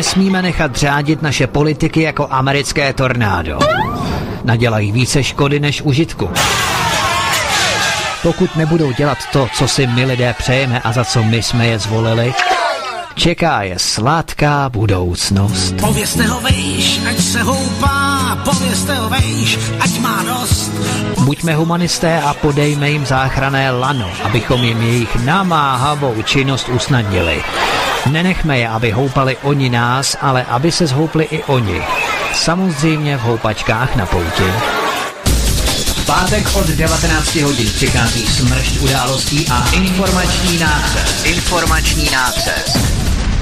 Nesmíme nechat řádit naše politiky jako americké tornádo. Nadělají více škody než užitku. Pokud nebudou dělat to, co si my lidé přejeme a za co my jsme je zvolili, čeká je sladká budoucnost. Povězte ho vejš, ať se houpá, povězte ho vejš, ať má dost. Buďme humanisté a podejme jim záchranné lano, abychom jim jejich namáhavou činnost usnadnili. Nenechme je, aby houpali oni nás, ale aby se zhoupli i oni. Samozřejmě v houpačkách na pouti. V pátek od 19 hodin přichází smršť událostí a informační nácest.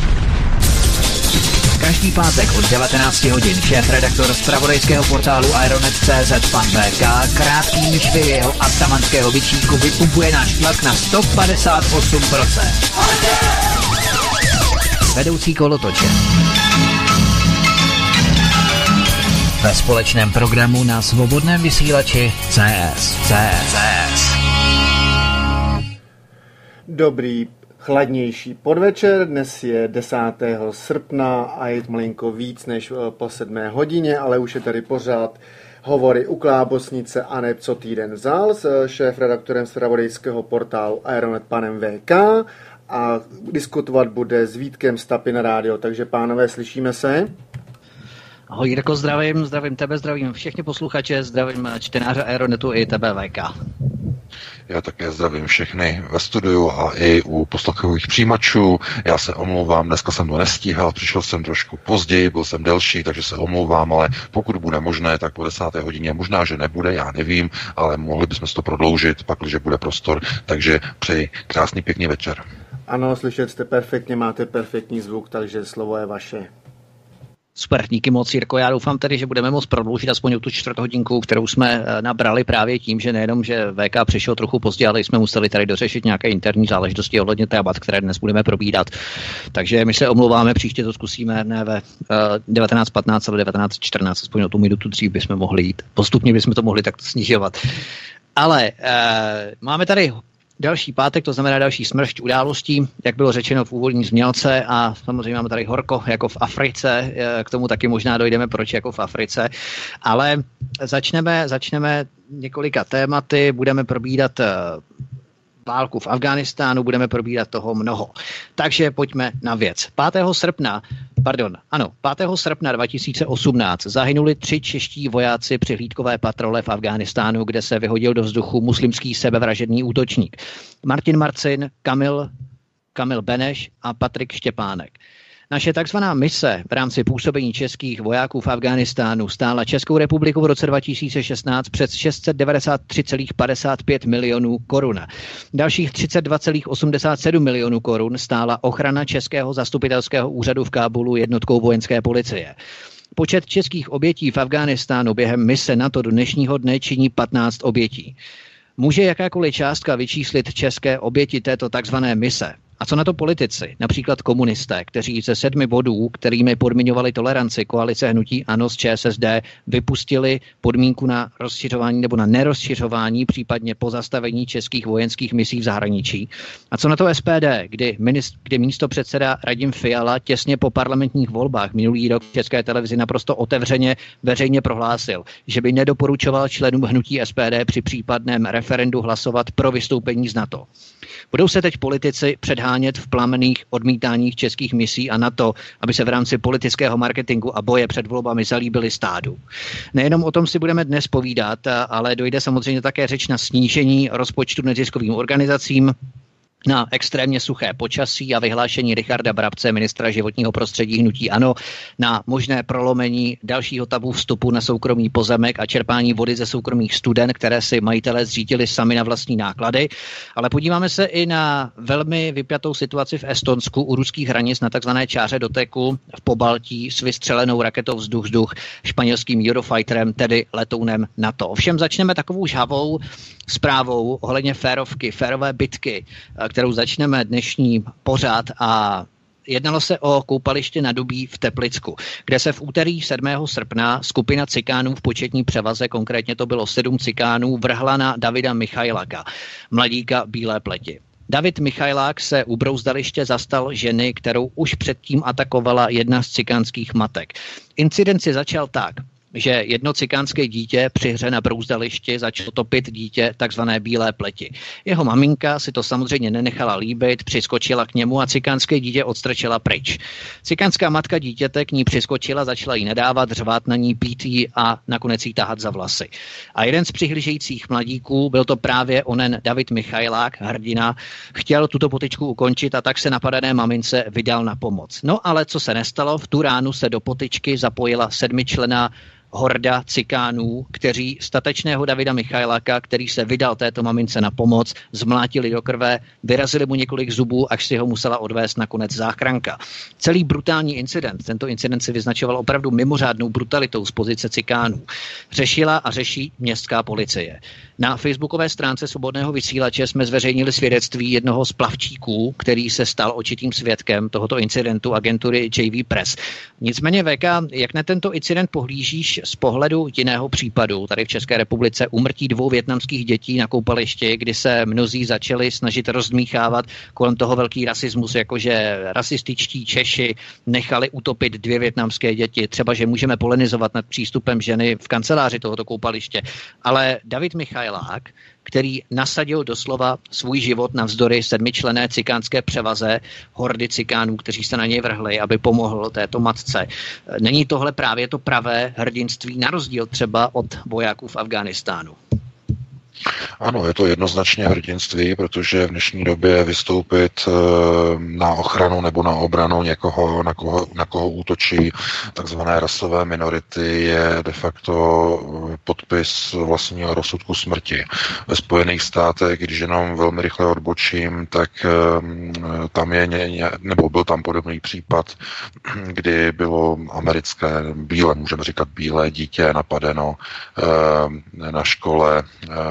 Každý pátek od 19 hodin šéfredaktor zpravodajského portálu Ironet.cz pan VK krátkým švy jeho atamanského bičíku vypumpuje náš tlak na 158%. Vedoucí kolotoče. Ve společném programu na svobodném vysílači CS. Dobrý, chladnější podvečer, dnes je 10. srpna a je malinko víc než po 7 hodině, ale už je tady pořád hovory u Klábosnice a neb co týden vzal s šéfredaktorem zpravodajského portálu Ironet panem VK a diskutovat bude s Vítkem Stapy na rádio, takže pánové, slyšíme se? Ahoj Jirko, zdravím tebe, zdravím všechny posluchače, zdravím čtenáře Aeronetu i tebe VK. Já také zdravím všechny ve studiu a i u poslechových přijímačů. Já se omlouvám, dneska jsem to nestíhal, přišel jsem trošku později, byl jsem delší, takže se omlouvám, ale pokud bude možné, tak po 10. hodině, možná, že nebude, já nevím, ale mohli bychom si to prodloužit, pakliže bude prostor, takže přeji krásný pěkný večer. Ano, slyšet jste perfektně, máte perfektní zvuk, takže slovo je vaše. Super, díky moc, Jirko. Já doufám tedy, že budeme moct prodloužit aspoň o tu čtvrthodinku, kterou jsme nabrali právě tím, že nejenom, že VK přišel trochu pozdě, ale jsme museli tady dořešit nějaké interní záležitosti ohledně témat, které dnes budeme probídat. Takže my se omlouváme, příště to zkusíme ne ve 19:15, ale 19:14, aspoň o tu minutu dřív bychom mohli jít. Postupně bychom to mohli takto snižovat. Ale máme tady další pátek, to znamená další smršť událostí, jak bylo řečeno v úvodní změlce, a samozřejmě máme tady horko jako v Africe, k tomu taky možná dojdeme, proč jako v Africe, ale začneme několika tématy, budeme probídat válku v Afghánistánu, budeme probírat toho mnoho. Takže pojďme na věc. 5. srpna 2018 zahynuli 3 čeští vojáci při hlídkové patrole v Afghánistánu, kde se vyhodil do vzduchu muslimský sebevražedný útočník. Martin Marcin, Kamil Beneš a Patrik Štěpánek. Naše takzvaná mise v rámci působení českých vojáků v Afghánistánu stála Českou republiku v roce 2016 přes 693,55 milionů korun. Dalších 32,87 milionů korun stála ochrana Českého zastupitelského úřadu v Kábulu jednotkou vojenské policie. Počet českých obětí v Afghánistánu během mise NATO do dnešního dne činí 15 obětí. Může jakákoliv částka vyčíslit české oběti této takzvané mise? A co na to politici, například komunisté, kteří ze 7 bodů, kterými podmiňovali toleranci koalice hnutí ANO z ČSSD, vypustili podmínku na rozšiřování nebo na nerozšiřování, případně pozastavení českých vojenských misí v zahraničí? A co na to SPD, kdy místopředseda Radim Fiala těsně po parlamentních volbách minulý rok v České televizi naprosto otevřeně veřejně prohlásil, že by nedoporučoval členům hnutí SPD při případném referendu hlasovat pro vystoupení z NATO? Budou se teď politici předhánět v plamenných odmítáních českých misí a NATO, aby se v rámci politického marketingu a boje před volbami zalíbili stádu? Nejenom o tom si budeme dnes povídat, ale dojde samozřejmě také řeč na snížení rozpočtu neziskovým organizacím, na extrémně suché počasí a vyhlášení Richarda Brabce, ministra životního prostředí hnutí ANO, na možné prolomení dalšího tabu vstupu na soukromý pozemek a čerpání vody ze soukromých studen, které si majitelé zřídili sami na vlastní náklady. Ale podíváme se i na velmi vypjatou situaci v Estonsku u ruských hranic na takzvané čáře doteku v Pobaltí s vystřelenou raketou vzduch-vzduch španělským Eurofighterem, tedy letounem NATO. Ovšem začneme takovou žhavou zprávou ohledně férové bitky, kterou začneme dnešní pořad, a jednalo se o koupaliště na Dubí v Teplicku, kde se v úterý 7. srpna skupina cikánů v početní převaze, konkrétně to bylo 7 cikánů, vrhla na Davida Michailaka, mladíka bílé pleti. David Michajlák se u brouzdaliště zastal ženy, kterou už předtím atakovala jedna z cikánských matek. Incident si začal tak, že jedno cikánské dítě při hře na brouzdališti začalo topit dítě takzvané bílé pleti. Jeho maminka si to samozřejmě nenechala líbit, přiskočila k němu a cikánské dítě odstrčila pryč. Cikánská matka dítěte k ní přiskočila, začala jí nadávat, řvát na ní, bít jí a nakonec jí tahat za vlasy. A jeden z přihlížejících mladíků, byl to právě onen David Michajlák, hrdina, chtěl tuto potyčku ukončit a tak se napadené mamince vydal na pomoc. No ale co se nestalo, v tu ránu se do potyčky zapojila 7členná horda cikánů, kteří statečného Davida Michajláka, který se vydal této mamince na pomoc, zmlátili do krve, vyrazili mu několik zubů, až si ho musela odvést nakonec záchranka. Celý brutální incident, tento incident se vyznačoval opravdu mimořádnou brutalitou z pozice cikánů. Řešila a řeší městská policie. Na facebookové stránce Svobodného vysílače jsme zveřejnili svědectví jednoho z plavčíků, který se stal očitým svědkem tohoto incidentu agentury JV Press. Nicméně VK, jak na tento incident pohlížíš z pohledu jiného případu, tady v České republice úmrtí 2 vietnamských dětí na koupališti, kdy se mnozí začali snažit rozdmíchávat kolem toho velký rasismus, jakože rasističtí Češi nechali utopit 2 vietnamské děti, třeba že můžeme polemizovat nad přístupem ženy v kanceláři tohoto koupaliště, ale David Michajlák, který nasadil doslova svůj život navzdory 7členné cikánské převaze hordy cikánů, kteří se na něj vrhli, aby pomohl této matce. Není tohle právě to pravé hrdinství na rozdíl třeba od vojáků v Afghánistánu? Ano, je to jednoznačně hrdinství, protože v dnešní době vystoupit na ochranu nebo na obranu někoho, na koho útočí takzvané rasové minority, je de facto podpis vlastního rozsudku smrti. Ve Spojených státech, když jenom velmi rychle odbočím, tak tam byl tam podobný případ, kdy bylo americké můžeme říkat bílé dítě napadeno na škole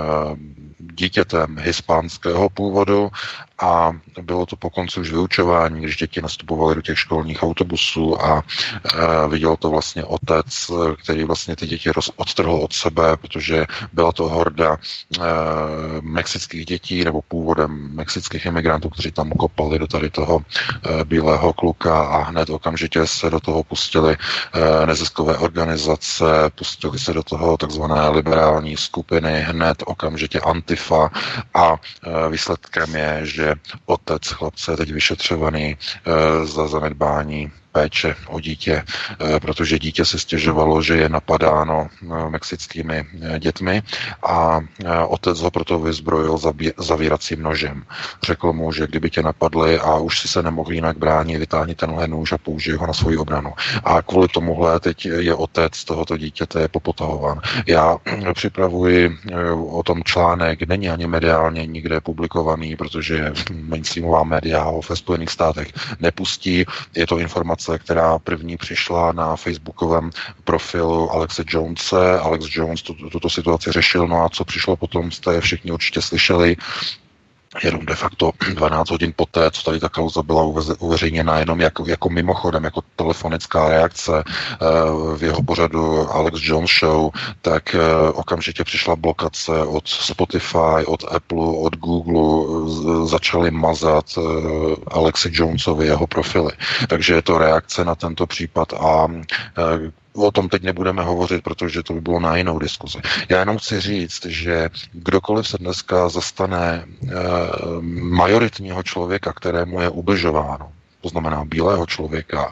dítětem hispánského původu a bylo to po konci už vyučování, když děti nastupovaly do těch školních autobusů a viděl to vlastně otec, který vlastně ty děti odtrhl od sebe, protože byla to horda mexických dětí nebo původem mexických imigrantů, kteří tam kopali do tady toho bílého kluka a hned okamžitě se do toho pustili neziskové organizace, pustili se do toho takzvané liberální skupiny, hned okamžitě Antifa a výsledkem je, že otec chlapce je teď vyšetřovaný za zanedbání péče o dítě, protože dítě se stěžovalo, že je napadáno mexickými dětmi a otec ho proto vyzbrojil zavíracím nožem. Řekl mu, že kdyby tě napadli a už si se nemohl jinak bránit, vytáhni tenhle nůž a použij ho na svoji obranu. A kvůli tomuhle teď je otec tohoto dítěte popotahován. Já připravuji o tom článek, není ani mediálně nikde publikovaný, protože mainstreamová média ho ve Spojených státech nepustí. Je to informace, která první přišla na facebookovém profilu Alexe Jonese. Alex Jones tuto situaci řešil, no a co přišlo potom, jste všichni určitě slyšeli. Jenom de facto 12 hodin poté, co tady ta kauza byla uveřejněna jenom jako mimochodem, jako telefonická reakce v jeho pořadu Alex Jones Show, tak okamžitě přišla blokace od Spotify, od Apple, od Google, začali mazat Alexi Jonesovi jeho profily. Takže je to reakce na tento případ a o tom teď nebudeme hovořit, protože to by bylo na jinou diskuzi. Já jenom chci říct, že kdokoliv se dneska zastane majoritního člověka, kterému je ubližováno, to znamená bílého člověka,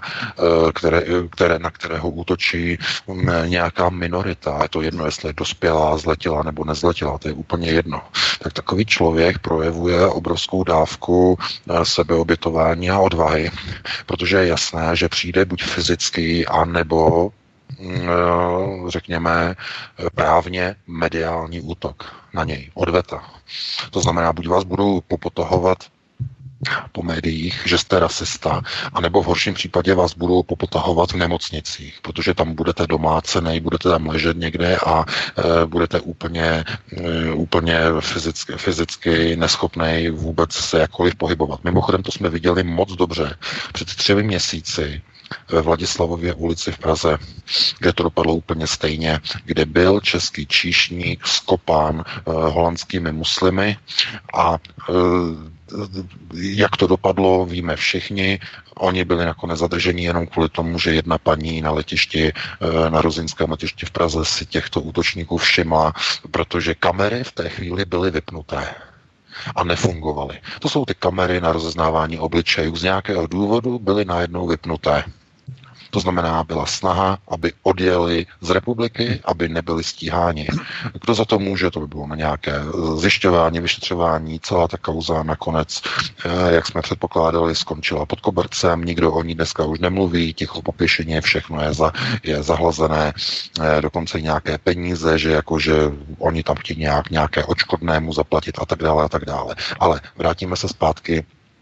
na kterého útočí nějaká minorita, je to jedno, jestli je dospělá, zletilá nebo nezletilá, to je úplně jedno, tak takový člověk projevuje obrovskou dávku sebeobětování a odvahy, protože je jasné, že přijde buď fyzicky, anebo řekněme právně mediální útok na něj, odveta. To znamená, buď vás budou popotahovat po médiích, že jste rasista, anebo v horším případě vás budou popotahovat v nemocnicích, protože tam budete domácený, budete tam ležet někde a budete úplně fyzicky neschopný vůbec se jakkoliv pohybovat. Mimochodem to jsme viděli moc dobře před 3 měsíci ve Vladislavově ulici v Praze, kde to dopadlo úplně stejně, kde byl český číšník skopán holandskými muslimy a jak to dopadlo, víme všichni. Oni byli nakonec zadrženi jenom kvůli tomu, že jedna paní na letišti, na Ruzyňském letišti v Praze si těchto útočníků všimla, protože kamery v té chvíli byly vypnuté a nefungovaly. To jsou ty kamery na rozeznávání obličejů. Z nějakého důvodu byly najednou vypnuté. To znamená, byla snaha, aby odjeli z republiky, aby nebyli stíháni. Kdo za to může, to by bylo na nějaké zjišťování, vyšetřování. Celá ta kauza nakonec, jak jsme předpokládali, skončila pod kobercem. Nikdo o ní dneska už nemluví, ticho popěšeně, všechno je zahlazené, dokonce nějaké peníze, že oni tam chtějí nějaké odškodné mu zaplatit a tak dále a tak dále. Ale vrátíme se zpátky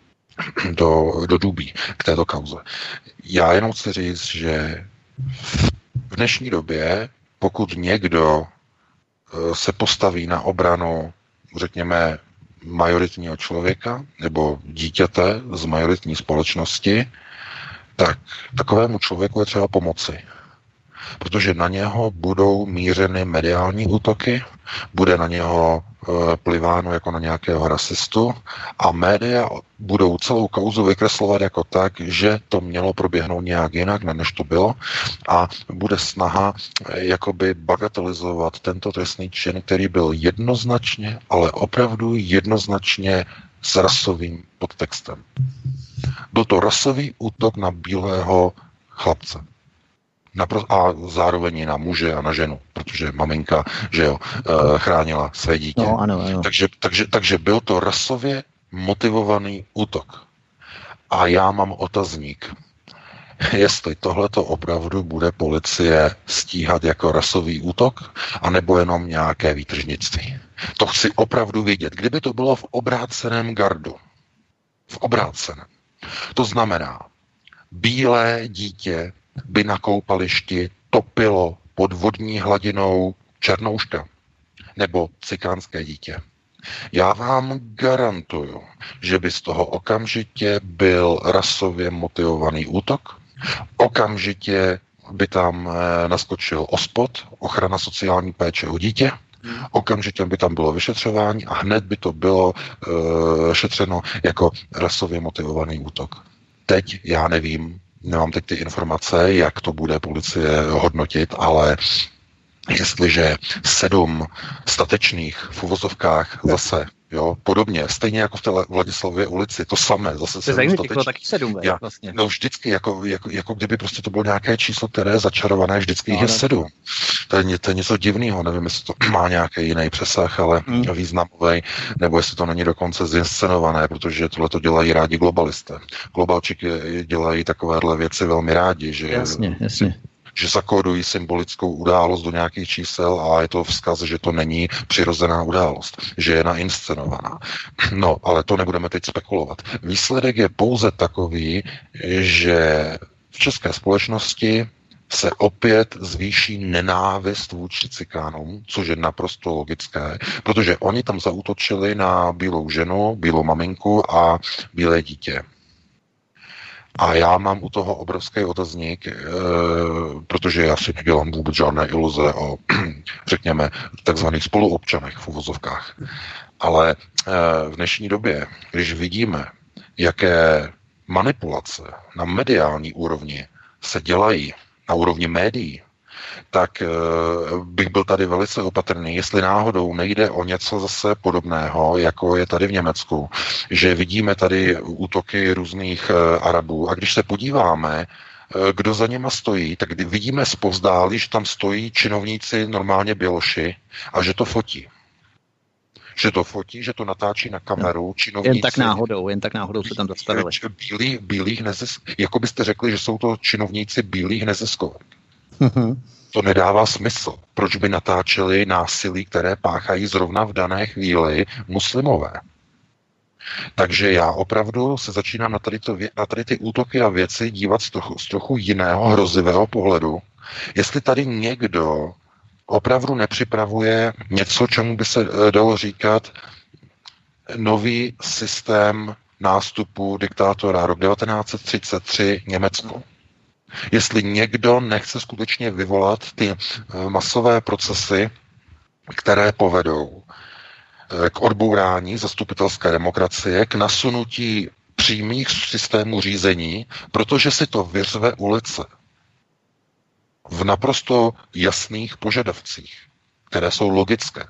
do Dubí k této kauze. Já jenom chci říct, že v dnešní době, pokud někdo se postaví na obranu, řekněme, majoritního člověka nebo dítěte z majoritní společnosti, tak takovému člověku je třeba pomoci. Protože na něho budou mířeny mediální útoky, bude na něho pliváno jako na nějakého rasistu a média budou celou kauzu vykreslovat jako tak, že to mělo proběhnout nějak jinak, než to bylo a bude snaha jakoby bagatelizovat tento trestný čin, který byl jednoznačně, ale opravdu jednoznačně s rasovým podtextem. Byl to rasový útok na bílého chlapce. A zároveň i na muže a na ženu, protože maminka, chránila své dítě. No, ano. Takže byl to rasově motivovaný útok. A já mám otazník, jestli tohleto opravdu bude policie stíhat jako rasový útok, anebo jenom nějaké výtržnictví. To chci opravdu vidět. Kdyby to bylo v obráceném gardu. V obráceném. To znamená, bílé dítě by na koupališti topilo pod vodní hladinou černouška nebo cikánské dítě. Já vám garantuju, že by z toho okamžitě byl rasově motivovaný útok, okamžitě by tam naskočil OSPOD, ochrana sociální péče o dítě, okamžitě by tam bylo vyšetřování a hned by to bylo šetřeno jako rasově motivovaný útok. Teď já nevím, nemám teď ty informace, jak to bude policie hodnotit, ale jestliže 7 statečných v uvozovkách zase, podobně, stejně jako v té Vladislavově ulici, to samé, zase 7 statečných. Taky 7, vlastně. No vždycky, jako kdyby prostě to bylo nějaké číslo, které je začarované, vždycky jich je 7. To je něco divného, nevím, jestli to má nějaký jiný přesah, ale významový, nebo jestli to není dokonce zinscenované, protože tohle to dělají rádi globalisté. Globalčiky dělají takovéhle věci velmi rádi, že jasně. Že zakódují symbolickou událost do nějakých čísel a je to vzkaz, že to není přirozená událost, že je nainscenovaná. No, ale to nebudeme teď spekulovat. Výsledek je pouze takový, že v české společnosti se opět zvýší nenávist vůči cikánům, což je naprosto logické, protože oni tam zaútočili na bílou ženu, bílou maminku a bílé dítě. A já mám u toho obrovský otazník, protože já si nedělám vůbec žádné iluze o, řekněme, takzvaných spoluobčanech v uvozovkách. Ale v dnešní době, když vidíme, jaké manipulace na mediální úrovni se dělají, na úrovni médií, tak bych byl tady velice opatrný, jestli náhodou nejde o něco zase podobného, jako je tady v Německu, že vidíme tady útoky různých Arabů a když se podíváme, kdo za něma stojí, tak vidíme zpovzdálí, že tam stojí činovníci normálně běloši a že to fotí. Že to natáčí na kameru, činovníci. Jen tak náhodou se tam dostavili. Bílých jako byste řekli, že jsou to činovníci bílých neziskovek. To nedává smysl. Proč by natáčeli násilí, které páchají zrovna v dané chvíli muslimové? Takže já opravdu se začínám na tady ty útoky a věci dívat z trochu jiného hrozivého pohledu. Jestli tady někdo opravdu nepřipravuje něco, čemu by se dalo říkat nový systém nástupu diktátora, rok 1933 Německo. Jestli někdo nechce skutečně vyvolat ty masové procesy, které povedou k odbourání zastupitelské demokracie, k nasunutí přímých systémů řízení, protože si to vyřve ulice v naprosto jasných požadavcích, které jsou logické.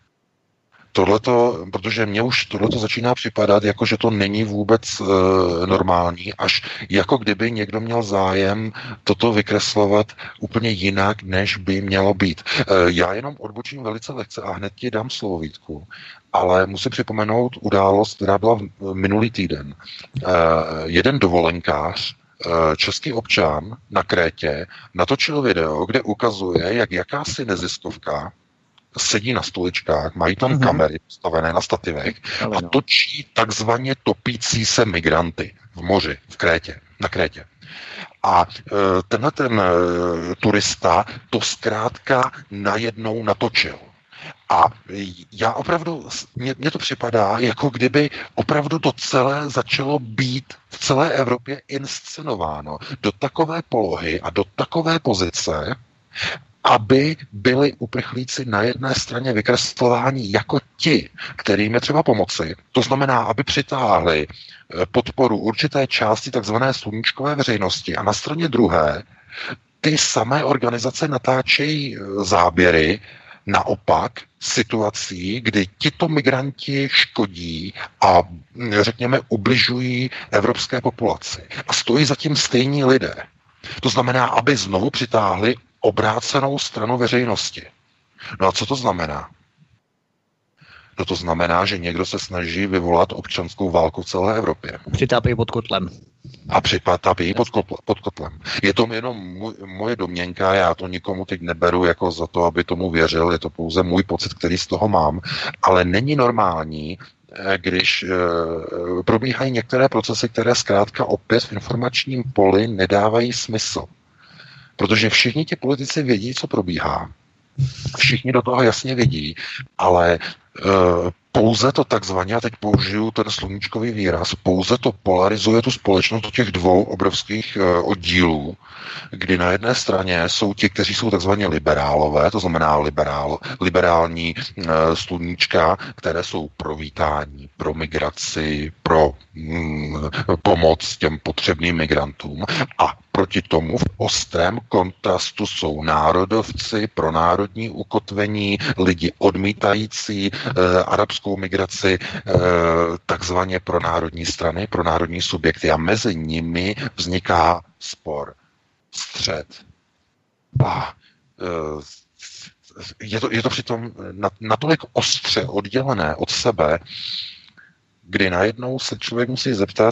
Tohleto, protože mně už tohleto začíná připadat, jako že to není vůbec normální, až jako kdyby někdo měl zájem toto vykreslovat úplně jinak, než by mělo být. Já jenom odbočím velice lehce a hned ti dám slovo, Vítku, ale musím připomenout událost, která byla minulý týden. Jeden dovolenkář, český občan na Krétě, natočil video, kde ukazuje, jak jakási neziskovka sedí na stoličkách, mají tam kamery postavené na stativech a točí takzvaně topící se migranty v moři, v Krétě, na Krétě. A tenhle ten turista to zkrátka najednou natočil. A já opravdu, mně to připadá, jako kdyby opravdu to celé začalo být v celé Evropě inscenováno do takové polohy a do takové pozice, aby byli uprchlíci na jedné straně vykreslováni jako ti, kterým je třeba pomoci. To znamená, aby přitáhli podporu určité části takzvané sluníčkové veřejnosti a na straně druhé ty samé organizace natáčejí záběry naopak situací, kdy tito migranti škodí a řekněme ubližují evropské populaci. A stojí zatím stejní lidé. To znamená, aby znovu přitáhli obrácenou stranu veřejnosti. No a co to znamená? No to znamená, že někdo se snaží vyvolat občanskou válku v celé Evropě. Přitápí pod kotlem. A přitápí pod kotlem. Je to jenom moje domněnka, já to nikomu teď neberu jako za to, aby tomu věřil, je to pouze můj pocit, který z toho mám, ale není normální, když probíhají některé procesy, které zkrátka opět v informačním poli nedávají smysl. Protože všichni ti politici vědí, co probíhá. Všichni do toho jasně vidí, ale pouze to takzvaně, a teď použiju ten sluníčkový výraz, pouze to polarizuje tu společnost do těch dvou obrovských oddílů, kdy na jedné straně jsou ti, kteří jsou takzvaně liberálové, to znamená liberální sluníčka, které jsou pro vítání, pro migraci, pro pomoc těm potřebným migrantům, a proti tomu v ostrém kontrastu jsou národovci, pro národní ukotvení, lidi odmítající arabskou migraci, takzvaně pro národní strany, pro národní subjekty, a mezi nimi vzniká spor, střet. A je to přitom natolik ostře oddělené od sebe, kdy najednou se člověk musí zeptat,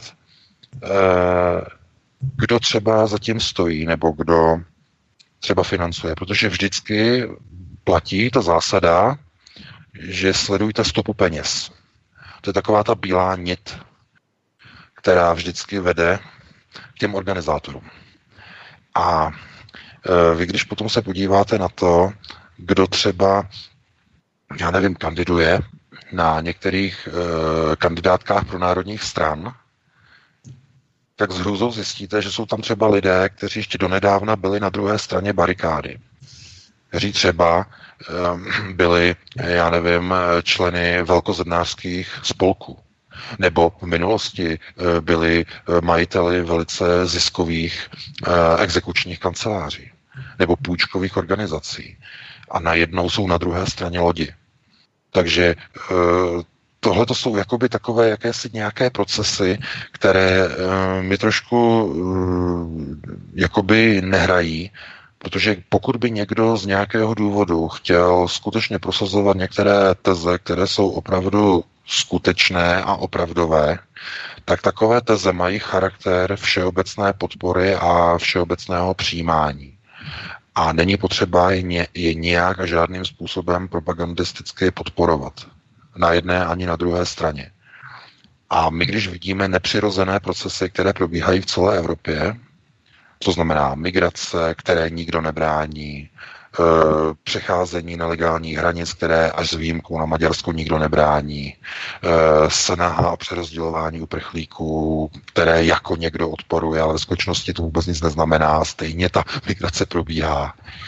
kdo třeba zatím stojí, nebo kdo třeba financuje, protože vždycky platí ta zásada, že sledujte stopu peněz. To je taková ta bílá nit, která vždycky vede k těm organizátorům. A vy, když potom se podíváte na to, kdo třeba, já nevím, kandiduje na některých kandidátkách pro národních stran, tak s hrůzou zjistíte, že jsou tam třeba lidé, kteří ještě donedávna byli na druhé straně barikády. Kteří třeba byli, já nevím, členy velkozednářských spolků. Nebo v minulosti byli majiteli velice ziskových exekučních kanceláří. Nebo půjčkových organizací. A najednou jsou na druhé straně lodi. Takže tohle to jsou jakoby takové jakési nějaké procesy, které mi trošku jakoby nehrají, protože pokud by někdo z nějakého důvodu chtěl skutečně prosazovat některé teze, které jsou opravdu skutečné a opravdové, tak takové teze mají charakter všeobecné podpory a všeobecného přijímání. A není potřeba je nějak a žádným způsobem propagandisticky podporovat. Na jedné ani na druhé straně. A my, když vidíme nepřirozené procesy, které probíhají v celé Evropě, to znamená migrace, které nikdo nebrání, přecházení nelegálních hranic, které až s výjimkou na Maďarsko nikdo nebrání, snaha o přerozdělování uprchlíků, které jako někdo odporuje, ale v skutečnosti to vůbec nic neznamená, stejně ta migrace probíhá.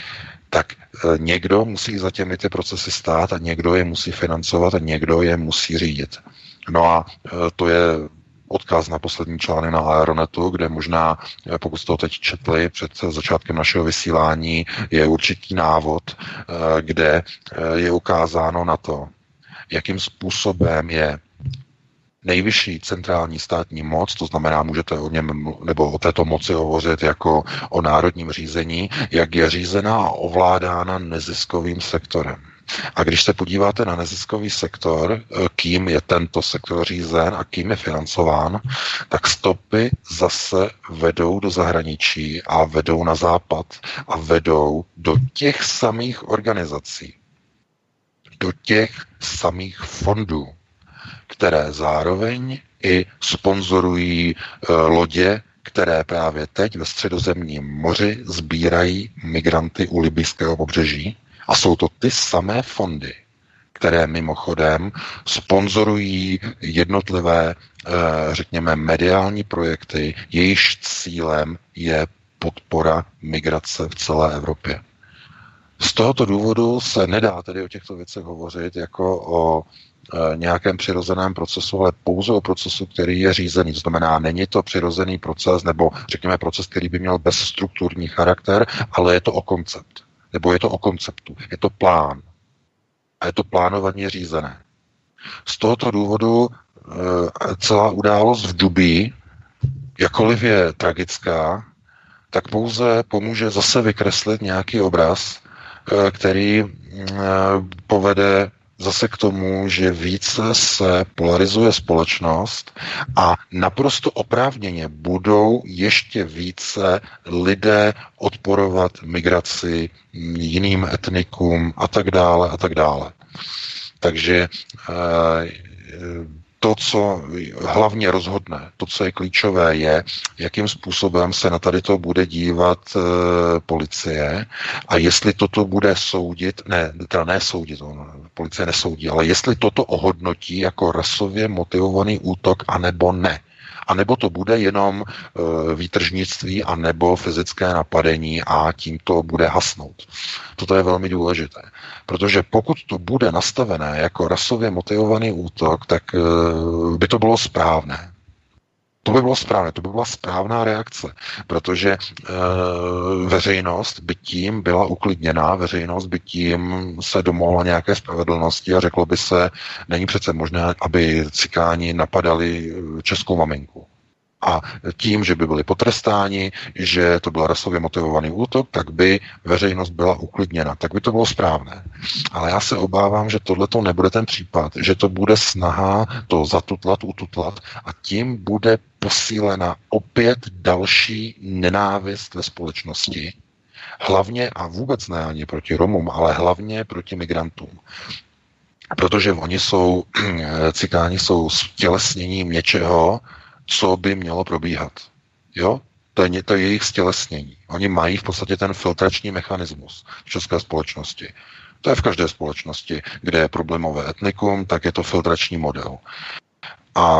tak někdo musí za těmi ty procesy stát a někdo je musí financovat a někdo je musí řídit. No a to je odkaz na poslední článek na Aeronetu, kde možná, pokud jste to teď četli před začátkem našeho vysílání, je určitý návod, kde je ukázáno na to, jakým způsobem je nejvyšší centrální státní moc, to znamená, můžete o něm nebo o této moci hovořit jako o národním řízení, jak je řízená a ovládána neziskovým sektorem. A když se podíváte na neziskový sektor, kým je tento sektor řízen a kým je financován, tak stopy zase vedou do zahraničí a vedou na západ a vedou do těch samých organizací, do těch samých fondů, které zároveň i sponzorují lodě, které právě teď ve Středozemním moři sbírají migranty u libyjského pobřeží. A jsou to ty samé fondy, které mimochodem sponzorují jednotlivé, řekněme, mediální projekty, jejichž cílem je podpora migrace v celé Evropě. Z tohoto důvodu se nedá tedy o těchto věcech hovořit jako o nějakém přirozeném procesu, ale pouze o procesu, který je řízený. To znamená, není to přirozený proces, nebo řekněme proces, který by měl bezstrukturní charakter, ale je to o koncept. Nebo je to o konceptu. Je to plán. A je to plánovaně řízené. Z tohoto důvodu celá událost v Dubí, jakkoliv je tragická, tak pouze pomůže zase vykreslit nějaký obraz, který povede zase k tomu, že více se polarizuje společnost a naprosto oprávněně budou ještě více lidé odporovat migraci, jiným etnikům a tak dále a tak dále. Takže to, co hlavně rozhodne, to, co je klíčové, je, jakým způsobem se na tady to bude dívat policie a jestli toto bude soudit, ne soudit, policie nesoudí, ale jestli toto ohodnotí jako rasově motivovaný útok, anebo ne. A nebo to bude jenom výtržnictví a nebo fyzické napadení a tím to bude hasnout. Toto je velmi důležité. Protože pokud to bude nastavené jako rasově motivovaný útok, tak by to bylo správné. To by bylo správné, to by byla správná reakce, protože veřejnost by tím byla uklidněná, veřejnost by tím se domohla nějaké spravedlnosti a řeklo by se, není přece možné, aby cikáni napadali českou maminku. A tím, že by byli potrestáni, že to byl rasově motivovaný útok, tak by veřejnost byla uklidněna. Tak by to bylo správné. Ale já se obávám, že tohleto nebude ten případ, že to bude snaha to zatutlat, ututlat a tím bude posílena opět další nenávist ve společnosti. Hlavně a vůbec ne ani proti Romům, ale hlavně proti migrantům. Protože oni jsou, cikáni jsou stělesněním něčeho, co by mělo probíhat. Jo? To je jejich stělesnění. Oni mají v podstatě ten filtrační mechanismus v české společnosti. To je v každé společnosti, kde je problémové etnikum, tak je to filtrační model. A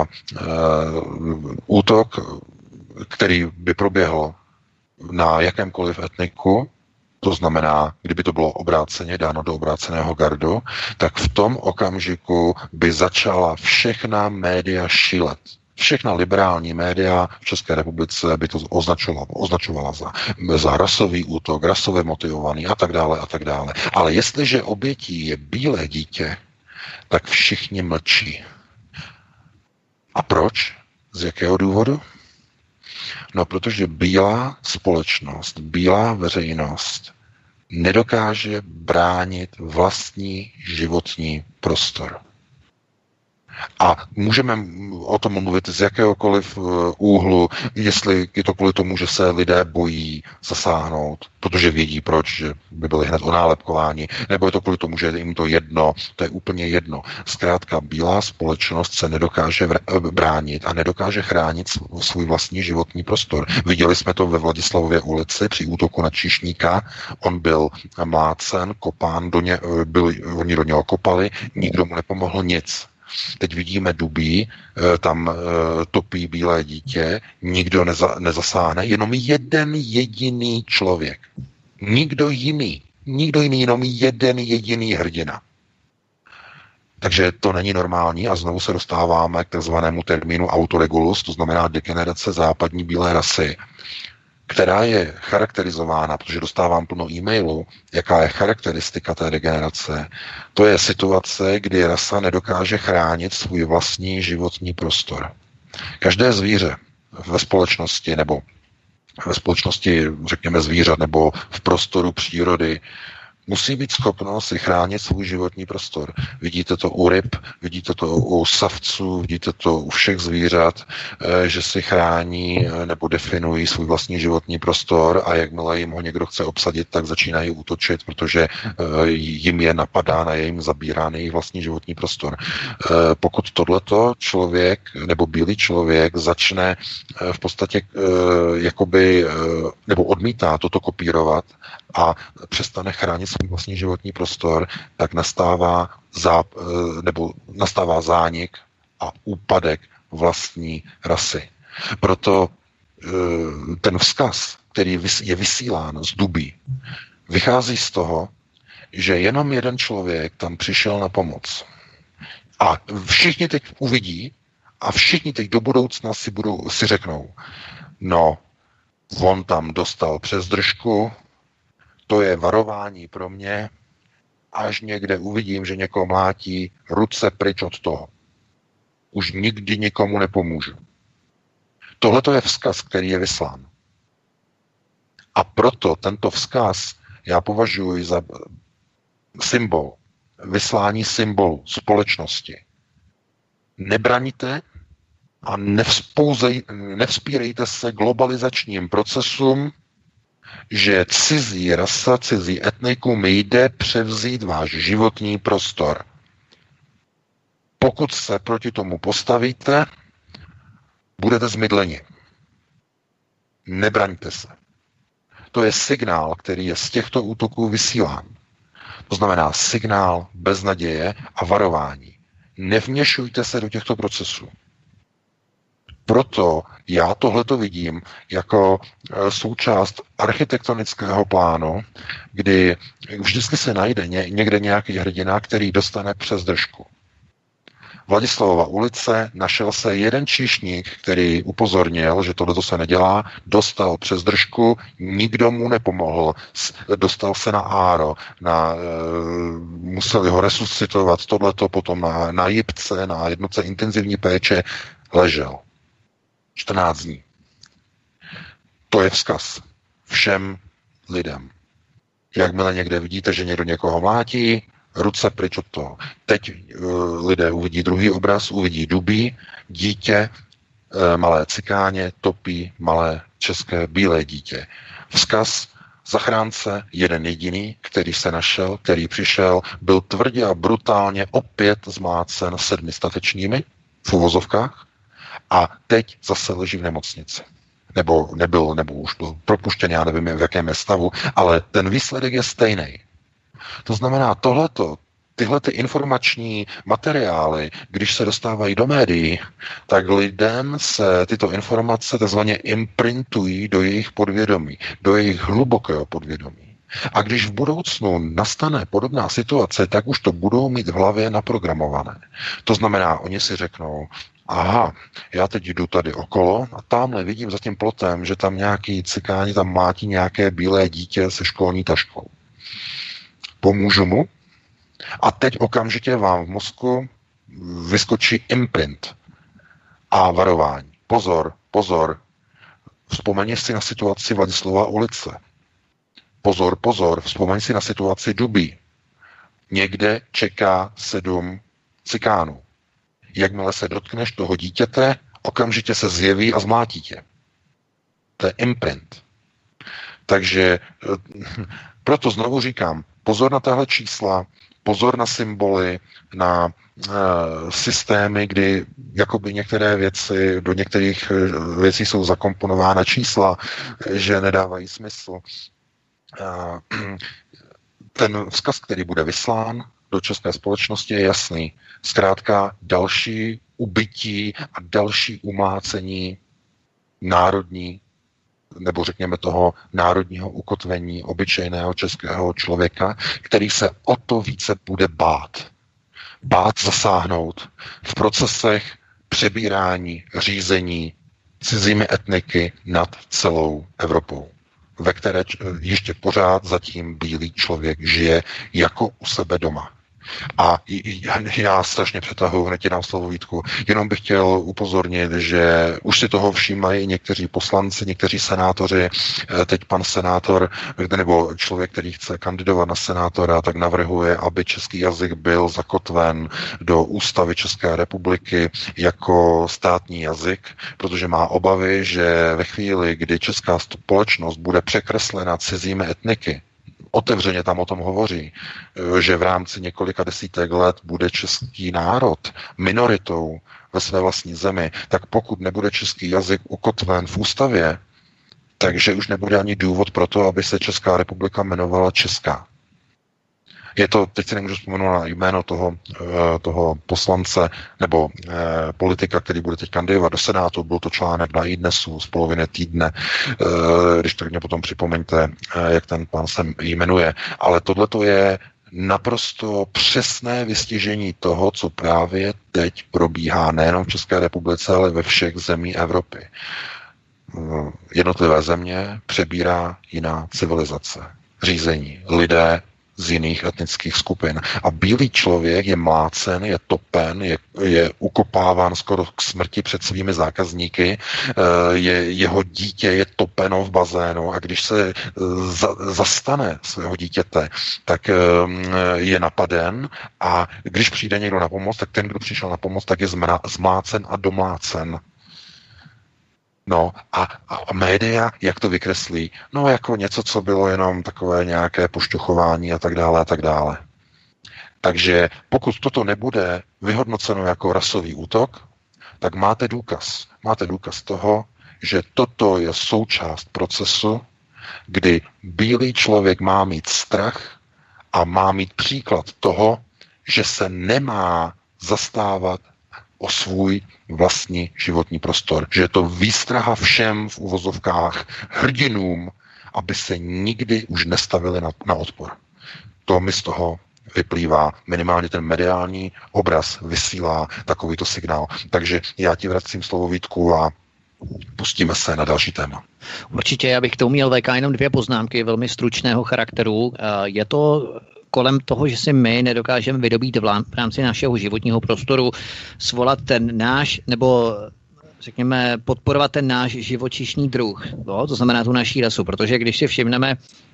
útok, který by proběhl na jakémkoliv etniku, to znamená, kdyby to bylo obráceně, dáno do obráceného gardu, tak v tom okamžiku by začala všechna média šílet. Všechna liberální média v České republice by to označovala za rasový útok, rasově motivovaný a tak dále a tak dále. Ale jestliže obětí je bílé dítě, tak všichni mlčí. A proč? Z jakého důvodu? No, protože bílá společnost, bílá veřejnost nedokáže bránit vlastní životní prostor. A můžeme o tom mluvit z jakéhokoliv úhlu, jestli je to kvůli tomu, že se lidé bojí zasáhnout, protože vědí proč, že by byli hned onálepkováni, nebo je to kvůli tomu, že je jim to jedno, to je úplně jedno. Zkrátka bílá společnost se nedokáže bránit a nedokáže chránit svůj vlastní životní prostor. Viděli jsme to ve Vladislavově ulici při útoku na číšníka, on byl mlácen, kopán, oni do něho kopali, nikdo mu nepomohl nic. Teď vidíme Dubí, tam topí bílé dítě, nikdo nezasáhne, jenom jeden jediný člověk. Nikdo jiný Nikdo jiný, jenom jeden jediný hrdina. Takže to není normální a znovu se dostáváme k takzvanému termínu autoregulus, to znamená degenerace západní bílé rasy, která je charakterizována, protože dostávám plno e-mailů, jaká je charakteristika té degenerace. To je situace, kdy rasa nedokáže chránit svůj vlastní životní prostor. Každé zvíře ve společnosti, nebo ve společnosti, řekněme, zvířat, nebo v prostoru přírody, musí být schopno si chránit svůj životní prostor. Vidíte to u ryb, vidíte to u savců, vidíte to u všech zvířat, že si chrání nebo definují svůj vlastní životní prostor a jakmile jim ho někdo chce obsadit, tak začínají útočit, protože jim je napadá, jim zabírá jejich vlastní životní prostor. Pokud tohleto člověk nebo bílý člověk začne v podstatě jakoby, nebo odmítá toto kopírovat a přestane chránit svůj vlastní životní prostor, tak nastává zánik a úpadek vlastní rasy. Proto ten vzkaz, který je vysílán z Dubí, vychází z toho, že jenom jeden člověk tam přišel na pomoc. A všichni teď uvidí a všichni teď do budoucna si řeknou, no, on tam dostal přes držku, to je varování pro mě, až někde uvidím, že někoho mlátí, ruce pryč od toho. Už nikdy nikomu nepomůžu. Tohle to je vzkaz, který je vyslán. A proto tento vzkaz já považuji za symbol, vyslání symbolu společnosti. Nebraníte a nevzpírejte se globalizačním procesům, že cizí rasa, cizí etnikum jde převzít váš životní prostor. Pokud se proti tomu postavíte, budete zmydleni. Nebraňte se. To je signál, který je z těchto útoků vysílán. To znamená signál beznaděje a varování. Nevměšujte se do těchto procesů. Proto já tohleto vidím jako součást architektonického plánu, kdy vždycky se najde někde nějaký hrdina, který dostane přes držku. Vladislavova ulice, našel se jeden číšník, který upozornil, že tohleto se nedělá, dostal přes držku, nikdo mu nepomohl, dostal se na áro, museli ho resuscitovat, tohleto potom na jipce, na jednotce intenzivní péče, ležel. 14 dní. To je vzkaz všem lidem. Jakmile někde vidíte, že někdo někoho mlátí, ruce pryč od toho. Teď lidé uvidí druhý obraz, uvidí Dubí, dítě, malé cikáně, topí malé české bílé dítě. Vzkaz zachránce, jeden jediný, který se našel, který přišel, byl tvrdě a brutálně opět zmlácen 7 statečními v uvozovkách, a teď zase leží v nemocnici. Nebo už byl propuštěn, já nevím, v jakém je stavu, ale ten výsledek je stejný. To znamená, tyhle informační materiály, když se dostávají do médií, tak lidem se tyto informace takzvaně imprintují do jejich podvědomí, do jejich hlubokého podvědomí. A když v budoucnu nastane podobná situace, tak už to budou mít v hlavě naprogramované. To znamená, oni si řeknou, aha, já teď jdu tady okolo a tamhle vidím za tím plotem, že tam nějaký cikáni tam mlátí nějaké bílé dítě se školní taškou. Pomůžu mu a teď okamžitě vám v mozku vyskočí imprint a varování. Pozor, pozor, vzpomeň si na situaci Vladislava ulice. Pozor, pozor, vzpomeň si na situaci Dubí. Někde čeká 7 cikánů. Jakmile se dotkneš toho dítěte, okamžitě se zjeví a zmlátí tě. To je imprint. Takže proto znovu říkám, pozor na tahle čísla, pozor na symboly, na systémy, kdy jakoby některé věci, do některých věcí jsou zakomponována čísla, že nedávají smysl. Ten vzkaz, který bude vyslán do české společnosti, je jasný. Zkrátka další ubytí a další umlácení národní nebo řekněme toho národního ukotvení obyčejného českého člověka, který se o to více bude bát zasáhnout v procesech přebírání, řízení cizími etniky nad celou Evropou, ve které ještě pořád zatím bílý člověk žije jako u sebe doma. A já strašně přetahuji, hned ti dám slovo, Vítku. Jenom bych chtěl upozornit, že už si toho všímají někteří poslanci, někteří senátoři. Teď pan senátor, nebo člověk, který chce kandidovat na senátora, tak navrhuje, aby český jazyk byl zakotven do ústavy České republiky jako státní jazyk, protože má obavy, že ve chvíli, kdy česká společnost bude překreslena cizími etniky, otevřeně tam o tom hovoří, že v rámci několika desítek let bude český národ minoritou ve své vlastní zemi, tak pokud nebude český jazyk ukotven v ústavě, takže už nebude ani důvod pro to, aby se Česká republika jmenovala Česká. Je to, teď si nemůžu vzpomenout na jméno toho poslance nebo politika, který bude teď kandidovat do Senátu, byl to článek na iDnesu z poloviny týdne, když tak mě potom připomeňte, jak ten pán se jmenuje. Ale tohleto je naprosto přesné vystižení toho, co právě teď probíhá nejenom v České republice, ale ve všech zemí Evropy. Jednotlivé země přebírá jiná civilizace, řízení, lidé z jiných etnických skupin. A bílý člověk je mlácen, je topen, je ukopáván skoro k smrti před svými zákazníky, jeho dítě je topeno v bazénu a když se zastane svého dítěte, tak je napaden a když přijde někdo na pomoc, tak ten, kdo přišel na pomoc, tak je zmlácen a domlácen. No a média, jak to vykreslí? No jako něco, co bylo jenom takové nějaké pošťuchování a tak dále a tak dále. Takže pokud toto nebude vyhodnoceno jako rasový útok, tak máte důkaz. Máte důkaz toho, že toto je součást procesu, kdy bílý člověk má mít strach a má mít příklad toho, že se nemá zastávat o svůj vlastní životní prostor. Že je to výstraha všem v uvozovkách hrdinům, aby se nikdy už nestavili na odpor. To mi z toho vyplývá. Minimálně ten mediální obraz vysílá takovýto signál. Takže já ti vracím slovo, Vítku, a pustíme se na další téma. Určitě, já bych k tomu měl VK jenom 2 poznámky velmi stručného charakteru. Je to kolem toho, že si my nedokážeme vydobít v rámci našeho životního prostoru svolat ten náš, nebo řekněme podporovat ten náš živočišný druh, to znamená tu naší rasu, protože když si všimneme,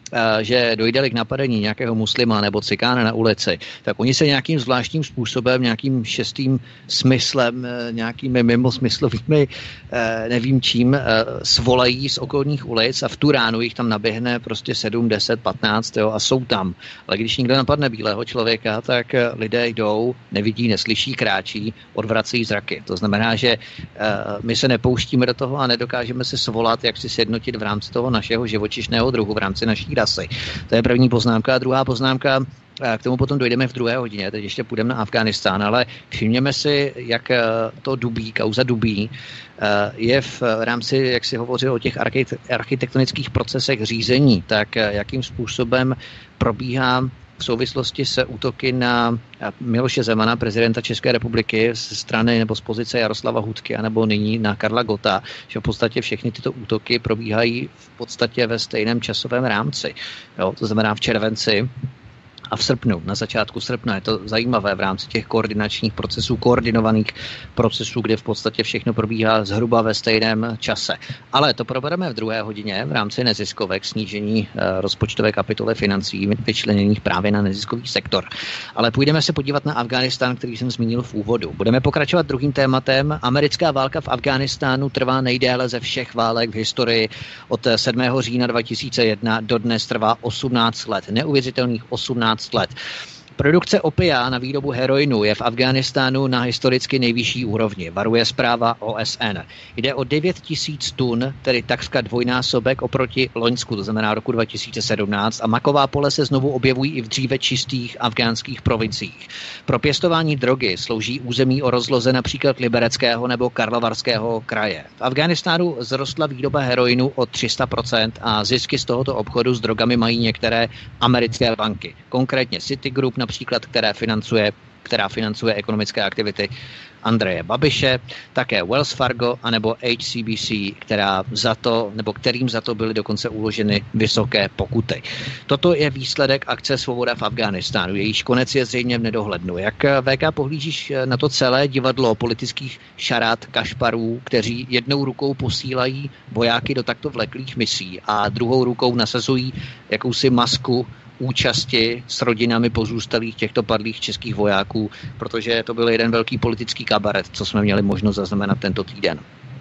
že dojde k napadení nějakého muslima nebo cikána na ulici, tak oni se nějakým zvláštním způsobem, nějakým šestým smyslem, nějakými mimosmyslovými, nevím čím, svolají z okolních ulic a v tu ránu jich tam naběhne prostě 7, 10, 15 a jsou tam. Ale když někdo napadne bílého člověka, tak lidé jdou, nevidí, neslyší, kráčí, odvracejí zraky. To znamená, že my se nepouštíme do toho a nedokážeme se svolat, jak si sjednotit v rámci toho našeho živočišného druhu, v rámci naší rasy. To je první poznámka. A druhá poznámka, k tomu potom dojdeme v 2. hodině, teď ještě půjdeme na Afghánistán, ale všimněme si, jak to Dubí, kauza Dubí, je v rámci, jak si hovořil o těch architektonických procesech řízení, tak jakým způsobem probíhá v souvislosti se útoky na Miloše Zemana, prezidenta České republiky, ze strany nebo z pozice Jaroslava Hudky, anebo nyní na Karla Gotta, že v podstatě všechny tyto útoky probíhají v podstatě ve stejném časovém rámci. Jo, to znamená v červenci a v srpnu, na začátku srpna. Je to zajímavé v rámci těch koordinačních procesů, koordinovaných procesů, kde v podstatě všechno probíhá zhruba ve stejném čase. Ale to probereme v 2. hodině v rámci neziskovek, snížení rozpočtové kapitoly financí vyčleněných právě na neziskový sektor. Ale půjdeme se podívat na Afghánistán, který jsem zmínil v úvodu. Budeme pokračovat druhým tématem. Americká válka v Afghánistánu trvá nejdéle ze všech válek v historii. Od 7. října 2001 do dnes trvá 18 let. Neuvěřitelných 18 let. Produkce opia na výrobu heroinu je v Afghánistánu na historicky nejvyšší úrovni, varuje zpráva OSN. Jde o 9 000 tun, tedy takřka dvojnásobek oproti loňsku, to znamená roku 2017, a maková pole se znovu objevují i v dříve čistých afgánských provinciích. Pro pěstování drogy slouží území o rozloze například Libereckého nebo Karlovarského kraje. V Afghánistánu zrostla výroba heroinu o 300% a zisky z tohoto obchodu s drogami mají některé americké banky. Konkrétně Citigroup například, která financuje ekonomické aktivity Andreje Babiše, také Wells Fargo anebo HSBC, kterým za to byly dokonce uloženy vysoké pokuty. Toto je výsledek akce Svoboda v Afghánistánu. Jejíž konec je zřejmě v nedohlednu. Jak VK pohlížíš na to celé divadlo politických šarát kašparů, kteří jednou rukou posílají vojáky do takto vleklých misí a druhou rukou nasazují jakousi masku účasti s rodinami pozůstalých těchto padlých českých vojáků, protože to byl jeden velký politický kabaret, co jsme měli možnost zaznamenat tento týden.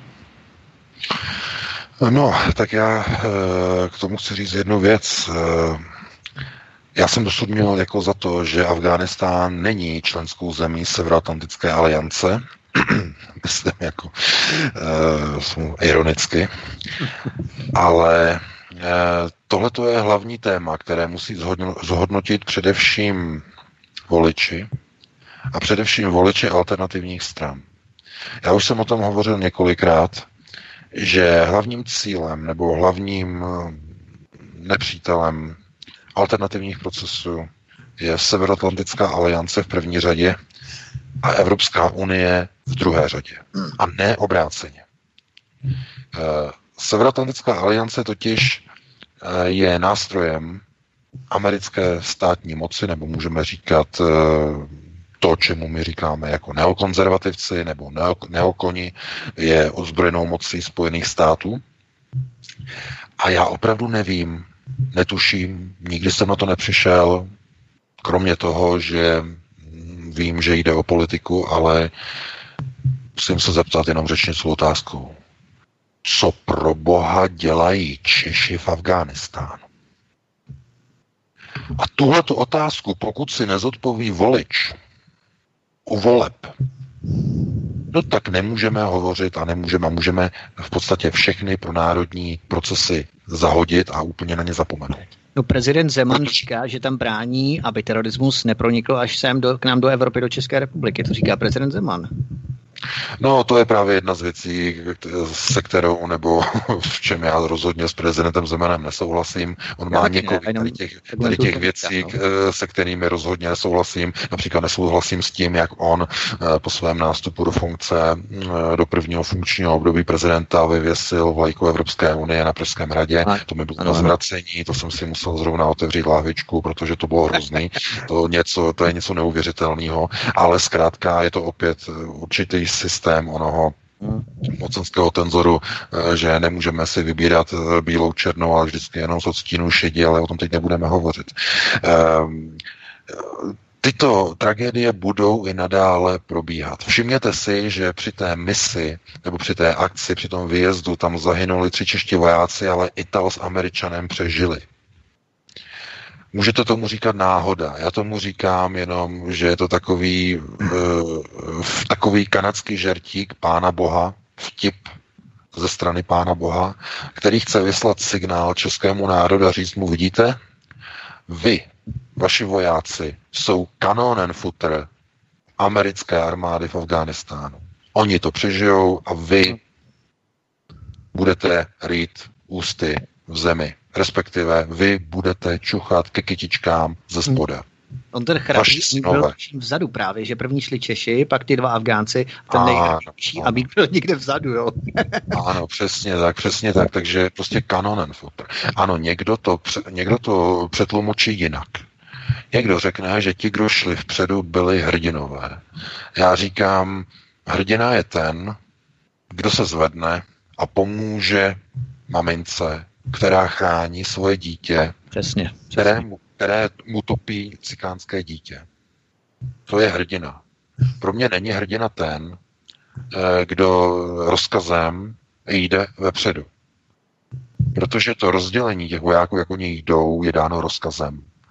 No, tak já k tomu chci říct jednu věc. Já jsem dosud měl jako za to, že Afghánistán není členskou zemí Severoatlantické aliance, myslím jako ironicky, ale tohle je hlavní téma, které musí zhodnotit především voliči a především voliči alternativních stran. Já už jsem o tom hovořil několikrát, že hlavním cílem nebo hlavním nepřítelem alternativních procesů je Severoatlantická aliance v první řadě a Evropská unie v druhé řadě. A ne obráceně. Severoatlantická aliance totiž je nástrojem americké státní moci, nebo můžeme říkat to, čemu my říkáme jako neokonzervativci nebo neokoni, je ozbrojenou mocí Spojených států. A já opravdu nevím, netuším, nikdy jsem na to nepřišel, kromě toho, že vím, že jde o politiku, ale musím se zeptat jenom řečnickou otázkou. Co pro Boha dělají Češi v Afghánistánu? A tuhletu otázku, pokud si nezodpoví volič u voleb, no tak nemůžeme hovořit a můžeme v podstatě všechny pronárodní procesy zahodit a úplně na ně zapomenout. No, prezident Zeman říká, že tam brání, aby terorismus nepronikl až sem k nám do Evropy, do České republiky. To říká prezident Zeman. No, to je právě jedna z věcí, se kterou, nebo v čem já rozhodně s prezidentem Zemanem nesouhlasím. On má několik tady těch věcí, se kterými rozhodně nesouhlasím. Například nesouhlasím s tím, jak on po svém nástupu do funkce, do prvního funkčního období prezidenta vyvěsil vlajku Evropské unie na Pražském hradě. To mi bylo na zvracení, to jsem si musel zrovna otevřít láhvičku, protože to bylo hrozný. To je něco neuvěřitelného, ale zkrátka je to opět určitý systém onoho mocenského tenzoru, že nemůžeme si vybírat bílou černou, ale vždycky jenom z odstínu šedí, ale o tom teď nebudeme hovořit. Tyto tragédie budou i nadále probíhat. Všimněte si, že při té misi, nebo při té akci, při tom výjezdu, tam zahynuli 3 čeští vojáci, ale Ital s Američanem přežili. Můžete tomu říkat náhoda. Já tomu říkám jenom, že je to takový kanadský žertík Pána Boha, vtip ze strany Pána Boha, který chce vyslat signál českému národu a říct mu, vidíte, vy, vaši vojáci, jsou kanonenfutter americké armády v Afghánistánu. Oni to přežijou a vy budete rýt ústy v zemi. Respektive vy budete čuchat ke kytičkám ze spoda. On ten chrapí byl vzadu právě, že první šli Češi, pak ty 2 Afgánci, ten nejchrapší a byl někde vzadu, jo. Ano, přesně tak, takže prostě kanonenfutter. Ano, někdo to přetlumočí jinak. Někdo řekne, že ti, kdo šli vpředu, byli hrdinové. Já říkám, hrdina je ten, kdo se zvedne a pomůže mamince, která chrání svoje dítě, které mu topí cikánské dítě. To je hrdina. Pro mě není hrdina ten, kdo rozkazem jde vepředu. Protože to rozdělení těch vojáků, jak oni jdou, je dáno rozkazem.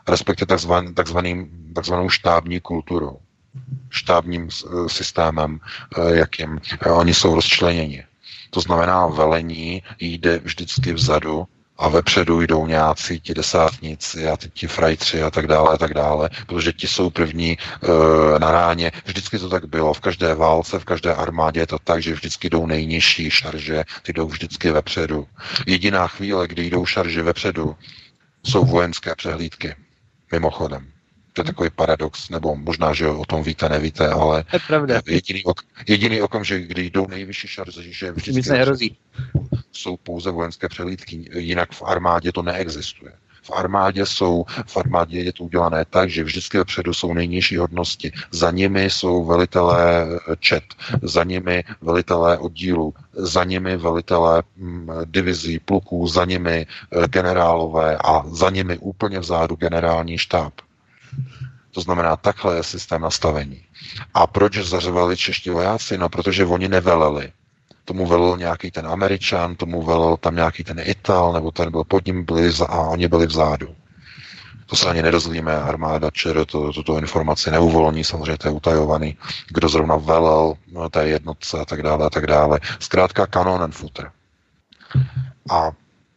respektive takzvanou štábní kulturou, štábním systémem, jakým oni jsou rozčleněni. To znamená, velení jde vždycky vzadu a vepředu jdou nějací ti desátníci a ti frajtři a tak dále, protože ti jsou první na ráně. Vždycky to tak bylo, v každé válce, v každé armádě je to tak, že vždycky jdou nejnižší šarže, ty jdou vždycky vepředu. Jediná chvíle, kdy jdou šarže vepředu, jsou vojenské přehlídky, mimochodem. To je takový paradox, nebo možná, že o tom víte, nevíte, ale jediný okamžik, kdy jdou nejvyšší šarže, že vždycky jsou pouze vojenské přehlídky, jinak v armádě to neexistuje. V armádě je to udělané tak, že vždycky vepředu jsou nejnižší hodnosti. Za nimi jsou velitelé čet, za nimi velitelé oddílů, za nimi velitelé divizí, pluků, za nimi generálové a za nimi úplně vzadu generální štáb. To znamená, takhle je systém nastavení. A proč zařvali čeští vojáci? No, protože oni neveleli. Tomu velel nějaký ten Američan, tomu velel tam nějaký ten Ital, nebo ten byl pod ním a oni byli vzadu. To se ani nedozvíme, armáda ČR tuto informaci neuvolní, samozřejmě to je utajovaný, kdo zrovna velel té jednotce a tak dále. Zkrátka Kanonenfutter. A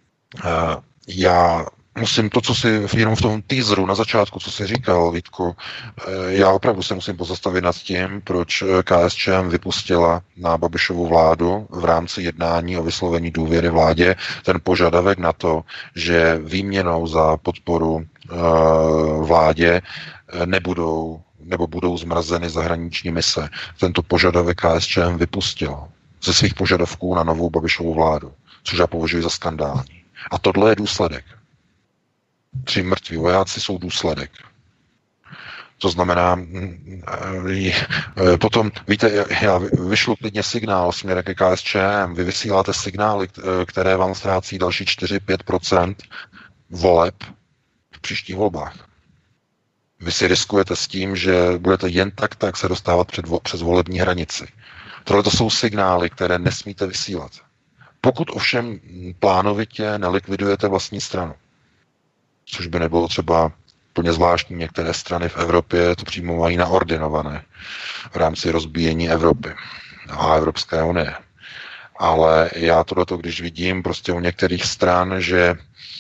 já musím to, co si jenom v tom teaseru na začátku, co si říkal, Vítku, já opravdu se musím pozastavit nad tím, proč KSČM vypustila na Babišovu vládu v rámci jednání o vyslovení důvěry vládě ten požadavek na to, že výměnou za podporu vládě nebudou nebo budou zmrazeny zahraniční mise. Tento požadavek KSČM vypustila ze svých požadavků na novou Babišovu vládu, což já považuji za skandální. A tohle je důsledek. 3 mrtví vojáci jsou důsledek. To znamená, potom, víte, já vyšlu klidně signál směrem ke KSČM, vy vysíláte signály, které vám ztrácí další 4-5% voleb v příštích volbách. Vy si riskujete s tím, že budete jen tak se dostávat přes volební hranici. Tohle to jsou signály, které nesmíte vysílat. Pokud ovšem plánovitě nelikvidujete vlastní stranu, což by nebylo třeba plně zvláštní, některé strany v Evropě to přímo mají naordinované v rámci rozbíjení Evropy a Evropské unie. Ale já tohleto, když vidím prostě u některých stran, že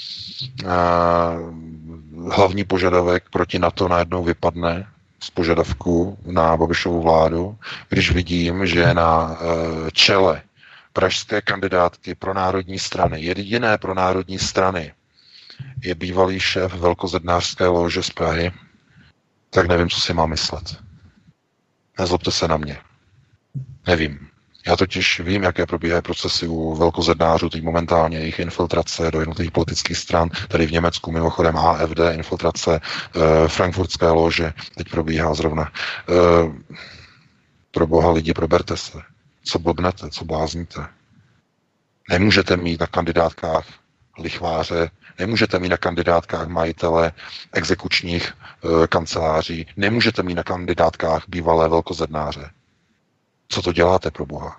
hlavní požadavek proti NATO najednou vypadne z požadavku na Babišovu vládu, když vidím, že na čele pražské kandidátky pro národní strany, jediné pro národní strany, je bývalý šéf velkozednářské lože z Prahy, tak nevím, co si mám myslet. Nezlobte se na mě. Nevím. Já totiž vím, jaké probíhají procesy u velkozednářů, teď momentálně jejich infiltrace do jednotlivých politických stran, tady v Německu mimochodem AfD, infiltrace frankfurtské lože, teď probíhá zrovna. Pro boha lidi, proberte se. Co blbnete, co blázníte. Nemůžete mít na kandidátkách lichváře, nemůžete mít na kandidátkách majitele exekučních kanceláří, nemůžete mít na kandidátkách bývalé velkozednáře. Co to děláte, pro boha?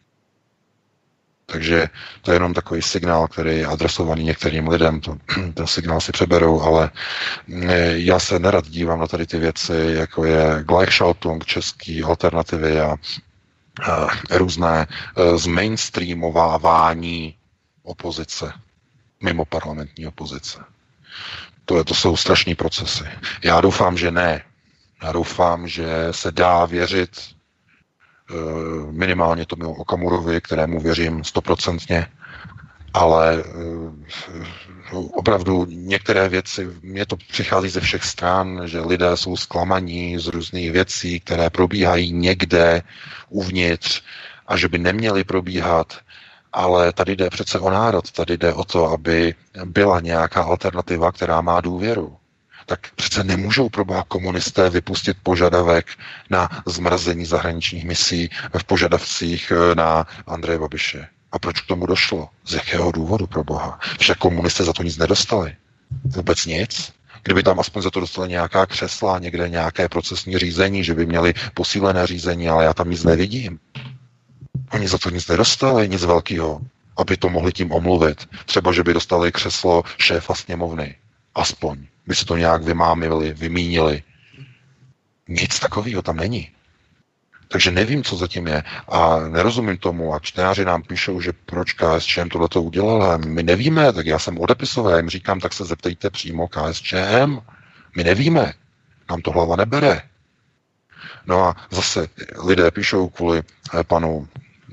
Takže to je jenom takový signál, který je adresovaný některým lidem. Ten signál si přeberou, ale já se nerad dívám na tady ty věci, jako je Gleichschaltung, český alternativy a různé zmainstreamovávání opozice, mimo parlamentní opozice. To jsou strašní procesy. Já doufám, že ne. Já doufám, že se dá věřit minimálně tomu Okamurovi, kterému věřím 100%, ale opravdu některé věci, mně to přichází ze všech stran, že lidé jsou zklamaní z různých věcí, které probíhají někde uvnitř a že by neměly probíhat, ale tady jde přece o národ, tady jde o to, aby byla nějaká alternativa, která má důvěru. Tak přece nemůžou proboha komunisté vypustit požadavek na zmrazení zahraničních misí v požadavcích na Andreje Babiše. A proč k tomu došlo? Z jakého důvodu, proboha? Však komunisté za to nic nedostali. Vůbec nic. Kdyby tam aspoň za to dostali nějaká křesla, někde nějaké procesní řízení, že by měli posílené řízení, ale já tam nic nevidím. Oni za to nic nedostali, nic velkého, aby to mohli tím omluvit. Třeba, že by dostali křeslo šéfa sněmovny. Aspoň by se to nějak vymámili, vymínili. Nic takového tam není. Takže nevím, co zatím je. A nerozumím tomu. A čtenáři nám píšou, že proč KSČM tohleto udělala. My nevíme, tak já jsem odepisoval. Já jim říkám, tak se zeptejte přímo KSČM. My nevíme. Nám to hlava nebere. No a zase lidé píšou kvůli panu,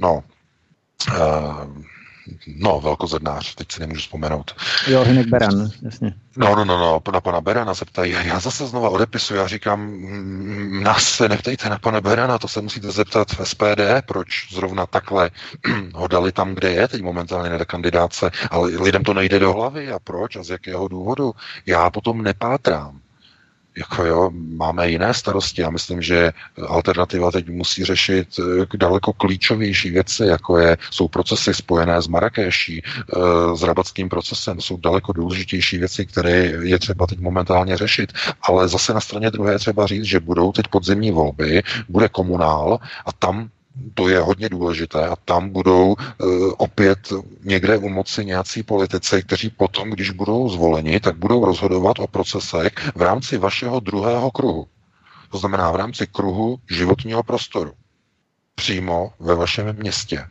velkozednář, teď si nemůžu vzpomenout. Jo, Hynek Beran, jasně. No, na pana Berana se ptají, já zase znova odepisuji, já říkám, nás se neptejte na pana Berana, to se musíte zeptat v SPD, proč zrovna takhle ho dali tam, kde je teď momentálně na kandidátce, ale lidem to nejde do hlavy a proč a z jakého důvodu, já potom nepátrám. Máme jiné starosti. Já myslím, že alternativa teď musí řešit daleko klíčovější věci, jsou procesy spojené s Marrakeší, s rabatským procesem. Jsou daleko důležitější věci, které je třeba teď momentálně řešit. Ale zase na straně druhé třeba říct, že budou teď podzimní volby, bude komunál a tam to je hodně důležité a tam budou opět někde u moci nějací politici, kteří potom, když budou zvoleni, tak budou rozhodovat o procesech v rámci vašeho druhého kruhu. To znamená v rámci kruhu životního prostoru. Přímo ve vašem městě.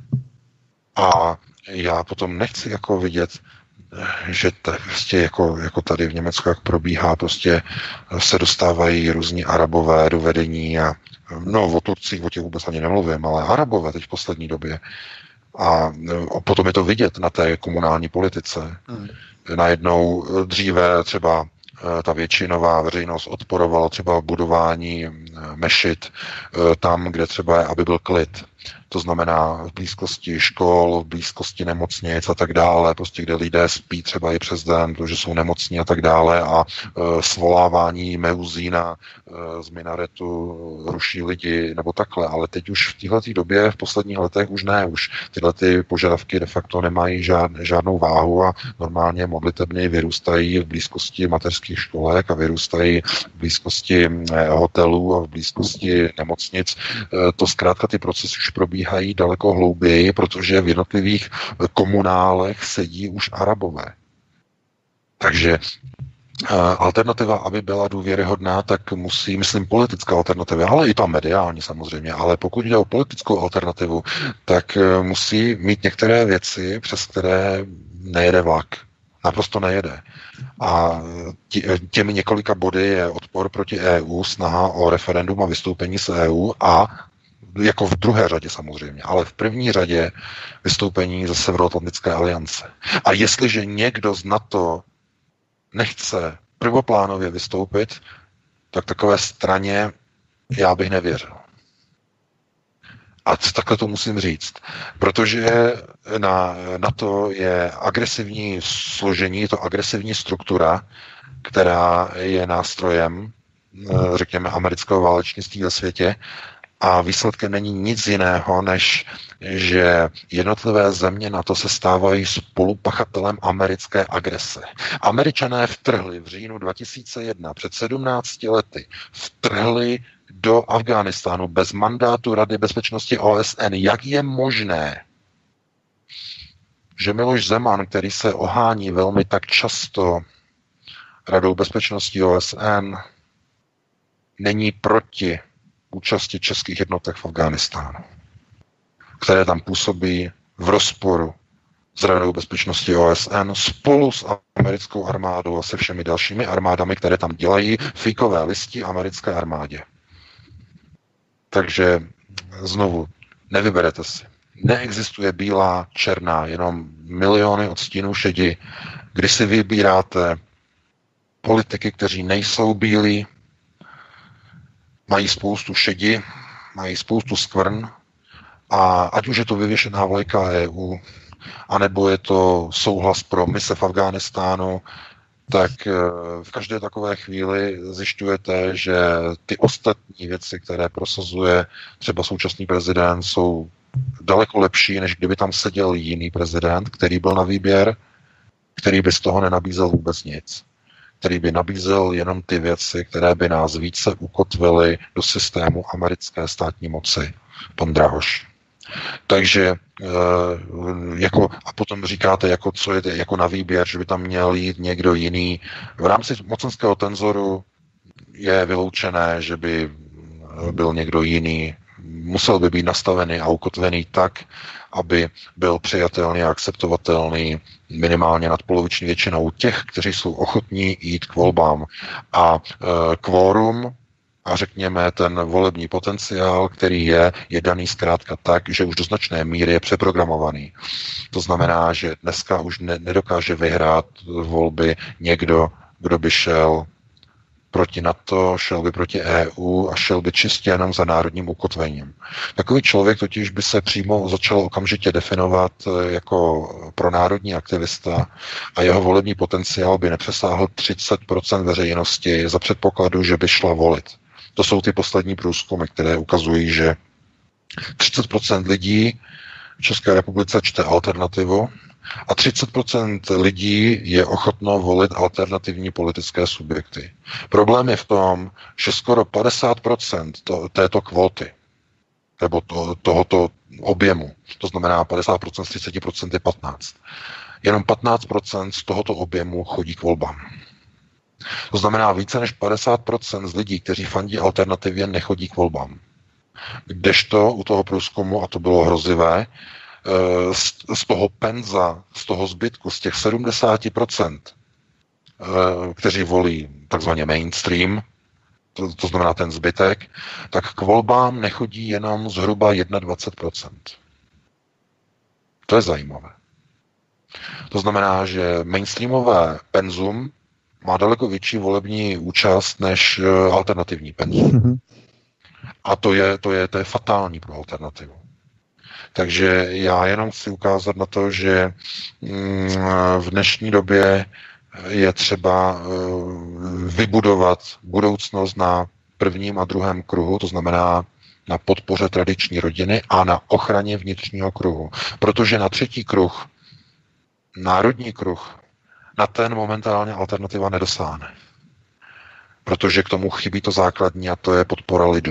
A já potom nechci vidět, že prostě jako tady v Německu, jak probíhá, prostě se dostávají různí Arabové do vedení a o Turcích, o těch vůbec ani nemluvím, ale Arabové teď v poslední době. A potom je to vidět na té komunální politice. Najednou dříve třeba ta většinová veřejnost odporovala třeba budování mešit tam, kde třeba je, aby byl klid. To znamená v blízkosti škol, v blízkosti nemocnic a tak dále, prostě kde lidé spí třeba i přes den, protože jsou nemocní a tak dále a svolávání meuzína z minaretu ruší lidi nebo takhle, ale teď už v této době, v posledních letech už ne, už tyhle ty požadavky de facto nemají žádnou váhu a normálně modlitebny vyrůstají v blízkosti mateřských školek a vyrůstají v blízkosti hotelů a v blízkosti nemocnic. To zkrátka ty procesy už probíhají daleko hlouběji, protože v jednotlivých komunálech sedí už Arabové. Takže alternativa, aby byla důvěryhodná, tak musí, myslím, politická alternativa, ale i ta mediální samozřejmě, ale pokud jde o politickou alternativu, tak musí mít některé věci, přes které nejede vlak. Naprosto nejede. A těmi několika body je odpor proti EU, snaha o referendum a vystoupení z EU a jako v druhé řadě samozřejmě, ale v první řadě vystoupení ze Severoatlantické aliance. A jestliže někdo z NATO nechce prvoplánově vystoupit, tak takové straně já bych nevěřil. A takhle to musím říct. Protože na NATO je agresivní složení, je to agresivní struktura, která je nástrojem, řekněme, amerického válečnictví ve světě, a výsledkem není nic jiného, než že jednotlivé země NATO se stávají spolupachatelem americké agrese. Američané vtrhli v říjnu 2001, před 17 lety, vtrhli do Afghánistánu bez mandátu Rady bezpečnosti OSN. Jak je možné, že Miloš Zeman, který se ohání velmi tak často Radou bezpečnosti OSN, není proti účasti českých jednotek v Afghánistánu, které tam působí v rozporu s Radou bezpečnosti OSN spolu s americkou armádou a se všemi dalšími armádami, které tam dělají fíkové listi americké armádě. Takže znovu, nevyberete si. Neexistuje bílá, černá, jenom miliony odstínů šedi, kdy si vybíráte politiky, kteří nejsou bílí, mají spoustu šedi, mají spoustu skvrn a ať už je to vyvěšená vlajka EU, anebo je to souhlas pro mise v Afghánistánu, tak v každé takové chvíli zjišťujete, že ty ostatní věci, které prosazuje třeba současný prezident, jsou daleko lepší, než kdyby tam seděl jiný prezident, který byl na výběr, který by z toho nenabízel vůbec nic. Který by nabízel jenom ty věci, které by nás více ukotvily do systému americké státní moci. Pan Drahoš. Takže a potom říkáte, jako, co je jako na výběr, že by tam měl jít někdo jiný. V rámci mocenského tenzoru je vyloučené, že by byl někdo jiný. Musel by být nastavený a ukotvený tak, aby byl přijatelný a akceptovatelný minimálně nadpoloviční většinou těch, kteří jsou ochotní jít k volbám. A kvórum a řekněme ten volební potenciál, který je daný zkrátka tak, že už do značné míry je přeprogramovaný. To znamená, že dneska už nedokáže vyhrát volby někdo, kdo by šel proti NATO, šel by proti EU a šel by čistě jenom za národním ukotvením. Takový člověk totiž by se přímo začal okamžitě definovat jako pronárodní aktivista a jeho volební potenciál by nepřesáhl 30% veřejnosti za předpokladu, že by šla volit. To jsou ty poslední průzkumy, které ukazují, že 30% lidí v České republice čte alternativu a 30% lidí je ochotno volit alternativní politické subjekty. Problém je v tom, že skoro 50% této kvóty, nebo tohoto objemu, to znamená 50% z 30% je 15%, jenom 15% z tohoto objemu chodí k volbám. To znamená, více než 50% z lidí, kteří fandí alternativě, nechodí k volbám. Kdežto u toho průzkumu, a to bylo hrozivé, z toho penza, z toho zbytku, z těch 70%, kteří volí takzvaně mainstream, to znamená ten zbytek, tak k volbám nechodí jenom zhruba 21%. To je zajímavé. To znamená, že mainstreamové penzum má daleko větší volební účast než alternativní penzum. A to je fatální pro alternativu. Takže já jenom chci ukázat na to, že v dnešní době je třeba vybudovat budoucnost na prvním a druhém kruhu, to znamená na podpoře tradiční rodiny a na ochraně vnitřního kruhu. Protože na třetí kruh, národní kruh, na ten momentálně alternativa nedosáhne. Protože k tomu chybí to základní a to je podpora lidu.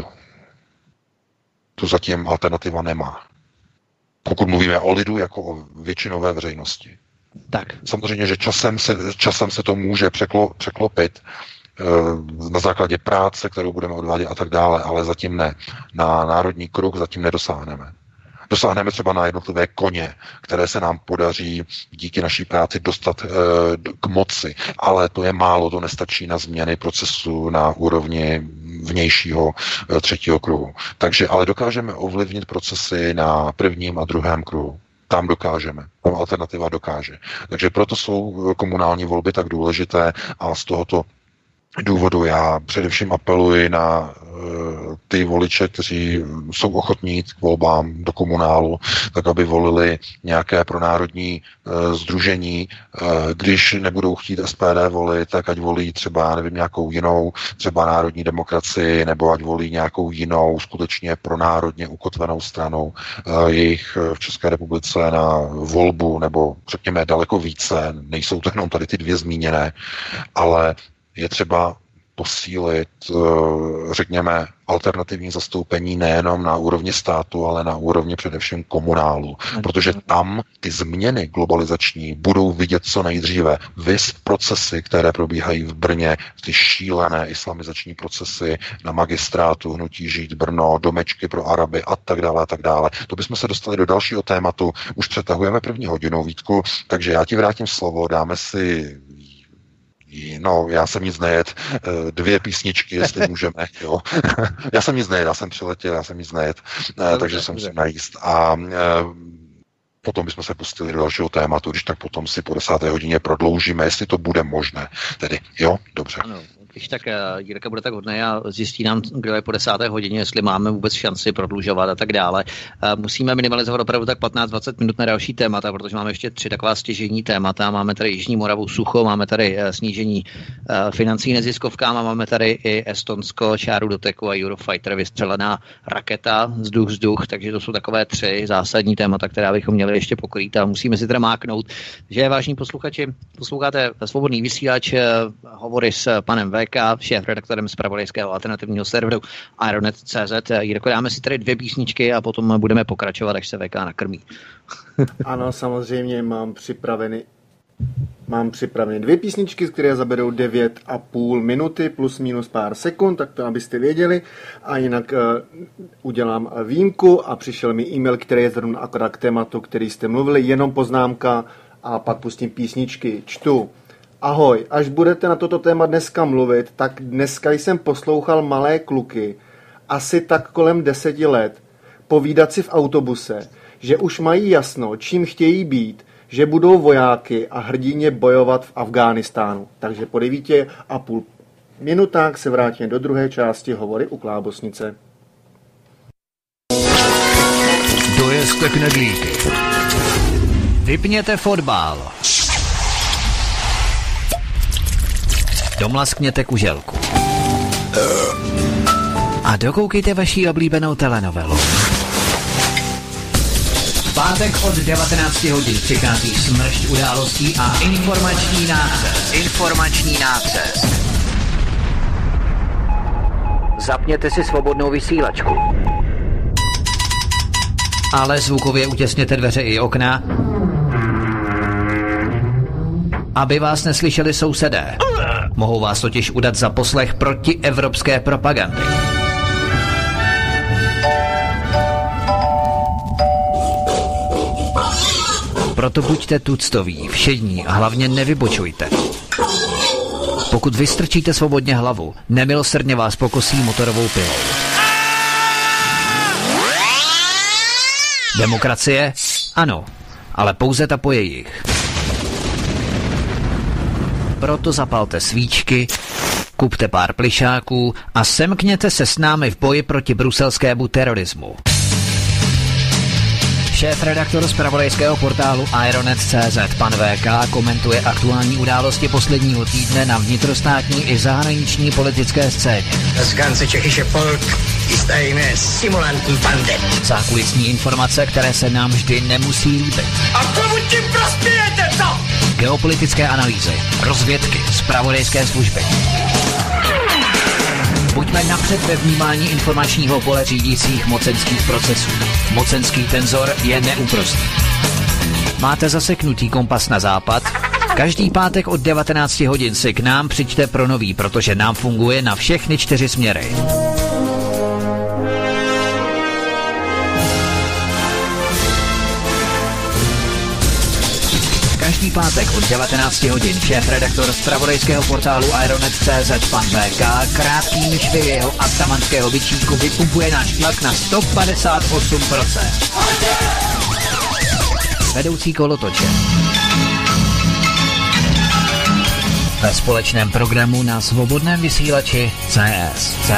Tu zatím alternativa nemá. Pokud mluvíme o lidu jako o většinové veřejnosti. Tak. Samozřejmě, že časem se to může překlopit na základě práce, kterou budeme odvádět a tak dále, ale zatím ne. Na národní kruh zatím nedosáhneme. Dosáhneme třeba na jednotlivé koně, které se nám podaří díky naší práci dostat k moci, ale to je málo, to nestačí na změny procesu na úrovni vnějšího třetího kruhu. Takže ale dokážeme ovlivnit procesy na prvním a druhém kruhu. Tam dokážeme. Tam alternativa dokáže. Takže proto jsou komunální volby tak důležité a z tohoto důvodu já především apeluji na ty voliče, kteří jsou ochotní jít k volbám do komunálu, tak aby volili nějaké pronárodní sdružení. Když nebudou chtít SPD volit, tak ať volí třeba, nevím, nějakou jinou, třeba národní demokracii, nebo ať volí nějakou jinou, skutečně pronárodně ukotvenou stranu. Jejich v České republice na volbu, nebo řekněme daleko více, nejsou to jenom tady ty dvě zmíněné, ale je třeba posílit, řekněme, alternativní zastoupení nejenom na úrovni státu, ale na úrovni především komunálu. Protože tam ty změny globalizační budou vidět co nejdříve. Viz procesy, které probíhají v Brně, ty šílené islamizační procesy na magistrátu, hnutí Žít Brno, domečky pro Araby a tak dále, a tak dále. To bychom se dostali do dalšího tématu. Už přetahujeme první hodinu, Vítku, takže já ti vrátím slovo, dáme si já jsem nic nejet, 2 písničky, jestli můžeme, jo. Já jsem nic nejet, já jsem přiletěl, já jsem nic nejet, takže se musím najíst. A potom bychom se pustili do dalšího tématu, když tak potom si po 10. hodině prodloužíme, jestli to bude možné. Tedy, jo, dobře. Ano. Když tak Jirka bude tak hodný a zjistí nám, kdo je po 10. hodině, jestli máme vůbec šanci prodlužovat a tak dále. Musíme minimalizovat opravdu tak 15-20 minut na další témata, protože máme ještě 3 taková stěžejní témata. Máme tady Jižní Moravu sucho, máme tady snížení financí neziskovkám a máme tady i Estonsko, čáru doteku a Eurofighter, vystřelená raketa, vzduch, takže to jsou takové 3 zásadní témata, která bychom měli ještě pokrýt a musíme si teda máknout, že vážní posluchači, posloucháte Svobodný vysílač, hovory s panem VK, šéfredaktorem zpravodajského alternativního serveru Ironet.cz. Jirko, dáme si tady 2 písničky a potom budeme pokračovat, až se VK nakrmí. Ano, samozřejmě mám připraveny 2 písničky, které zaberou 9,5 minuty plus minus pár sekund, tak to abyste věděli. A jinak udělám výjimku a přišel mi e-mail, který je zrovna akorát k tématu, který jste mluvili, jenom poznámka a pak pustím písničky. Čtu. Ahoj, až budete na toto téma dneska mluvit, tak dneska jsem poslouchal malé kluky, asi tak kolem 10 let, povídat si v autobuse, že už mají jasno, čím chtějí být, že budou vojáky a hrdině bojovat v Afghánistánu. Takže po 9,5 minutách se vrátíme do druhé části Hovory u Klábosnice. Dojezte knedlíky. Vypněte fotbal. Domlaskněte kuželku. A dokoukejte vaši oblíbenou telenovelu. V pátek od 19 hodin přichází smršť událostí a informační nácest. Zapněte si svobodnou vysílačku. Ale zvukově utěsněte dveře i okna, aby vás neslyšeli sousedé. Mohou vás totiž udat za poslech protievropské propagandy. Proto buďte tuctoví, všední a hlavně nevybočujte. Pokud vystrčíte svobodně hlavu, nemilosrdně vás pokosí motorovou pilou. Demokracie? Ano, ale pouze ta po jejich. Proto zapalte svíčky, kupte pár plišáků a semkněte se s námi v boji proti bruselskému terorismu. Šéfredaktor zpravodajského portálu Ironet.cz pan VK komentuje aktuální události posledního týdne na vnitrostátní i zahraniční politické scéně. Das ganze tschechische Volk ist eine Simulantenbande. Zákulisní informace, které se nám vždy nemusí líbit. A komu tím prospějete, co? Geopolitické analýzy, rozvědky, zpravodajské služby. Buďme napřed ve vnímání informačního pole řídících mocenských procesů. Mocenský tenzor je neúprostný. Máte zaseknutý kompas na západ? Každý pátek od 19 hodin si k nám přijďte pro nový, protože nám funguje na všechny 4 směry. Každý pátek od 19 hodin šéfredaktor zpravodajského portálu Ironet.cz pan VK krátkými švy jeho atamanského bičíku vypumpuje náš tlak na 158%. Vedoucí kolotoče. Ve společném programu na svobodném vysílači CS.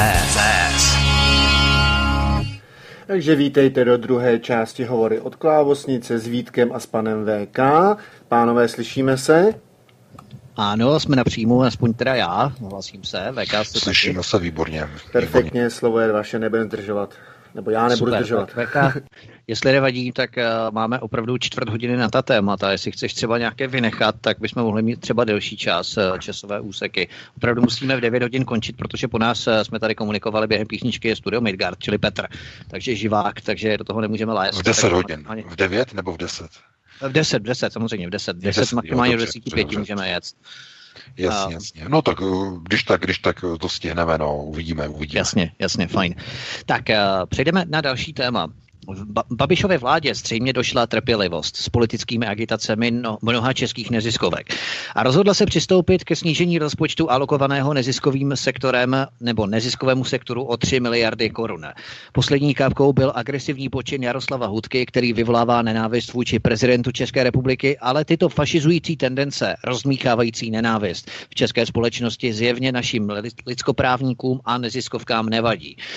Takže vítejte do druhé části Hovory od Klávosnice s Vítkem a s panem VK. Pánové, slyšíme se? Ano, jsme na příjmu, aspoň teda já, hlasím se. VK jste slyšíme se výborně. Perfektně, slovo je vaše, nebudeme zdržovat. Nebo já nebudu zdržovat. VK, jestli nevadí, tak máme opravdu 4 hodiny na ta témata. Jestli chceš třeba nějaké vynechat, tak bychom mohli mít třeba delší časové úseky. Opravdu musíme v 9 hodin končit, protože po nás jsme tady komunikovali během písničky je Studio Midgard, čili Petr. Takže živák, takže do toho nemůžeme lézt. V 10 hodin. V 9 nebo v 10? V 10, samozřejmě v 10. 10 maximálně do 10:05 můžeme jet. Jasně. No tak, když tak to stihneme, no, uvidíme. Jasně, fajn. Tak přejdeme na další téma. V Babišově vládě zřejmě došla trpělivost s politickými agitacemi mnoha českých neziskovek a rozhodla se přistoupit ke snížení rozpočtu alokovaného neziskovým sektorem nebo neziskovému sektoru o 3 miliardy korun. Poslední kapkou byl agresivní počin Jaroslava Hudky, který vyvolává nenávist vůči prezidentu České republiky, ale tyto fašizující tendence, rozmíchávající nenávist v české společnosti zjevně našim lidskoprávníkům a neziskovkám nevadí.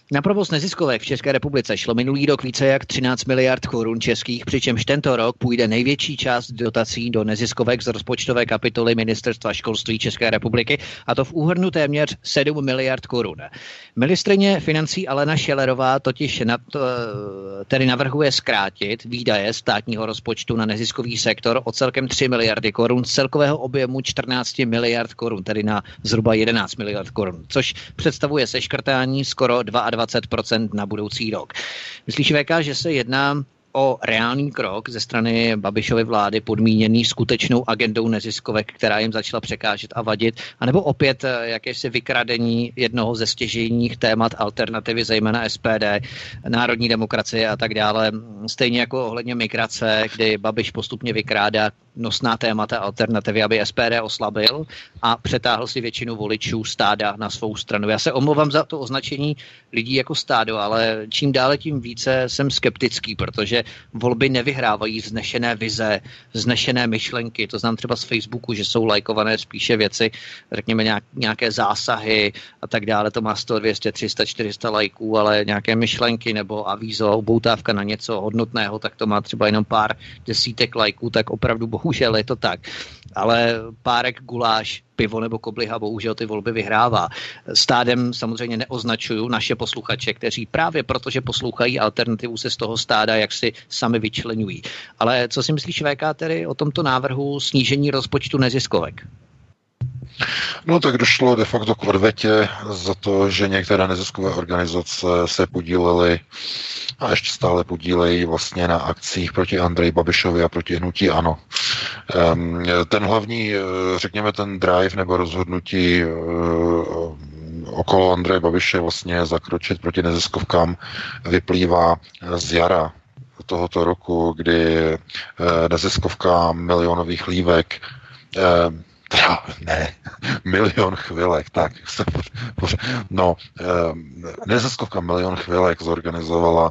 Na provoz neziskovek v České republice šlo minulý rok více jak 13 miliard korun českých, přičemž tento rok půjde největší část dotací do neziskovek z rozpočtové kapitoly Ministerstva školství České republiky, a to v úhrnu téměř 7 miliard korun. Ministryně financí Alena Schillerová totiž tedy navrhuje zkrátit výdaje státního rozpočtu na neziskový sektor o celkem 3 miliardy korun z celkového objemu 14 miliard korun, tedy na zhruba 11 miliard korun, což představuje seškrtání skoro 22% na budoucí rok. Myslíš, VK, že se jedná o reálný krok ze strany Babišovy vlády podmíněný skutečnou agendou neziskovek, která jim začala překážet a vadit, anebo opět jakési vykradení jednoho ze stěžejních témat alternativy, zejména SPD, národní demokracie a tak dále, stejně jako ohledně migrace, kdy Babiš postupně vykrádá nosná témata alternativy, aby SPD oslabil a přetáhl si většinu voličů stáda na svou stranu. Já se omlouvám za to označení lidí jako stádo, ale čím dále tím více jsem skeptický, protože volby nevyhrávají vznešené vize, vznešené myšlenky. To znám třeba z Facebooku, že jsou lajkované spíše věci, řekněme nějaké zásahy a tak dále. To má 100, 200, 300, 400 lajků, ale nějaké myšlenky nebo avízo, upoutávka na něco hodnotného, tak to má třeba jenom pár desítek lajků, tak opravdu bohužel je to tak. Ale párek, guláš, pivo nebo kobliha bohužel ty volby vyhrává. Stádem samozřejmě neoznačuju naše posluchače, kteří právě protože poslouchají alternativu se z toho stáda jak si sami vyčleňují. Ale co si myslíš, VK, tedy o tomto návrhu snížení rozpočtu neziskovek? No tak došlo de facto k odvetě za to, že některé neziskové organizace se podílely a ještě stále podílejí vlastně na akcích proti Andreji Babišovi a proti hnutí ANO. Ten hlavní, řekněme, ten drive nebo rozhodnutí okolo Andreje Babiše vlastně zakročit proti neziskovkám vyplývá z jara tohoto roku, kdy neziskovka Milionových lívek Milion chvilek, tak. No, neziskovka Milion chvilek zorganizovala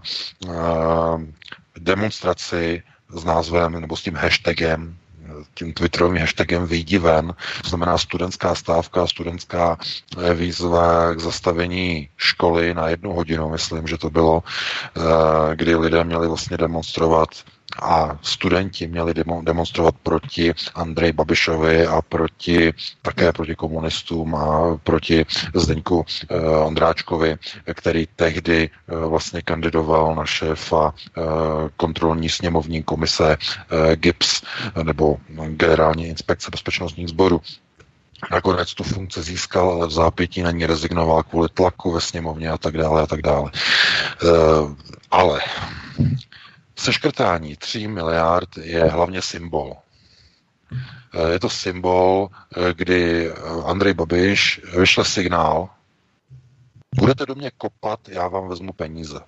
demonstraci s názvem, nebo s tím hashtagem, tím twitterovým hashtagem Vyjdi ven, to znamená studentská stávka, studentská výzva k zastavení školy na 1 hodinu, myslím, že to bylo, kdy lidé měli vlastně demonstrovat a studenti měli demonstrovat proti Andreji Babišovi a také proti komunistům a proti Zdeňku Ondráčkovi, který tehdy vlastně kandidoval na šéfa kontrolní sněmovní komise GIBS nebo Generální inspekce bezpečnostních sborů. Nakonec tu funkci získal, ale v zápětí na ní rezignoval kvůli tlaku ve sněmovně a tak dále a tak dále. Ale seškrtání 3 miliard je hlavně symbol. Je to symbol, kdy Andrej Babiš vyšle signál: budete do mě kopat, já vám vezmu peníze.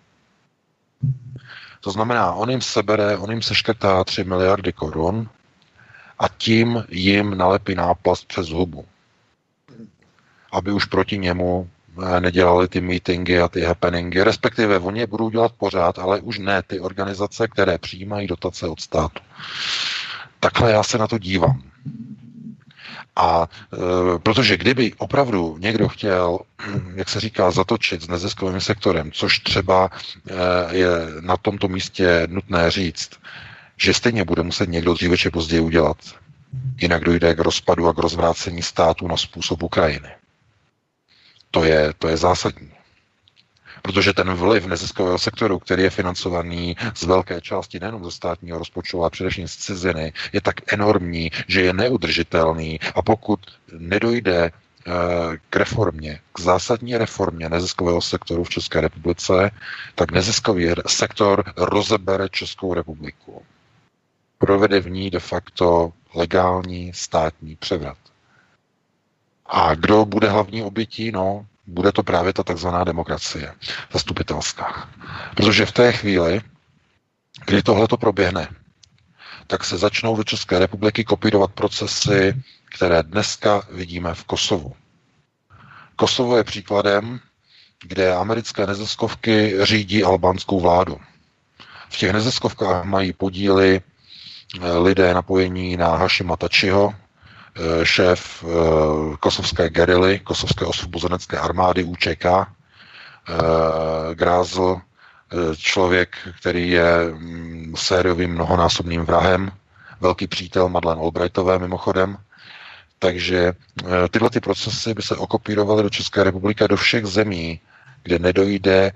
To znamená, on jim seškrtá 3 miliardy korun a tím jim nalepí náplast přes hubu. Aby už proti němu nedělali ty meetingy a ty happeningy, respektive oni je budou dělat pořád, ale už ne ty organizace, které přijímají dotace od státu. Takhle já se na to dívám. A protože kdyby opravdu někdo chtěl, jak se říká, zatočit s neziskovým sektorem, což třeba je na tomto místě nutné říct, že stejně bude muset někdo dříve či později udělat. Jinak dojde k rozpadu a k rozvrácení státu na způsob Ukrajiny. To je zásadní. Protože ten vliv neziskového sektoru, který je financovaný z velké části nejenom ze státního rozpočtu, ale především z ciziny, je tak enormní, že je neudržitelný. A pokud nedojde k reformě, k zásadní reformě neziskového sektoru v České republice, tak neziskový sektor rozebere Českou republiku. Provede v ní de facto legální státní převrat. A kdo bude hlavní obětí? No, bude to právě ta takzvaná demokracie zastupitelská. Protože v té chvíli, kdy tohleto proběhne, tak se začnou do České republiky kopírovat procesy, které dneska vidíme v Kosovu. Kosovo je příkladem, kde americké neziskovky řídí albánskou vládu. V těch neziskovkách mají podíly lidé napojení na Hašima Tačiho, šéf kosovské gerily, kosovské osvobozenecké armády UČK, Grázl, člověk, který je sériovým mnohonásobným vrahem, velký přítel Madeleine Albrightové mimochodem. Takže tyhle ty procesy by se okopírovaly do České republiky a do všech zemí, kde nedojde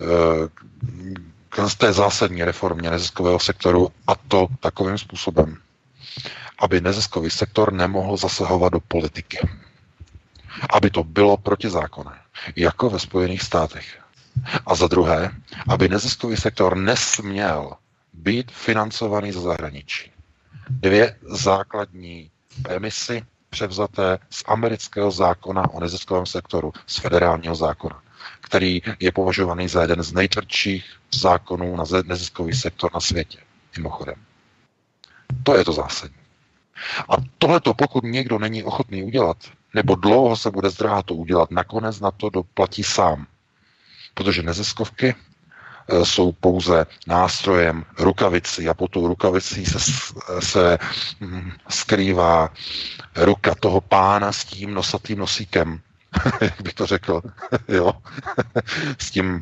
k té zásadní reformě neziskového sektoru, a to takovým způsobem, aby neziskový sektor nemohl zasahovat do politiky. Aby to bylo protizákonné, jako ve Spojených státech. A za druhé, aby neziskový sektor nesměl být financovaný ze zahraničí. 2 základní premisy převzaté z amerického zákona o neziskovém sektoru, z federálního zákona, který je považovaný za jeden z nejtvrdších zákonů na neziskový sektor na světě, mimochodem. To je to zásadní. A tohleto, pokud někdo není ochotný udělat, nebo dlouho se bude zdráhat to udělat, nakonec na to doplatí sám. Protože neziskovky jsou pouze nástrojem, rukavici, a pod tou rukavicí se skrývá ruka toho pána s tím nosatým nosíkem, jak bych to řekl, jo, s tím,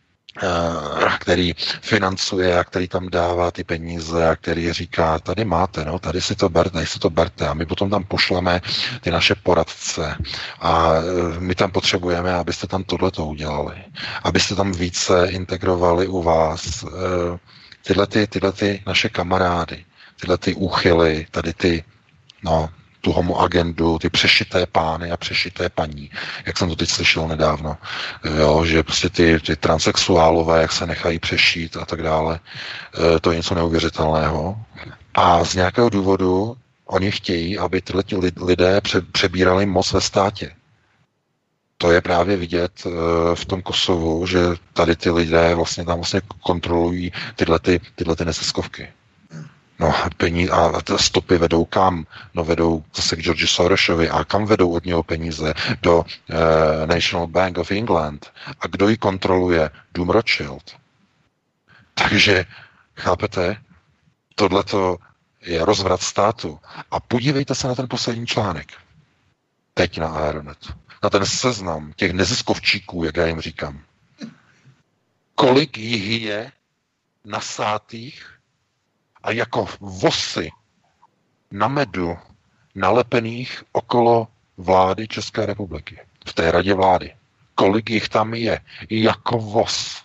který financuje a který tam dává ty peníze a který říká, tady máte, no, tady si to berte a my potom tam pošleme ty naše poradce a my tam potřebujeme, abyste tam tohleto udělali, abyste tam více integrovali u vás tyhle ty naše kamarády, tyhle ty úchyly, tady ty, no, tu homo agendu, ty přešité pány a přešité paní, jak jsem to teď slyšel nedávno, jo, že prostě ty transsexuálové, jak se nechají přešít a tak dále, to je něco neuvěřitelného. A z nějakého důvodu oni chtějí, aby tyhle lidé přebírali moc ve státě. To je právě vidět v tom Kosovu, že tady ty lidé vlastně tam kontrolují tyhle neziskovky. No, peníze a stopy vedou kam? No, vedou zase k George Sorosovi. A kam vedou od něho peníze? Do National Bank of England. A kdo ji kontroluje? Dům Rothschild. Takže, chápete, tohleto je rozvrat státu. A podívejte se na ten poslední článek. Teď na Aeronet. Na ten seznam těch neziskovčíků, jak já jim říkám. Kolik jich je nasátých a jako vosy na medu nalepených okolo vlády České republiky. V té radě vlády. Kolik jich tam je? Jako vos.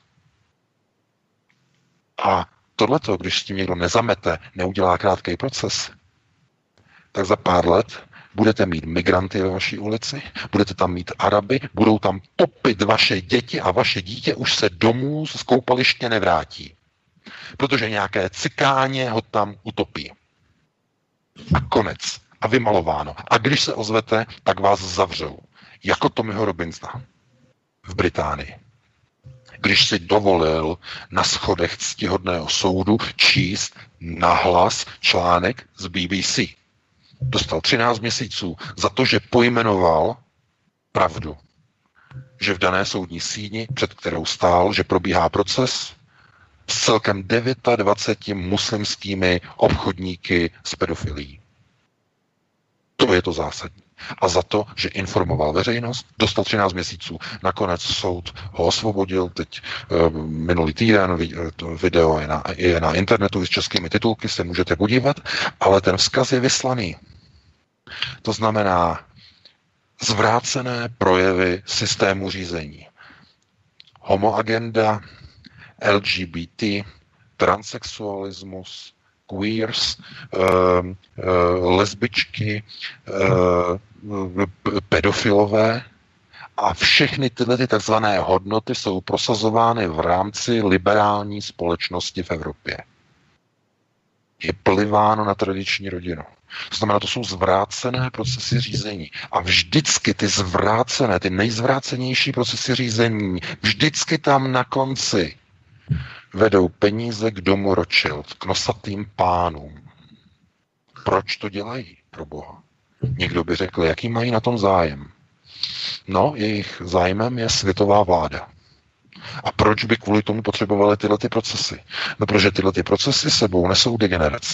A tohleto, když s tím někdo nezamete, neudělá krátký proces, tak za pár let budete mít migranty ve vaší ulici, budete tam mít Araby, budou tam topit vaše děti a vaše dítě už se domů z koupaliště nevrátí. Protože nějaké cikáně ho tam utopí. A konec. A vymalováno. A když se ozvete, tak vás zavřou. Jako Tommyho Robinsona v Británii. Když si dovolil na schodech ctihodného soudu číst nahlas článek z BBC. Dostal 13 měsíců za to, že pojmenoval pravdu. Že v dané soudní síni, před kterou stál, že probíhá proces s celkem 29 muslimskými obchodníky s pedofilií. To je to zásadní. A za to, že informoval veřejnost, dostal 13 měsíců. Nakonec soud ho osvobodil, teď minulý týden, to video je na internetu s českými titulky, se můžete podívat, ale ten vzkaz je vyslaný. To znamená zvrácené projevy systému řízení. Homoagenda, LGBT, transsexualismus, queers, lesbičky, pedofilové a všechny tyhle takzvané hodnoty jsou prosazovány v rámci liberální společnosti v Evropě. Je pliváno na tradiční rodinu. To znamená, to jsou zvrácené procesy řízení. A vždycky ty zvrácené, ty nejzvrácenější procesy řízení, vždycky tam na konci vedou peníze k domu Rothschild, k nosatým pánům. Proč to dělají, pro Boha? Někdo by řekl, jaký mají na tom zájem. No, jejich zájmem je světová vláda. A proč by kvůli tomu potřebovali tyhle ty procesy? No, protože tyhle ty procesy sebou nesou degeneraci.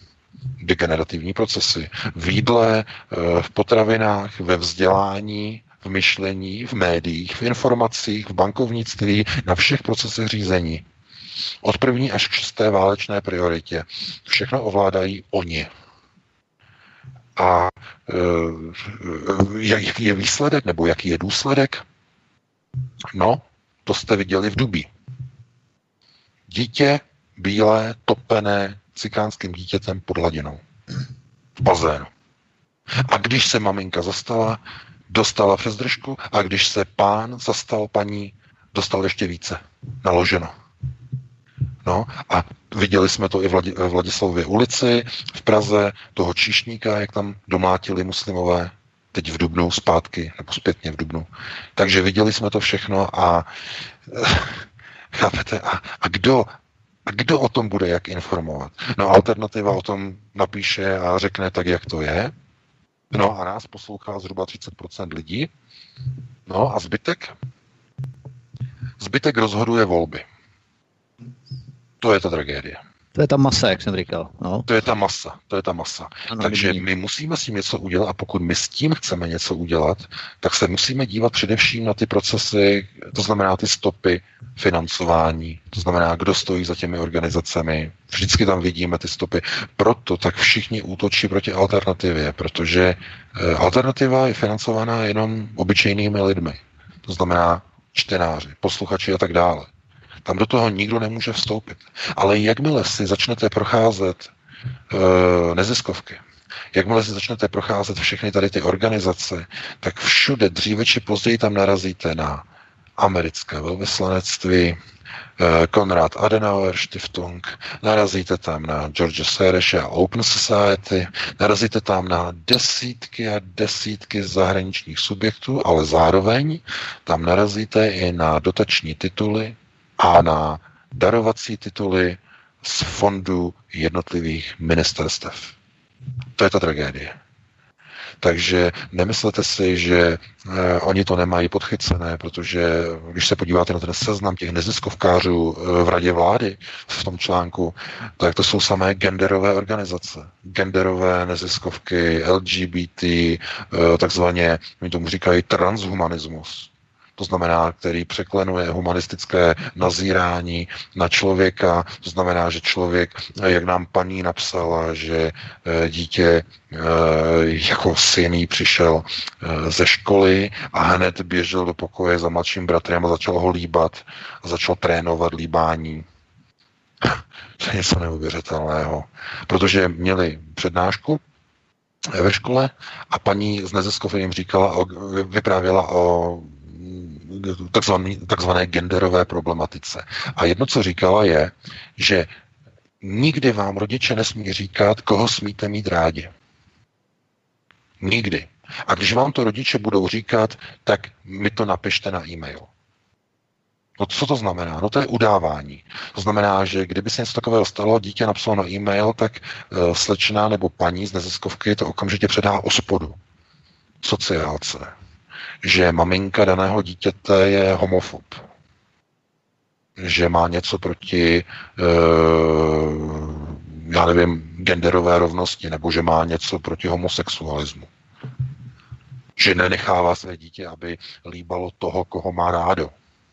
Degenerativní procesy v jídle, v potravinách, ve vzdělání v myšlení, v médiích, v informacích, v bankovnictví, na všech procesech řízení. Od první až k 6. válečné prioritě. Všechno ovládají oni. A jaký je výsledek, nebo jaký je důsledek? No, to jste viděli v Dubí. Dítě bílé, topené cikánským dítětem pod hladinou. V bazénu. A když se maminka zastala, dostala přes držku, a když se pán zastal paní, dostal ještě více. Naloženo. No a viděli jsme to i v Vladislavově ulici, v Praze, toho číšníka, jak tam domlátili muslimové, teď v dubnu, zpátky, nebo zpětně v dubnu. Takže viděli jsme to všechno a chápete, a kdo o tom bude jak informovat? No, Alternativa o tom napíše a řekne tak, jak to je. No a nás poslouchá zhruba 30% lidí. No a zbytek? Zbytek rozhoduje volby. To je ta tragédie. To je ta masa, jak jsem říkal. No. To je ta masa. Ano, takže my musíme s tím něco udělat a pokud my s tím chceme něco udělat, tak se musíme dívat především na ty procesy, to znamená ty stopy financování, to znamená, kdo stojí za těmi organizacemi. Vždycky tam vidíme ty stopy. Proto tak všichni útočí proti Alternativě, protože Alternativa je financovaná jenom obyčejnými lidmi. To znamená čtenáři, posluchači a tak dále. Tam do toho nikdo nemůže vstoupit. Ale jakmile si začnete procházet neziskovky, jakmile si začnete procházet všechny tady ty organizace, tak všude dříve či později tam narazíte na americké velvyslanectví, Konrad Adenauer Stiftung, narazíte tam na George Soros a Open Society, narazíte tam na desítky a desítky zahraničních subjektů, ale zároveň tam narazíte i na dotační tituly a na darovací tituly z fondů jednotlivých ministerstev. To je ta tragédie. Takže nemyslete si, že oni to nemají podchycené, protože když se podíváte na ten seznam těch neziskovkářů v Radě vlády v tom článku, tak to jsou samé genderové organizace. Genderové neziskovky, LGBT, takzvaně, oni tomu říkají transhumanismus. To znamená, který překlenuje humanistické nazírání na člověka. To znamená, že člověk, jak nám paní napsala, že dítě jako syn jí přišel ze školy a hned běžel do pokoje za mladším bratrem a začal ho líbat a začal trénovat líbání. To je něco neuvěřitelného. Protože měli přednášku ve škole a paní z neziskovky jim vyprávěla o takzvané genderové problematice. A jedno, co říkala, je, že nikdy vám rodiče nesmí říkat, koho smíte mít rádi. Nikdy. A když vám to rodiče budou říkat, tak mi to napište na e-mail. No co to znamená? No to je udávání. To znamená, že kdyby se něco takového stalo, dítě napsalo na e-mail, tak slečna nebo paní z neziskovky to okamžitě předá ospodu. Sociálce. Že maminka daného dítěte je homofob. Že má něco proti, já nevím, genderové rovnosti, nebo že má něco proti homosexualismu. Že nenechává své dítě, aby líbalo toho, koho má rádo.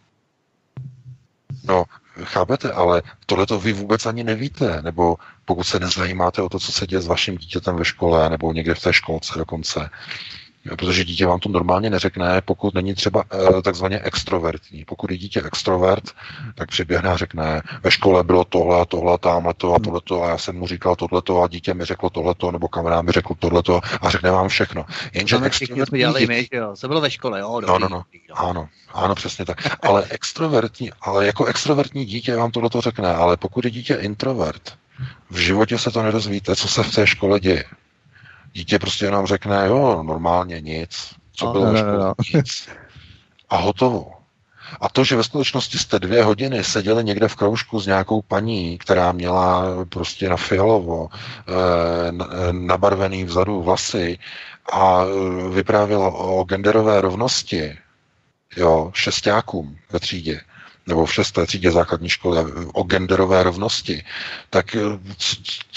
No, chápete, ale tohleto vy vůbec ani nevíte, nebo pokud se nezajímáte o to, co se děje s vaším dítětem ve škole, nebo někde v té školce dokonce, protože dítě vám to normálně neřekne, pokud není třeba takzvaně extrovertní. Pokud je dítě extrovert, tak přiběhne a řekne, ve škole bylo tohle a tohle, tamhleto a tohleto a já jsem mu říkal tohleto a dítě mi řeklo tohleto, nebo kamarád mi řekl tohleto a řekne vám všechno. Jenže všichni jsme dělali my, jo. Co bylo ve škole, jo? Ano, přesně tak. Ale jako extrovertní dítě vám tohleto řekne, ale pokud je dítě introvert, v životě se to nedozvíte, co se v té škole děje. Dítě prostě nám řekne, jo, normálně nic. Co bylo ve škole? Nic. A hotovo. A to, že ve skutečnosti jste 2 hodiny seděli někde v kroužku s nějakou paní, která měla prostě na fialovo nabarvený vzadu vlasy a vyprávěla o genderové rovnosti, jo, šestákům ve třídě, nebo v 6. třídě základní školy o genderové rovnosti, tak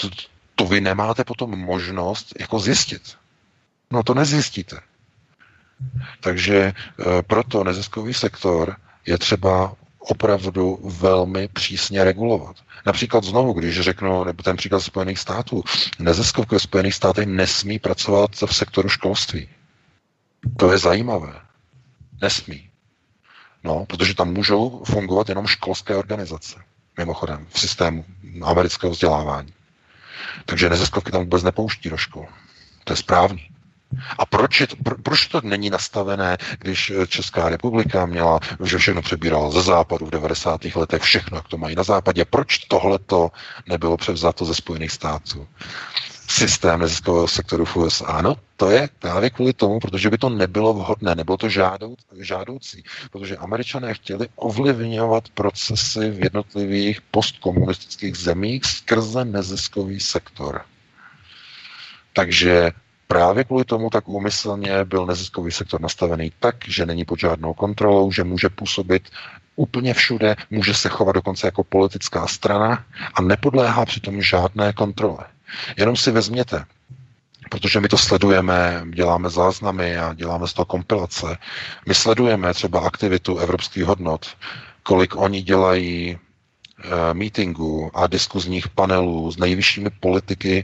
to vy nemáte potom možnost jako zjistit. No to nezjistíte. Takže proto neziskový sektor je třeba opravdu velmi přísně regulovat. Například znovu, když řeknu, nebo ten příklad Spojených států, neziskovky ve Spojených státech nesmí pracovat v sektoru školství. To je zajímavé. Nesmí. No, protože tam můžou fungovat jenom školské organizace. Mimochodem, v systému amerického vzdělávání. Takže neziskovky tam vůbec nepouští do škol. To je správný. A proč to není nastavené, když Česká republika měla, že všechno přebírala ze západu v 90. letech, všechno, jak to mají na západě? Proč tohleto nebylo převzato ze Spojených států? Systém neziskového sektoru v USA. No, to je právě kvůli tomu, protože by to nebylo vhodné, nebylo to žádoucí, protože Američané chtěli ovlivňovat procesy v jednotlivých postkomunistických zemích skrze neziskový sektor. Takže právě kvůli tomu tak úmyslně byl neziskový sektor nastavený tak, že není pod žádnou kontrolou, že může působit úplně všude, může se chovat dokonce jako politická strana a nepodléhá přitom žádné kontrole. Jenom si vezměte, protože my to sledujeme, děláme záznamy a děláme z toho kompilace, my sledujeme třeba aktivitu evropských hodnot, kolik oni dělají meetingů a diskuzních panelů s nejvyššími politiky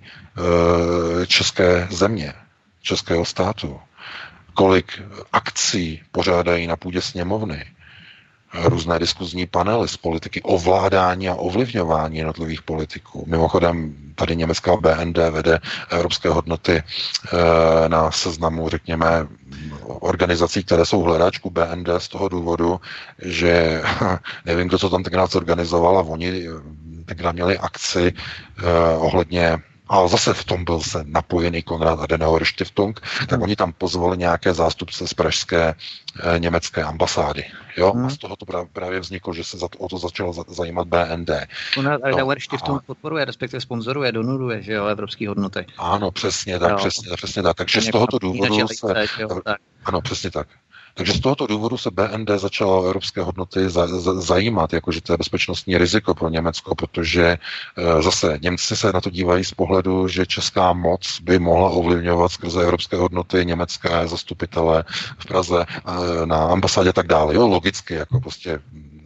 české země, českého státu, kolik akcí pořádají na půdě sněmovny, různé diskuzní panely z politiky, ovládání a ovlivňování jednotlivých politiků. Mimochodem, tady německá BND vede evropské hodnoty na seznamu, řekněme, organizací, které jsou v hledáčku BND z toho důvodu, že nevím, kdo to tam tenkrát zorganizoval, a oni tenkrát měli akci ohledně, a zase v tom byl se napojený Konrad Adenauer Stiftung, tak oni tam pozvali nějaké zástupce z pražské německé ambasády. Jo? A z toho to právě vzniklo, že se o to začalo zajímat BND. Konrad Adenauer Stiftung podporuje, respektive sponzoruje, donuruje, že jo, evropský hodnoty. Ano, přesně tak, přesně tak. Takže z tohoto důvodu ano, přesně tak. Takže z tohoto důvodu se BND začalo evropské hodnoty zajímat, jakože to je bezpečnostní riziko pro Německo, protože zase Němci se na to dívají z pohledu, že česká moc by mohla ovlivňovat skrze evropské hodnoty německé zastupitele v Praze na ambasádě a tak dále. Jo, logicky, jako prostě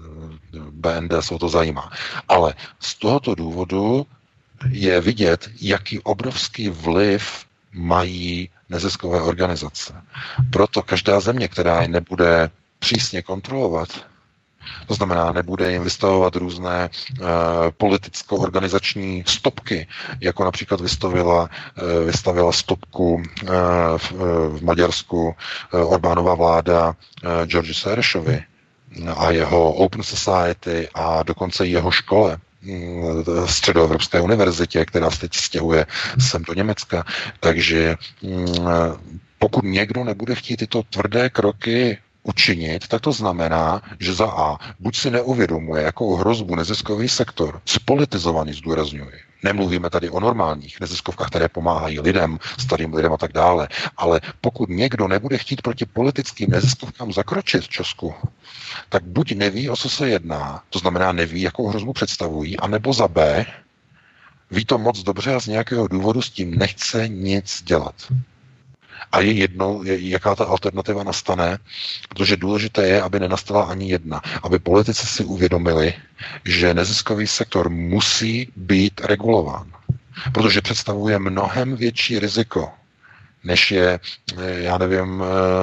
BND se o to zajímá. Ale z tohoto důvodu je vidět, jaký obrovský vliv mají neziskové organizace. Proto každá země, která je nebude přísně kontrolovat, to znamená, nebude jim vystavovat různé politicko-organizační stopky, jako například vystavila stopku v Maďarsku Orbánova vláda Georgi Soroshovi a jeho Open Society a dokonce jeho škole, Středoevropské univerzitě, která se teď stěhuje sem do Německa. Takže pokud někdo nebude chtít tyto tvrdé kroky učinit, tak to znamená, že za A, buď si neuvědomuje, jakou hrozbu neziskový sektor, spolitizovaný zdůrazňuji. Nemluvíme tady o normálních neziskovkách, které pomáhají lidem, starým lidem a tak dále, ale pokud někdo nebude chtít proti politickým neziskovkám zakročit v Česku, tak buď neví, o co se jedná, to znamená neví, jakou hrozbu představují, anebo za B, ví to moc dobře a z nějakého důvodu s tím nechce nic dělat. A je jednou, jaká ta alternativa nastane, protože důležité je, aby nenastala ani jedna. Aby politici si uvědomili, že neziskový sektor musí být regulován. Protože představuje mnohem větší riziko, než je, já nevím,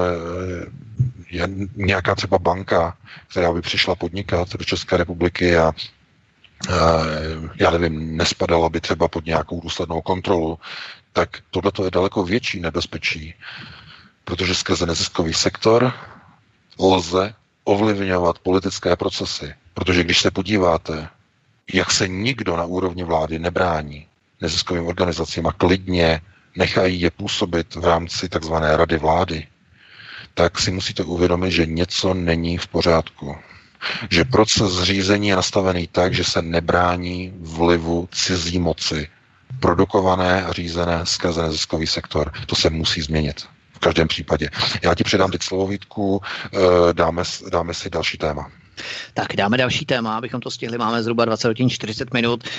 nějaká třeba banka, která by přišla podnikat do České republiky a já nevím, nespadala by třeba pod nějakou důslednou kontrolu, tak tohleto je daleko větší nebezpečí, protože skrze neziskový sektor lze ovlivňovat politické procesy. Protože když se podíváte, jak se nikdo na úrovni vlády nebrání neziskovým organizacím a klidně nechají je působit v rámci takzvané rady vlády, tak si musíte uvědomit, že něco není v pořádku. Že proces řízení je nastavený tak, že se nebrání vlivu cizí moci, produkované a řízené skrze neziskový sektor. To se musí změnit. V každém případě. Já ti předám teď slovo, Vítku, dáme si další téma. Tak dáme další téma, abychom to stihli. Máme zhruba 20 hodin 40 minut.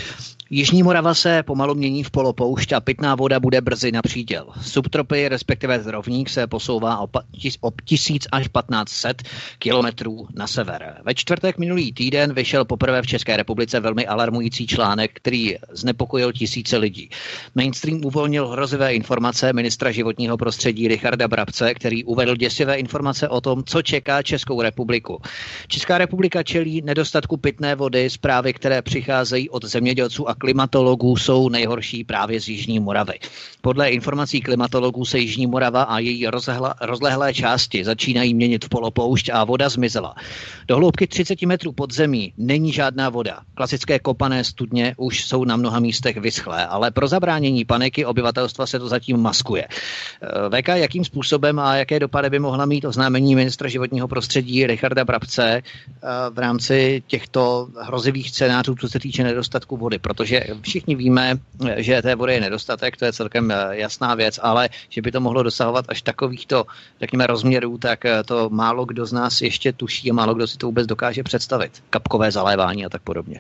Jižní Morava se pomalu mění v polopoušť a pitná voda bude brzy na příděl. Subtropy, respektive rovník, se posouvá o 1000 až 1500 kilometrů na sever. Ve čtvrtek minulý týden vyšel poprvé v České republice velmi alarmující článek, který znepokojil tisíce lidí. Mainstream uvolnil hrozivé informace ministra životního prostředí Richarda Brabce, který uvedl děsivé informace o tom, co čeká Českou republiku. Česká republika čelí nedostatku pitné vody. Zprávy, které přicházejí od zemědělců a klimatologů, jsou nejhorší právě z Jižní Moravy. Podle informací klimatologů se Jižní Morava a její rozlehlé části začínají měnit v polopoušť a voda zmizela. Do hloubky 30 metrů pod zemí není žádná voda. Klasické kopané studně už jsou na mnoha místech vyschlé, ale pro zabránění paniky obyvatelstva se to zatím maskuje. VK, jakým způsobem a jaké dopady by mohla mít oznámení ministra životního prostředí Richarda Brabce v rámci těchto hrozivých scénářů, co se týče nedostatku vody? Protože všichni víme, že té vody je nedostatek, to je celkem jasná věc, ale že by to mohlo dosahovat až takovýchto, řekněme, rozměrů, tak to málo kdo z nás ještě tuší a málo kdo si to vůbec dokáže představit. Kapkové zalévání a tak podobně.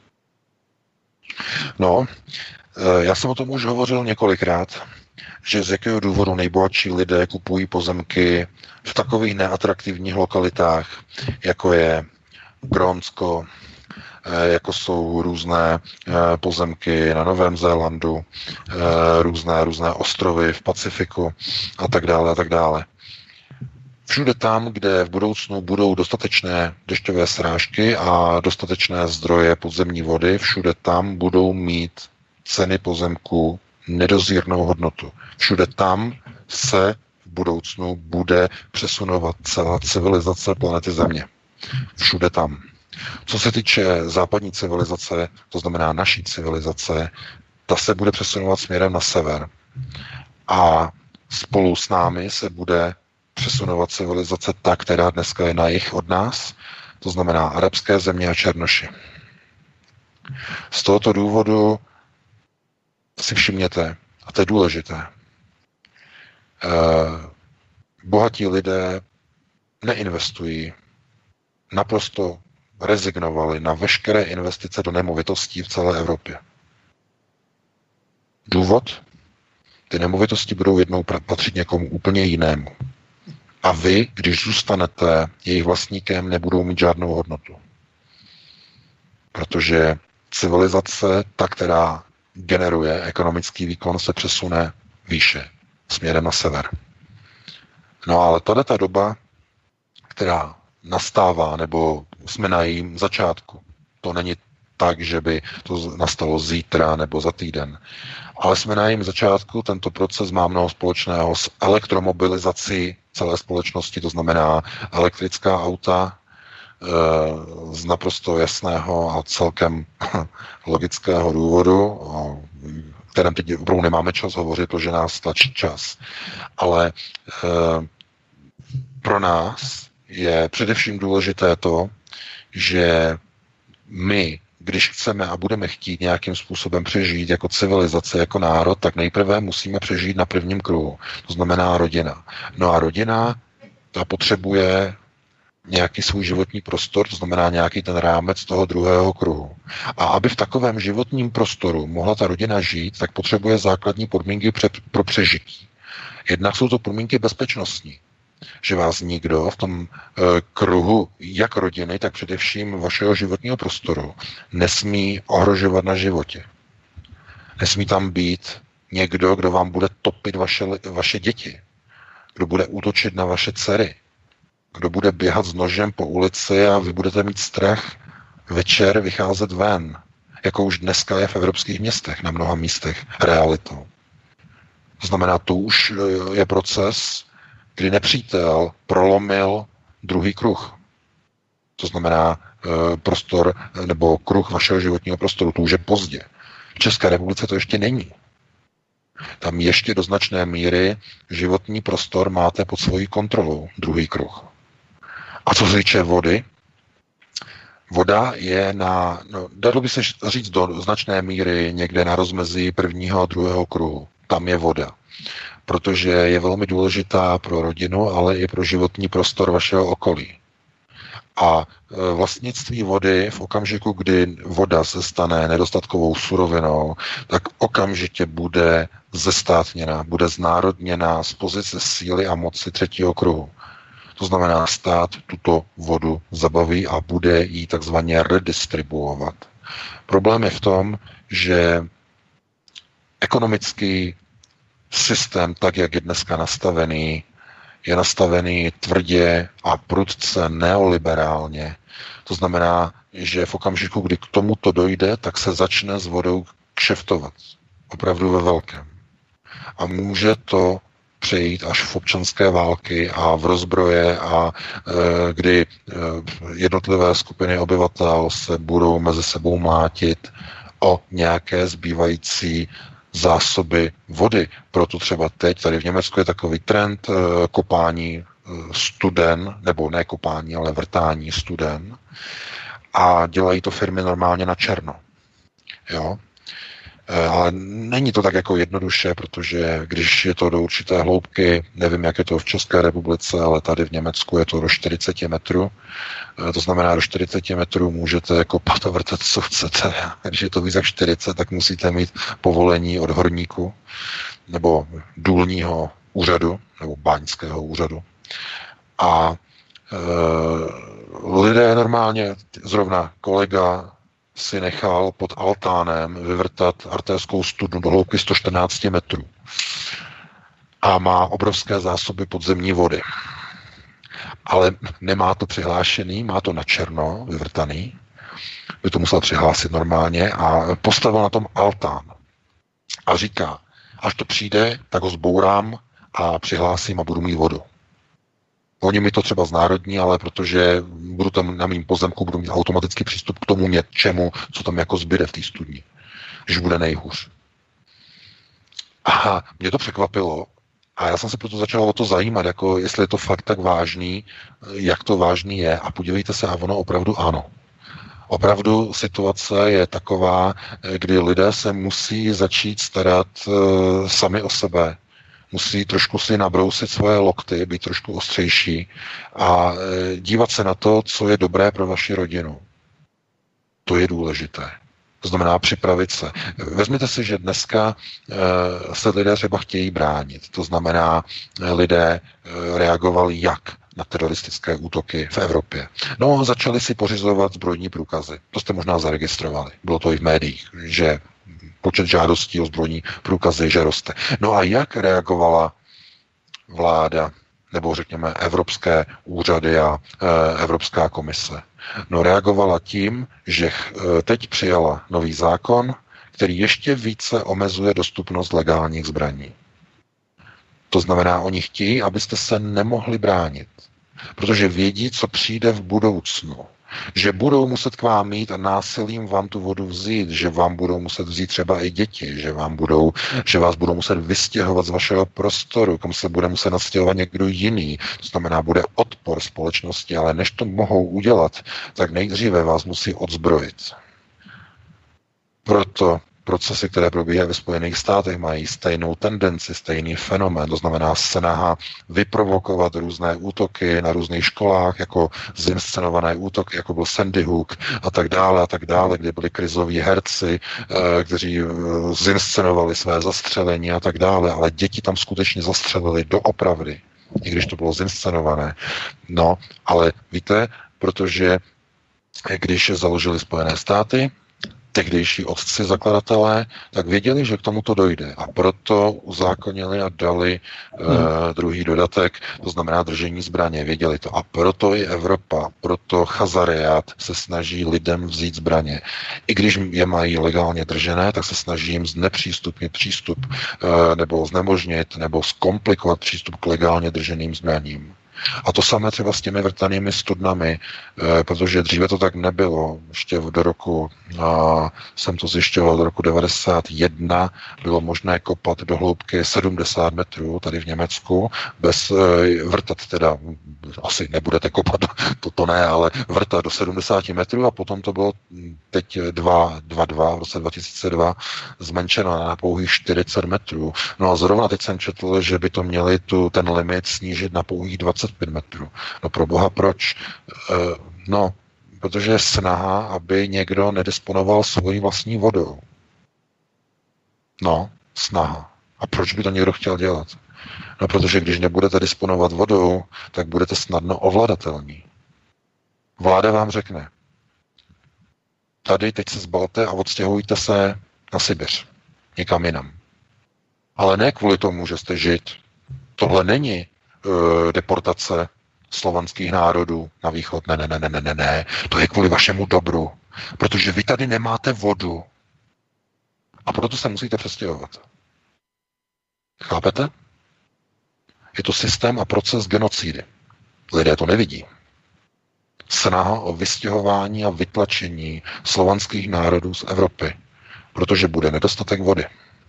No, já jsem o tom už hovořil několikrát, že z jakého důvodu nejbohatší lidé kupují pozemky v takových neatraktivních lokalitách, jako je Grónsko, jako jsou různé pozemky na Novém Zélandu, různé ostrovy v Pacifiku a tak dále a tak dále. Všude tam, kde v budoucnu budou dostatečné dešťové srážky a dostatečné zdroje podzemní vody, všude tam budou mít ceny pozemků nedozírnou hodnotu. Všude tam se v budoucnu bude přesunovat celá civilizace planety Země. Všude tam. Co se týče západní civilizace, to znamená naší civilizace, ta se bude přesunovat směrem na sever. A spolu s námi se bude přesunovat civilizace ta, která dneska je na jih od nás, to znamená arabské země a Černoši. Z tohoto důvodu si všimněte, a to je důležité, bohatí lidé neinvestují, naprosto rezignovali na veškeré investice do nemovitostí v celé Evropě. Důvod? Ty nemovitosti budou jednou patřit někomu úplně jinému. A vy, když zůstanete jejich vlastníkem, nebudou mít žádnou hodnotu. Protože civilizace, ta, která generuje ekonomický výkon, se přesune výše, směrem na sever. No ale tato doba, která nastává, nebo jsme na jejím začátku, to není tak, že by to nastalo zítra nebo za týden, ale jsme na jejím začátku, tento proces má mnoho společného s elektromobilizací celé společnosti, to znamená elektrická auta z naprosto jasného a celkem logického důvodu, o kterém teď opravdu nemáme čas hovořit, protože nás tlačí čas. Ale pro nás je především důležité to, že my, když chceme a budeme chtít nějakým způsobem přežít jako civilizace, jako národ, tak nejprve musíme přežít na prvním kruhu. To znamená rodina. No a rodina, ta potřebuje nějaký svůj životní prostor, to znamená nějaký ten rámec toho druhého kruhu. A aby v takovém životním prostoru mohla ta rodina žít, tak potřebuje základní podmínky pro přežití. Jednak jsou to podmínky bezpečnostní, že vás nikdo v tom kruhu jak rodiny, tak především vašeho životního prostoru nesmí ohrožovat na životě. Nesmí tam být někdo, kdo vám bude topit vaše děti, kdo bude útočit na vaše dcery, kdo bude běhat s nožem po ulici a vy budete mít strach večer vycházet ven, jako už dneska je v evropských městech, na mnoha místech realitou. To znamená, to už je proces, kdy nepřítel prolomil druhý kruh. To znamená prostor nebo kruh vašeho životního prostoru. To už je pozdě. V České republice to ještě není. Tam ještě do značné míry životní prostor máte pod svojí kontrolou, druhý kruh. A co se týče vody, voda je dalo by se říct do značné míry někde na rozmezí prvního a druhého kruhu. Tam je voda. Protože je velmi důležitá pro rodinu, ale i pro životní prostor vašeho okolí. A vlastnictví vody v okamžiku, kdy voda se stane nedostatkovou surovinou, tak okamžitě bude zestátněna, bude znárodněna z pozice síly a moci třetího kruhu. To znamená, stát tuto vodu zabaví a bude ji takzvaně redistribuovat. Problém je v tom, že ekonomický systém, tak jak je dneska nastavený, je nastavený tvrdě a prudce neoliberálně. To znamená, že v okamžiku, kdy k tomuto dojde, tak se začne s vodou kšeftovat. Opravdu ve velkém. A může to přejít až v občanské války a v rozbroje a kdy jednotlivé skupiny obyvatel se budou mezi sebou mlátit o nějaké zbývající zásoby vody. Proto třeba teď tady v Německu je takový trend kopání studen, nebo ne kopání, ale vrtání studen. A dělají to firmy normálně na černo. Jo? Ale není to tak jako jednoduše, protože když je to do určité hloubky, nevím, jak je to v České republice, ale tady v Německu je to do 40 metrů. To znamená, do 40 metrů můžete kopat a vrtat, co chcete. Když je to víc jak 40, tak musíte mít povolení od horníku nebo důlního úřadu nebo báňského úřadu. A lidé normálně, zrovna kolega si nechal pod altánem vyvrtat artérskou studnu do hloubky 114 metrů. A má obrovské zásoby podzemní vody. Ale nemá to přihlášený, má to na černo vyvrtaný. By to musel přihlásit normálně a postavil na tom altán. A říká, až to přijde, tak ho zbourám a přihlásím a budu mít vodu. Oni mi to třeba znárodní, ale protože budu tam na mým pozemku, budu mít automatický přístup k tomu něčemu, co tam jako zbyde v té studni. Když bude nejhůř. A mě to překvapilo a já jsem se proto začal o to zajímat, jako jestli je to fakt tak vážný, jak to vážný je. A podívejte se, a ono opravdu ano. Opravdu situace je taková, kdy lidé se musí začít starat sami o sebe. Musí trošku si nabrousit svoje lokty, být trošku ostřejší a dívat se na to, co je dobré pro vaši rodinu. To je důležité. To znamená připravit se. Vezměte si, že dneska se lidé třeba chtějí bránit. To znamená, lidé reagovali jak na teroristické útoky v Evropě. No, začali si pořizovat zbrojní průkazy. To jste možná zaregistrovali. Bylo to i v médiích, že počet žádostí o zbrojní průkazy, že roste. No a jak reagovala vláda, nebo řekněme evropské úřady a Evropská komise? No reagovala tím, že teď přijala nový zákon, který ještě více omezuje dostupnost legálních zbraní. To znamená, oni chtějí, abyste se nemohli bránit, protože vědí, co přijde v budoucnu. Že budou muset k vám mít a násilím vám tu vodu vzít, že vám budou muset vzít třeba i děti, že vás budou muset vystěhovat z vašeho prostoru, kam se bude muset nastěhovat někdo jiný. To znamená, bude odpor společnosti, ale než to mohou udělat, tak nejdříve vás musí odzbrojit. Proto procesy, které probíhají ve Spojených státech, mají stejnou tendenci, stejný fenomén, to znamená snaha vyprovokovat různé útoky na různých školách, jako zinscenované útoky, jako byl Sandy Hook a tak dále, kde byli krizoví herci, kteří zinscenovali své zastřelení a tak dále, ale děti tam skutečně zastřelili doopravdy, i když to bylo zinscenované. No, ale víte, protože když založili Spojené státy, tehdejší otci zakladatelé, tak věděli, že k tomuto dojde. A proto uzákonili a dali druhý dodatek, to znamená držení zbraně. Věděli to. A proto i Evropa, proto Chazariát se snaží lidem vzít zbraně. I když je mají legálně držené, tak se snaží jim znepřístupnit přístup nebo znemožnit nebo zkomplikovat přístup k legálně drženým zbraním. A to samé třeba s těmi vrtanými studnami, protože dříve to tak nebylo. Ještě do roku, jsem to zjišťoval, do roku 91 bylo možné kopat do hloubky 70 metrů tady v Německu, bez vrtat teda, asi nebudete kopat, to ne, ale vrtat do 70 metrů a potom to bylo teď 2,2 v roce 2002 zmenšeno na pouhých 40 metrů. No a zrovna teď jsem četl, že by to měli ten limit snížit na pouhých 25 metrů. No pro boha, proč? No, protože je snaha, aby někdo nedisponoval svojí vlastní vodou. No, snaha. A proč by to někdo chtěl dělat? No, protože když nebudete disponovat vodou, tak budete snadno ovladatelní. Vláda vám řekne, tady teď se zbalte a odstěhujte se na Sibiř, někam jinam. Ale ne kvůli tomu, že jste Žid. Tohle není deportace slovanských národů na východ. Ne. To je kvůli vašemu dobru. Protože vy tady nemáte vodu. A proto se musíte přestěhovat. Chápete? Je to systém a proces genocidy. Lidé to nevidí. Snaha o vystěhování a vytlačení slovanských národů z Evropy, protože bude nedostatek vody.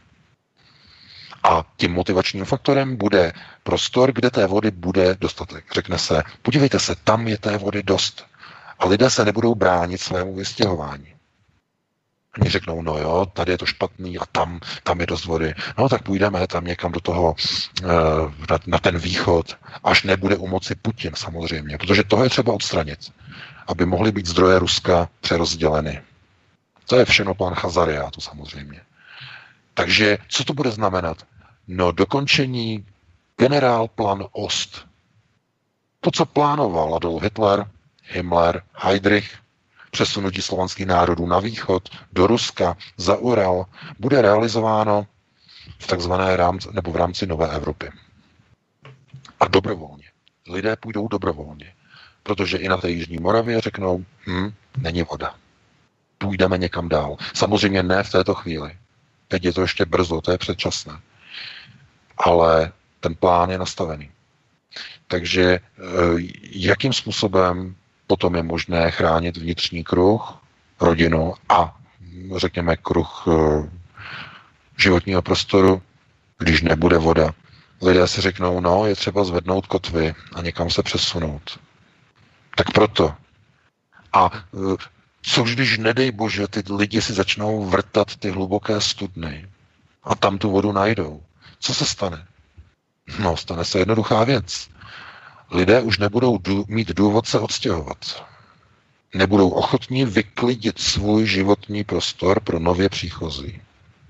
A tím motivačním faktorem bude prostor, kde té vody bude dostatek. Řekne se, podívejte se, tam je té vody dost. A lidé se nebudou bránit svému vystěhování. Oni řeknou, no jo, tady je to špatný a tam je dost vody. No tak půjdeme tam někam do toho, na ten východ, až nebude u moci Putin samozřejmě, protože toho je třeba odstranit, aby mohly být zdroje Ruska přerozděleny. To je všechno plán Chazariátu samozřejmě. Takže co to bude znamenat? No dokončení generálplan Ost. To, co plánoval Adolf Hitler, Himmler, Heydrich, přesunutí slovanských národů na východ, do Ruska, za Ural, bude realizováno v takzvané rámci, nebo v rámci Nové Evropy. A dobrovolně. Lidé půjdou dobrovolně. Protože i na té Jižní Moravě řeknou, není voda. Půjdeme někam dál. Samozřejmě ne v této chvíli. Teď je to ještě brzo, to je předčasné. Ale ten plán je nastavený. Takže jakým způsobem potom je možné chránit vnitřní kruh, rodinu a řekněme kruh životního prostoru, když nebude voda. Lidé si řeknou, no, je třeba zvednout kotvy a někam se přesunout. Tak proto. A což když, nedej bože, ty lidi si začnou vrtat ty hluboké studny a tam tu vodu najdou. Co se stane? No, stane se jednoduchá věc. Lidé už nebudou mít důvod se odstěhovat. Nebudou ochotní vyklidit svůj životní prostor pro nově příchozí.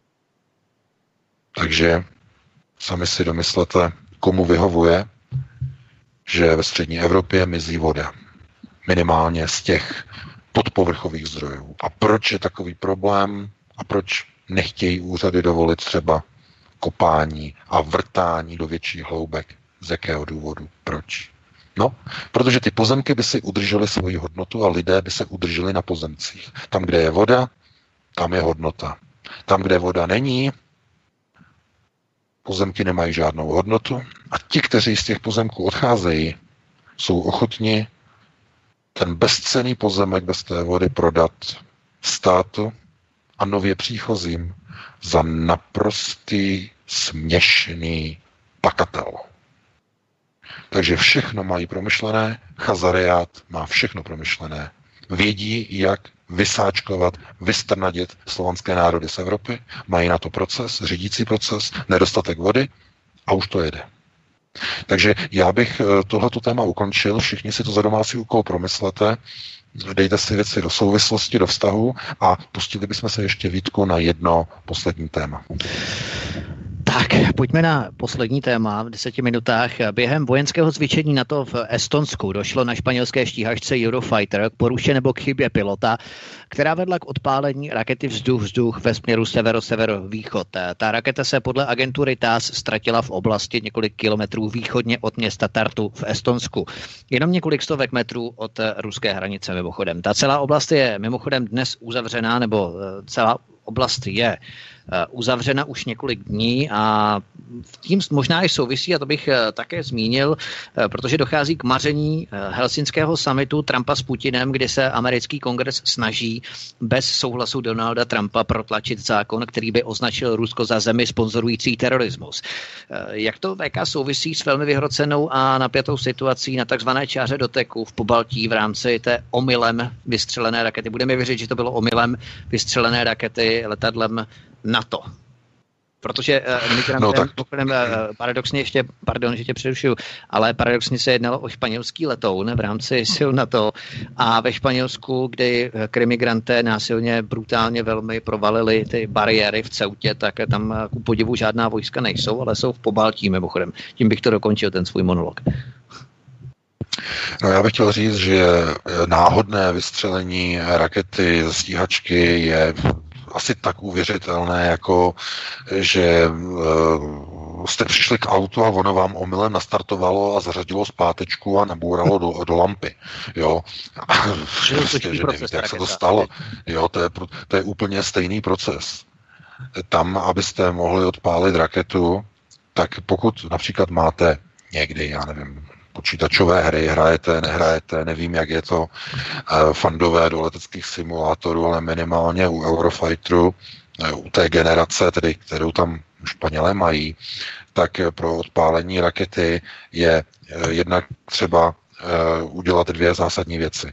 Takže sami si domyslete, komu vyhovuje, že ve střední Evropě mizí voda. Minimálně z těch podpovrchových zdrojů. A proč je takový problém a proč nechtějí úřady dovolit třeba kopání a vrtání do větších hloubek? Z jakého důvodu? Proč? No, protože ty pozemky by si udržely svoji hodnotu a lidé by se udrželi na pozemcích. Tam, kde je voda, tam je hodnota. Tam, kde voda není, pozemky nemají žádnou hodnotu a ti, kteří z těch pozemků odcházejí, jsou ochotni ten bezcenný pozemek bez té vody prodat státu a nově příchozím za naprostý směšný pakatel. Takže všechno mají promyšlené, Chazariát má všechno promyšlené. Vědí, jak vysáčkovat, vystrnadit slovanské národy z Evropy, mají na to proces, řídící proces, nedostatek vody a už to jede. Takže já bych tohleto téma ukončil, všichni si to za domácí úkol promyslete, dejte si věci do souvislosti, do vztahu a pustili bychom se ještě, Vítku, na jedno poslední téma. Tak, pojďme na poslední téma v 10 minutách. Během vojenského cvičení NATO v Estonsku došlo na španělské stíhačce Eurofighter k poruše nebo k chybě pilota, která vedla k odpálení rakety vzduch-vzduch ve směru severo-severovýchod. Ta raketa se podle agentury TASS ztratila v oblasti několik kilometrů východně od města Tartu v Estonsku. Jenom několik stovek metrů od ruské hranice mimochodem. Ta celá oblast je mimochodem dnes uzavřená, nebo celá oblast je uzavřena už několik dní a tím možná i souvisí, a to bych také zmínil, protože dochází k maření helsinského summitu Trumpa s Putinem, kdy se americký kongres snaží bez souhlasu Donalda Trumpa protlačit zákon, který by označil Rusko za zemi sponzorující terorismus. Jak to VK souvisí s velmi vyhrocenou a napjatou situací na takzvané čáře doteku v Pobaltí v rámci té omylem vystřelené rakety? Budeme věřit, že to bylo omylem vystřelené rakety letadlem NATO. Protože migrantem, paradoxně ještě, pardon, že tě přerušuju, ale paradoxně se jednalo o španělský letoun v rámci sil NATO a ve Španělsku, kdy krimigranté násilně, brutálně velmi provalili ty bariéry v Ceutě, tak tam ku podivu žádná vojska nejsou, ale jsou v Pobaltí mimochodem. Tím bych to dokončil, ten svůj monolog. No, já bych chtěl říct, že náhodné vystřelení rakety ze stíhačky je asi tak uvěřitelné, jako že jste přišli k autu a ono vám omylem nastartovalo a zařadilo zpátečku a nabouralo do lampy. Jo? Prostě, že nevíte, jak se to stalo. Jo, to je úplně stejný proces. Tam, abyste mohli odpálit raketu, tak pokud například máte někdy, já nevím, počítačové hry, hrajete, nehrajete, nevím, jak je to fandové do leteckých simulátorů, ale minimálně u Eurofighteru, u té generace, tedy, kterou tam Španělé mají, tak pro odpálení rakety je jednak třeba udělat dvě zásadní věci.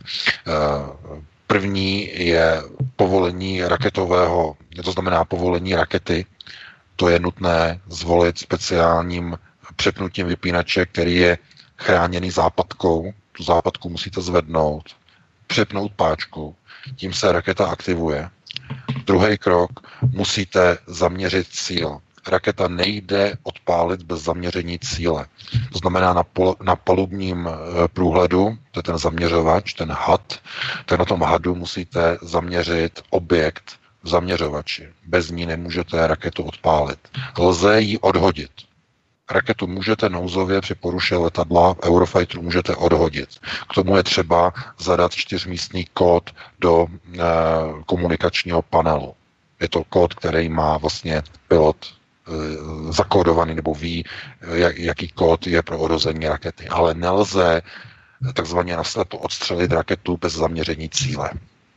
První je povolení raketového, to znamená povolení rakety, to je nutné zvolit speciálním přepnutím vypínače, který je chráněný západkou, tu západku musíte zvednout, přepnout páčku, tím se raketa aktivuje. Druhý krok, musíte zaměřit cíl. Raketa nejde odpálit bez zaměření cíle. To znamená na palubním průhledu, to je ten zaměřovač, ten had, tak na tom hadu musíte zaměřit objekt v zaměřovači. Bez ní nemůžete raketu odpálit. Lze ji odhodit. Raketu můžete nouzově při poruše letadla v Eurofighteru můžete odhodit. K tomu je třeba zadat 4místný kód do komunikačního panelu. Je to kód, který má vlastně pilot zakódovaný, nebo ví, jaký kód je pro odhození rakety. Ale nelze takzvaně naslepo odstřelit raketu bez zaměření cíle.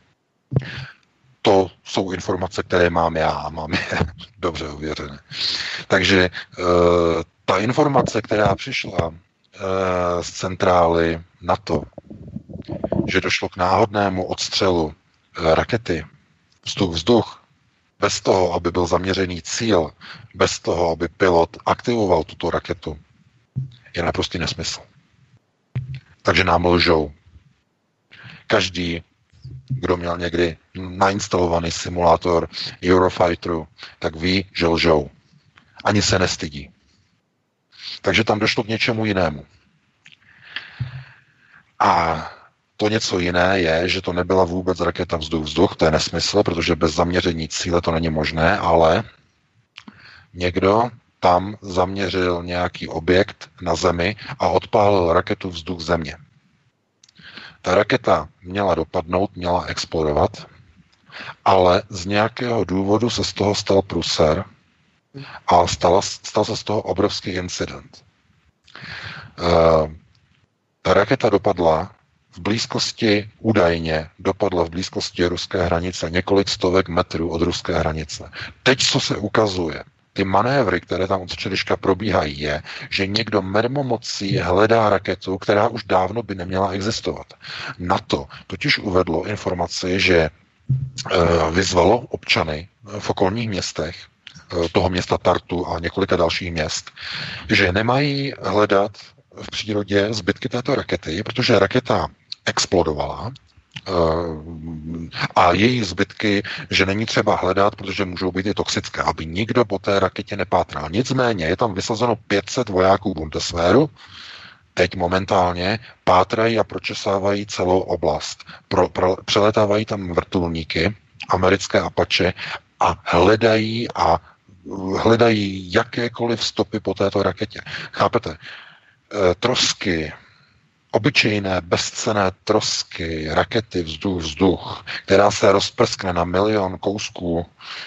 To jsou informace, které mám já a mám je dobře ověřené. Takže ta informace, která přišla z centrály NATO, že došlo k náhodnému odstřelu rakety vzduch-vzduch, bez toho, aby byl zaměřený cíl, bez toho, aby pilot aktivoval tuto raketu, je naprostý nesmysl. Takže nám lžou. Každý, kdo měl někdy nainstalovaný simulátor Eurofighteru, tak ví, že lžou. Ani se nestydí. Takže tam došlo k něčemu jinému. A to něco jiné je, že to nebyla vůbec raketa vzduch-vzduch, to je nesmysl, protože bez zaměření cíle to není možné, ale někdo tam zaměřil nějaký objekt na Zemi a odpálil raketu vzduch-země. Ta raketa měla dopadnout, měla explodovat, ale z nějakého důvodu se z toho stal průser a stal se z toho obrovský incident. Ta raketa dopadla v blízkosti ruské hranice, několik stovek metrů od ruské hranice. Teď, co se ukazuje, ty manévry, které tam od včerejška probíhají, je, že někdo mermomocí hledá raketu, která už dávno by neměla existovat. NATO totiž uvedlo informaci, že vyzvalo občany v okolních městech, toho města Tartu a několika dalších měst, že nemají hledat v přírodě zbytky této rakety, protože raketa explodovala a její zbytky, že není třeba hledat, protože můžou být i toxické, aby nikdo po té raketě nepátral. Nicméně je tam vysazeno 500 vojáků Bundeswehru, teď momentálně pátrají a pročesávají celou oblast. Přeletávají tam vrtulníky, americké Apache a hledají jakékoliv stopy po této raketě. Chápete? Trosky, obyčejné, bezcenné trosky, rakety vzduch, která se rozprskne na 1 000 000 kousků,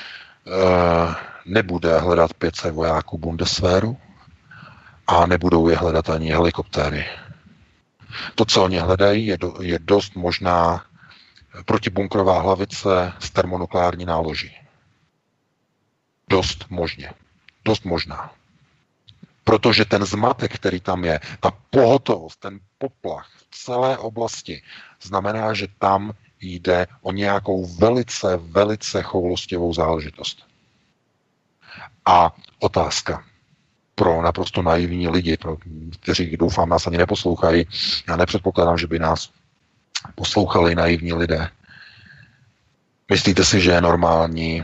nebude hledat 500 vojáků Bundeswehru a nebudou je hledat ani helikoptéry. To, co oni hledají, je dost možná protibunkrová hlavice s termonukleární náloží. Dost možná. Protože ten zmatek, který tam je, ta pohotovost, ten poplach v celé oblasti, znamená, že tam jde o nějakou velice choulostivou záležitost. A otázka pro naprosto naivní lidi, kteří doufám nás ani neposlouchají, já nepředpokládám, že by nás poslouchali naivní lidé. Myslíte si, že je normální,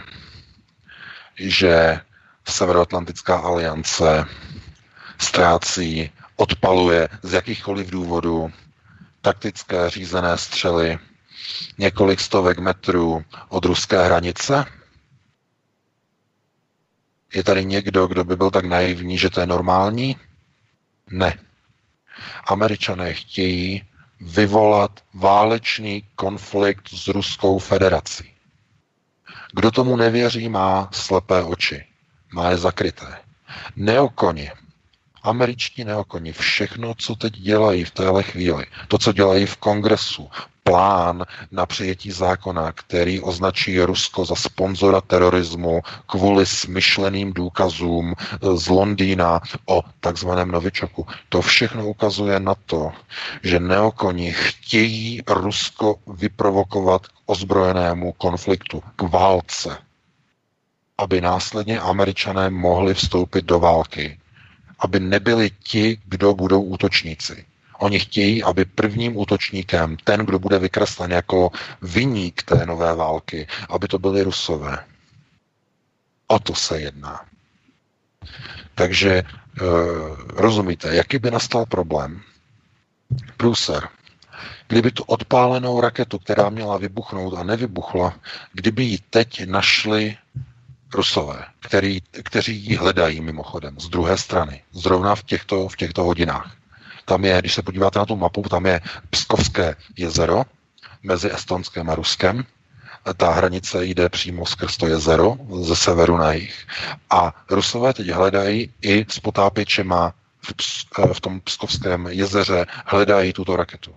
že Severoatlantická aliance ztrácí, odpaluje z jakýchkoliv důvodů taktické řízené střely několik stovek metrů od ruské hranice? Je tady někdo, kdo by byl tak naivní, že to je normální? Ne. Američané chtějí vyvolat válečný konflikt s Ruskou federací. Kdo tomu nevěří, má slepé oči. Má je zakryté. Neokoni, američtí neokoni, všechno, co teď dělají v téhle chvíli, to, co dělají v kongresu, plán na přijetí zákona, který označí Rusko za sponzora terorismu kvůli smyšleným důkazům z Londýna o takzvaném novičoku. To všechno ukazuje na to, že neokoni chtějí Rusko vyprovokovat k ozbrojenému konfliktu, k válce, aby následně Američané mohli vstoupit do války, aby nebyli ti, kdo budou útočníci. Oni chtějí, aby prvním útočníkem, ten, kdo bude vykreslen jako viník té nové války, aby to byli Rusové. O to se jedná. Takže rozumíte, jaký by nastal problém? Průser. Kdyby tu odpálenou raketu, která měla vybuchnout a nevybuchla, kdyby ji teď našli Rusové, kteří ji hledají mimochodem z druhé strany, zrovna v těchto hodinách. Tam je, když se podíváte na tu mapu, tam je Pskovské jezero mezi Estonskem a Ruskem. Ta hranice jde přímo skrz to jezero ze severu na jih. A Rusové teď hledají i s potápěčema v tom Pskovském jezeře hledají tuto raketu.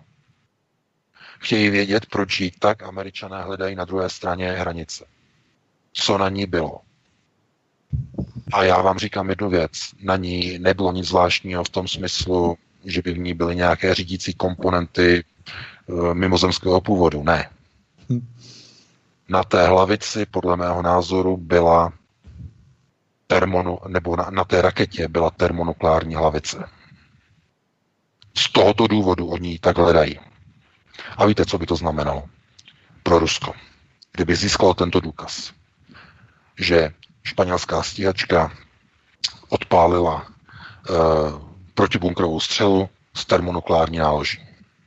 Chtějí vědět, proč ji tak Američané hledají na druhé straně hranice. Co na ní bylo. A já vám říkám jednu věc. Na ní nebylo nic zvláštního v tom smyslu, že by v ní byly nějaké řídící komponenty mimozemského původu. Ne. Na té hlavici, podle mého názoru, byla na té raketě byla termonukleární hlavice. Z tohoto důvodu oni ji tak hledají. A víte, co by to znamenalo pro Rusko? Kdyby získalo tento důkaz, že španělská stíhačka odpálila protibunkrovou střelu s termonukleární náloží.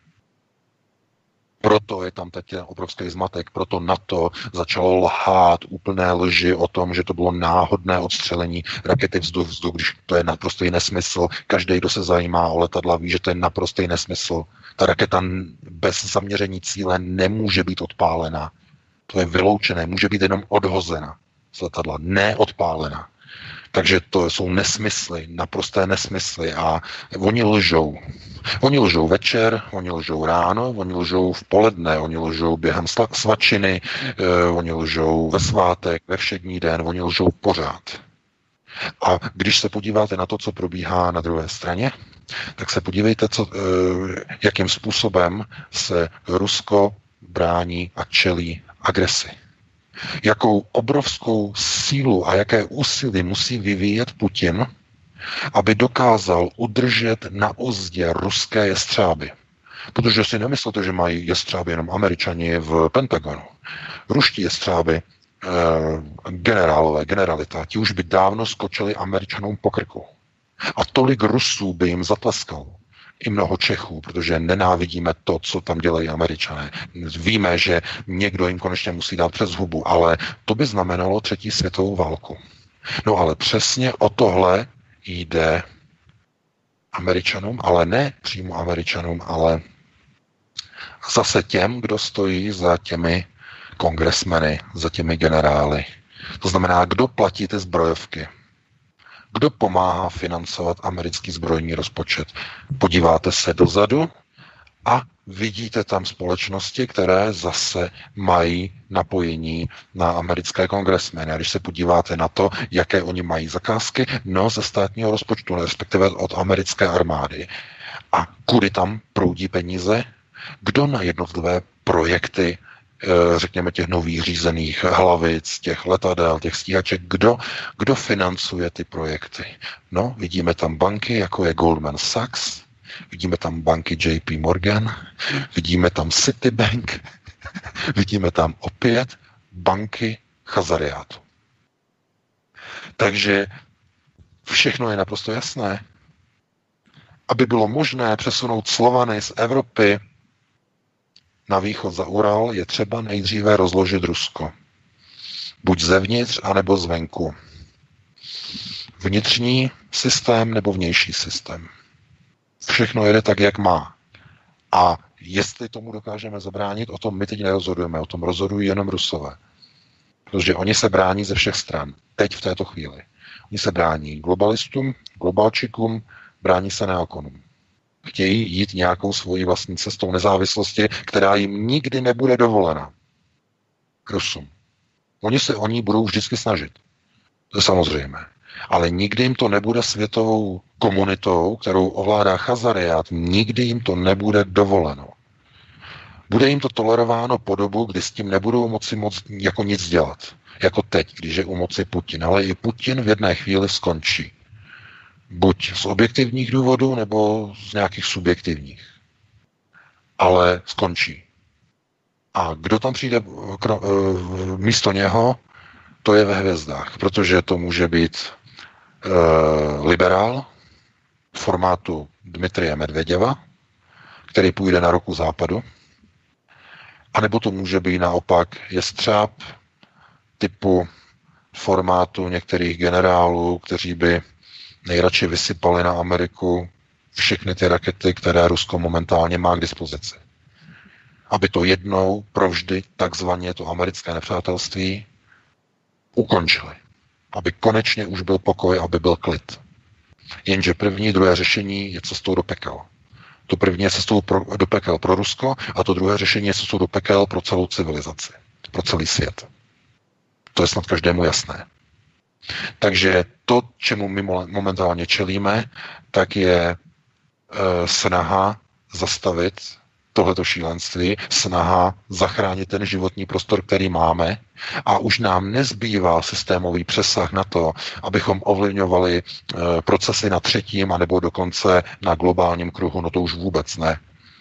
Proto je tam teď ten obrovský zmatek, proto NATO začalo lhát úplné lži o tom, že to bylo náhodné odstřelení rakety vzduch, když to je naprostý nesmysl. Každý, kdo se zajímá o letadla, ví, že to je naprostý nesmysl. Ta raketa bez zaměření cíle nemůže být odpálena. To je vyloučené, může být jenom odhozena z letadla, neodpálena. Takže to jsou nesmysly, naprosté nesmysly a oni lžou. Oni lžou večer, oni lžou ráno, oni lžou v poledne, oni lžou během svačiny, oni lžou ve svátek, ve všední den, oni lžou pořád. A když se podíváte na to, co probíhá na druhé straně, tak se podívejte, jakým způsobem se Rusko brání a čelí agresi. Jakou obrovskou sílu a jaké úsilí musí vyvíjet Putin, aby dokázal udržet na uzdě ruské jestřáby. Protože si nemyslete, že mají jestřáby jenom Američani v Pentagonu. Ruští jestřáby, generálové, generalita, ti už by dávno skočili Američanům po krku. A tolik Rusů by jim zatleskalo. I mnoho Čechů, protože nenávidíme to, co tam dělají Američané. Víme, že někdo jim konečně musí dát přes hubu, ale to by znamenalo 3. světovou válku. No ale přesně o tohle jde Američanům, ale ne přímo Američanům, ale zase těm, kdo stojí za těmi kongresmeny, za těmi generály. To znamená, kdo platí ty zbrojovky. Kdo pomáhá financovat americký zbrojní rozpočet? Podíváte se dozadu a vidíte tam společnosti, které zase mají napojení na americké kongresmeny. A když se podíváte na to, jaké oni mají zakázky, no ze státního rozpočtu, respektive od americké armády. A kudy tam proudí peníze? Kdo na jednotlivé projekty řekněme, těch nových řízených hlavic, těch letadel, těch stíhaček. Kdo financuje ty projekty? No, vidíme tam banky, jako je Goldman Sachs, vidíme tam banky JP Morgan, vidíme tam Citibank, vidíme tam opět banky chazariátu. Takže všechno je naprosto jasné. Aby bylo možné přesunout Slovany z Evropy na východ za Ural, je třeba nejdříve rozložit Rusko. Buď zevnitř, anebo zvenku. Vnitřní systém nebo vnější systém. Všechno jede tak, jak má. A jestli tomu dokážeme zabránit, o tom my teď nerozhodujeme, o tom rozhodují jenom Rusové. Protože oni se brání ze všech stran. Teď v této chvíli. Oni se brání globalistům, globalčikům, brání se neokonům. Chtějí jít nějakou svojí vlastní cestou nezávislosti, která jim nikdy nebude dovolena. Rusům. Oni se o ní budou vždycky snažit. To je samozřejmé. Ale nikdy jim to nebude světovou komunitou, kterou ovládá chazariát, nikdy jim to nebude dovoleno. Bude jim to tolerováno po dobu, kdy s tím nebudou moci jako nic dělat. Jako teď, když je u moci Putin. Ale i Putin v jedné chvíli skončí. Buď z objektivních důvodů, nebo z nějakých subjektivních. Ale skončí. A kdo tam přijde místo něho, to je ve hvězdách. Protože to může být liberál formátu Dmitrije Medveděva, který půjde na ruku západu. A nebo to může být naopak jestřáb typu formátu některých generálů, kteří by nejradši vysypali na Ameriku všechny ty rakety, které Rusko momentálně má k dispozici. Aby to jednou provždy takzvaně to americké nepřátelství ukončili. Aby konečně už byl pokoj, aby byl klid. Jenže druhé řešení je cestou do pekel. To první je cestou do pekel pro Rusko a to druhé řešení je cestou do pekel pro celou civilizaci. Pro celý svět. To je snad každému jasné. Takže to, čemu my momentálně čelíme, tak je snaha zastavit tohleto šílenství, snaha zachránit ten životní prostor, který máme a už nám nezbývá systémový přesah na to, abychom ovlivňovali procesy na třetím anebo dokonce na globálním kruhu, no to už vůbec ne.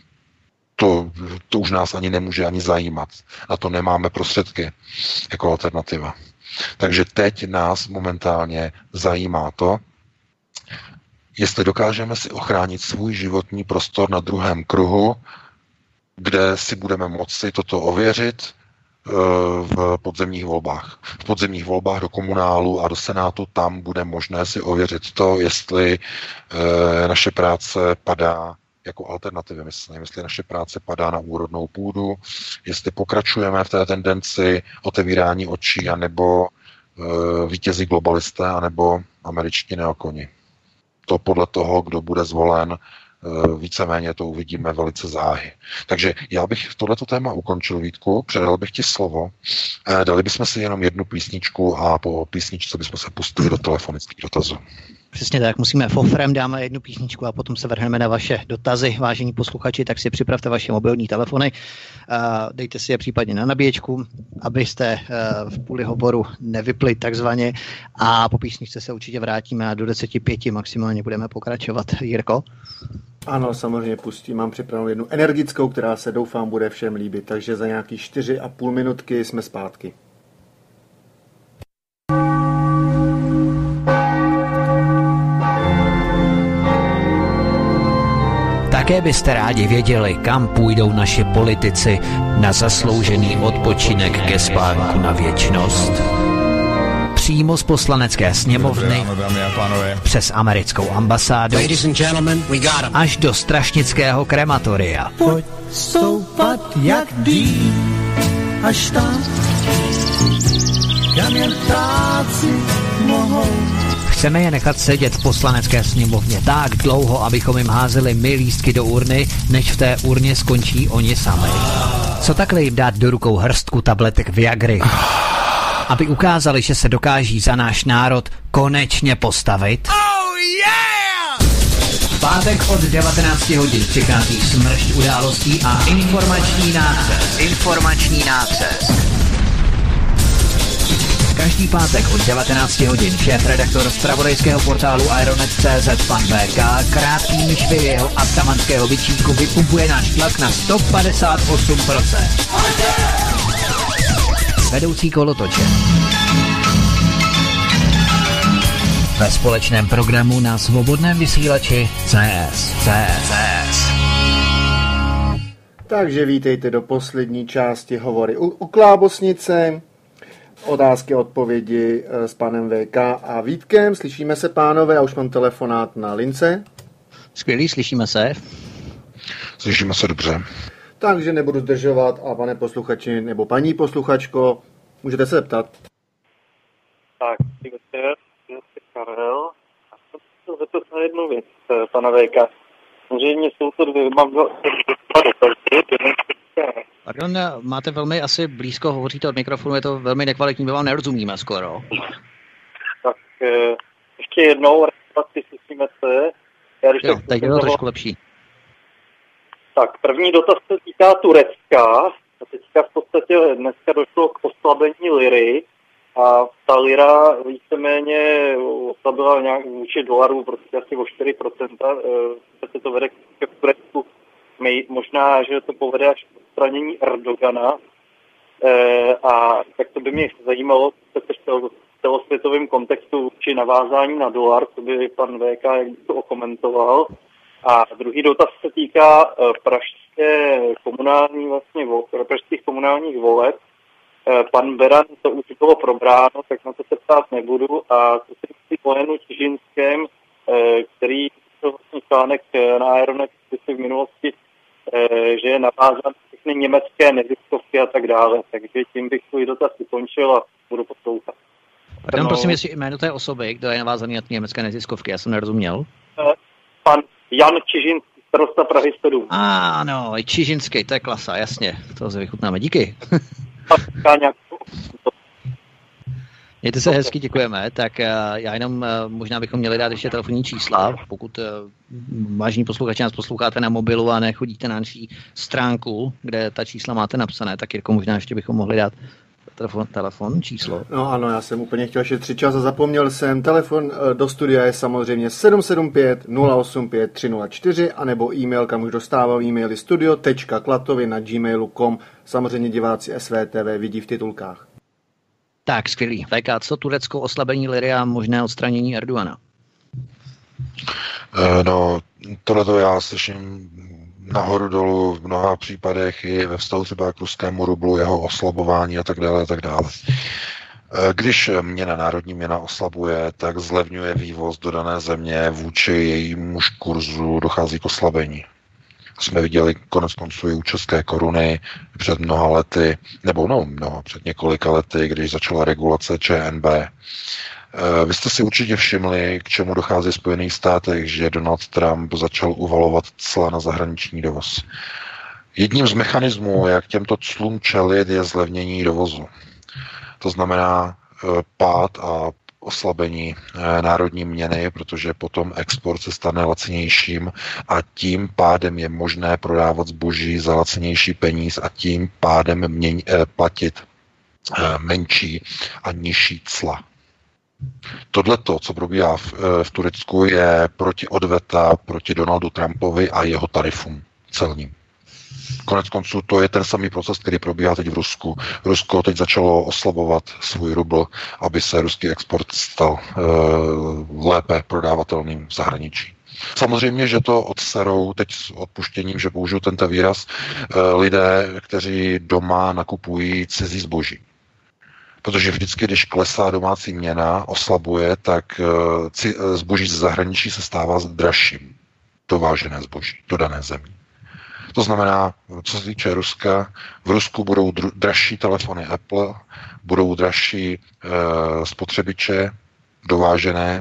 To už nás ani nemůže ani zajímat. Na to nemáme prostředky jako alternativa. Takže teď nás momentálně zajímá to, jestli dokážeme si ochránit svůj životní prostor na druhém kruhu, kde si budeme moci toto ověřit v podzemních volbách. V podzemních volbách do komunálu a do senátu tam bude možné si ověřit to, jestli naše práce padá jako alternativy, myslím, jestli naše práce padá na úrodnou půdu, jestli pokračujeme v té tendenci otevírání očí, anebo vítězí globalisté, anebo američtí neokoni. To podle toho, kdo bude zvolen, víceméně to uvidíme velice záhy. Takže já bych tohleto téma ukončil, Vítku, předal bych ti slovo. Dali bychom si jenom jednu písničku a po písničce bychom se pustili do telefonických dotazů. Přesně tak, musíme fofrem, dáme jednu písničku a potom se vrhneme na vaše dotazy. Vážení posluchači, tak si připravte vaše mobilní telefony, dejte si je případně na nabíječku, abyste v půli hovoru nevypli takzvaně a po písničce se určitě vrátíme a do 10:05 maximálně budeme pokračovat. Jirko? Ano, samozřejmě pustím. Mám připravenou jednu energickou, která se doufám bude všem líbit, takže za nějaký 4,5 minutky jsme zpátky. Také byste rádi věděli, kam půjdou naši politici na zasloužený odpočinek ke spánku na věčnost? Přímo z poslanecké sněmovny, přes americkou ambasádu, až do strašnického krematoria. Pojď stoupat jak dým, až tam, kam jen ptáci mohou. Chceme je nechat sedět v poslanecké sněmovně tak dlouho, abychom jim házeli my lístky do urny, než v té urně skončí oni sami. Co takhle jim dát do rukou hrstku tabletek Viagry? Aby ukázali, že se dokáží za náš národ konečně postavit? Oh yeah! pátek od 19 hodin přichází smršť událostí a informační nácest. Každý pátek od 19 hodin šéfredaktor zpravodajského portálu Ironet.cz pan VK krátkým myšvy jeho atamanského bičíku vypumpuje náš tlak na 158%. Vedoucí kolotoče. Ve společném programu na svobodném vysílači CS. Takže vítejte do poslední části hovory u Klábosnice. Otázky a odpovědi s panem VK a Vítkem. Slyšíme se, pánové, já už mám telefonát na lince. Skvělý, slyšíme se. Slyšíme se dobře. Takže nebudu zdržovat a pane posluchači nebo paní posluchačko, můžete se zeptat. Tak, večer, Karel. A jsem chtěl zeptat na jednu věc, pana VK. Samozřejmě jsou to dvě dotazy. Pardon, máte velmi asi blízko, hovoříte od mikrofonu, je to velmi nekvalitní, my vám nerozumíme skoro. Tak ještě jednou, slyšíme se. Jo, teď je to trošku lepší. Tak, první dotaz se týká Turecka. A teďka v podstatě dneska došlo k oslabení liry a ta lira víceméně oslabila nějak vůči dolaru, prostě asi o 4%. Se to vede k Turecku. Možná, že to povede až k odstranění Erdogana. A tak to by mě zajímalo, v celosvětovém kontextu či navázání na dolar, to by pan VK jak by to okomentoval. A druhý dotaz se týká pražských komunálních voleb. Pan Beran, to už bylo probráno, tak na to se ptát nebudu. A co si myslí o Janu Čižinském, který to vlastně článek na Aeronet v minulosti, že je navázán všechny německé neziskovky a tak dále. Takže tím bych svůj dotaz ukončil a budu poslouchat. Pardon, prosím, jestli jméno té osoby, kdo je navázaný na ty německé neziskovky, já jsem nerozuměl. Pan Jan Čižinský, starosta Prahy 7. Ano, Čižinský, to je klasa, jasně, to se vychutnáme, díky. Mějte se hezky, děkujeme. Tak já jenom možná bychom měli dát ještě telefonní čísla, pokud vážní posluchači nás posloucháte na mobilu a nechodíte na naší stránku, kde ta čísla máte napsané, tak Jirko, možná ještě bychom mohli dát telefon, číslo. No ano, já jsem úplně chtěl šetřit čas a zapomněl jsem. Telefon do studia je samozřejmě 775 085 304 anebo e-mail, kam už dostával e-maily studio.klatovy@gmailu.com. Samozřejmě diváci SVTV vidí v titulkách. Tak, skvělý. VK, co Turecko, oslabení liry a možné odstranění Erdogana? No, tohleto já slyším nahoru dolů v mnoha případech i ve vztahu třeba k ruskému rublu, jeho oslabování a tak dále a tak dále. Když národní měna oslabuje, tak zlevňuje vývoz do dané země, vůči jejímu kurzu dochází k oslabení. Jsme viděli konec konců i u české koruny před mnoha lety, před několika lety, když začala regulace ČNB. Vy jste si určitě všimli, k čemu dochází v Spojených státech, že Donald Trump začal uvalovat cla na zahraniční dovoz. Jedním z mechanismů, jak těmto clům čelit, je zlevnění dovozu. To znamená pád a oslabení národní měny, protože potom export se stane lacinějším a tím pádem je možné prodávat zboží za lacinější peníz a tím pádem platit menší a nižší cla. Tohleto, co probíhá v Turecku, je protiodveta proti Donaldu Trumpovi a jeho tarifům celním. Konec konců to je ten samý proces, který probíhá teď v Rusku. Rusko teď začalo oslabovat svůj rubl, aby se ruský export stal lépe prodávatelným v zahraničí. Samozřejmě, že to odserou teď s odpuštěním, že použiju tento výraz, lidé, kteří doma nakupují cizí zboží. Protože vždycky, když klesá domácí měna, oslabuje, tak zboží ze zahraničí se stává dražším. Dovážené zboží do dané země. To znamená, co se týče Ruska, v Rusku budou dražší telefony Apple, budou dražší spotřebiče dovážené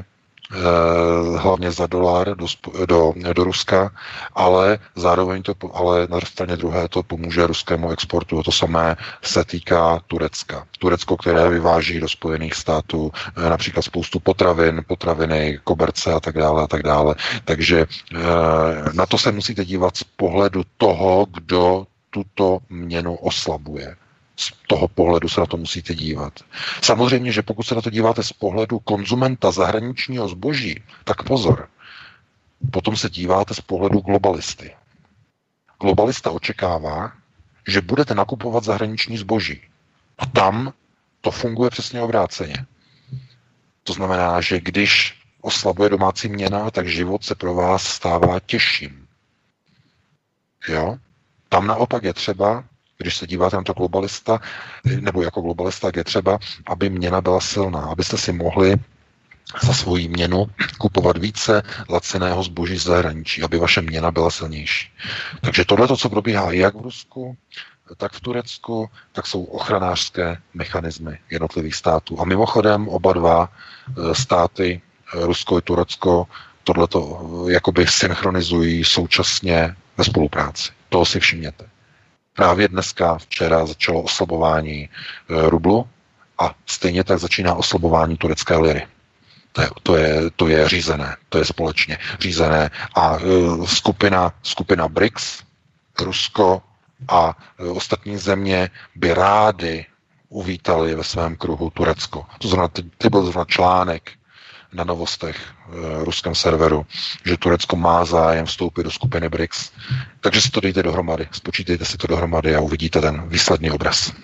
hlavně za dolar do Ruska, ale zároveň ale na straně druhé to pomůže ruskému exportu. To samé se týká Turecka. Turecko, které vyváží do Spojených států například spoustu potraviny, koberce a tak dále. Takže na to se musíte dívat z pohledu toho, kdo tuto měnu oslabuje. Z toho pohledu se na to musíte dívat. Samozřejmě, že pokud se na to díváte z pohledu konzumenta zahraničního zboží, tak pozor. Potom se díváte z pohledu globalisty. Globalista očekává, že budete nakupovat zahraniční zboží. A tam to funguje přesně obráceně. To znamená, že když oslabuje domácí měna, tak život se pro vás stává těžším. Jo? Tam naopak je třeba, když se díváte na to globalista, nebo jako globalista, je třeba, aby měna byla silná, abyste si mohli za svoji měnu kupovat více laciného zboží z zahraničí, aby vaše měna byla silnější. Takže tohle, co probíhá jak v Rusku, tak v Turecku, tak jsou ochranářské mechanismy jednotlivých států. A mimochodem oba dva státy, Rusko i Turecko, tohleto jakoby synchronizují současně ve spolupráci. Toho si všimněte. Právě včera začalo oslabování rublu a stejně tak začíná oslabování turecké liry. To je řízené, to je společně řízené. A skupina BRICS, Rusko a ostatní země by rády uvítali ve svém kruhu Turecko. To znamená, ty byl zrovna článek na Novostech, ruském serveru, že Turecko má zájem vstoupit do skupiny BRICS. Takže si to dejte dohromady, spočítejte si to dohromady a uvidíte ten výsledný obraz.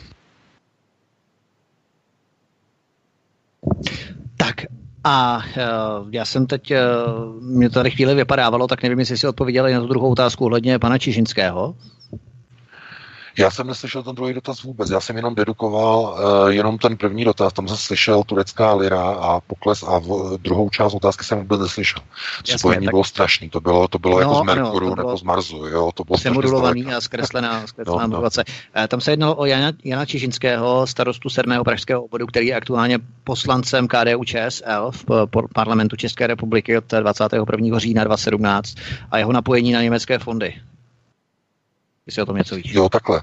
Tak a já jsem teď, mě to tady chvíli vypadávalo, tak nevím, jestli si odpověděli na tu druhou otázku ohledně pana Čižinského. Já jsem neslyšel ten druhý dotaz vůbec, já jsem jenom dedukoval jenom ten první dotaz, tam jsem slyšel turecká lira a pokles a druhou část otázky jsem vůbec neslyšel. To spojení bylo strašný, to bylo jako z Merkuru nebo z Marsu, jo, to bylo semodulovaný a zkreslená modulace. Tam se jednalo o Jana Čižinského, starostu 7. pražského obvodu, který je aktuálně poslancem KDU-ČSL v parlamentu České republiky od 21. října 2017 a jeho napojení na německé fondy. Jestli o tom něco víš. Jo, takhle.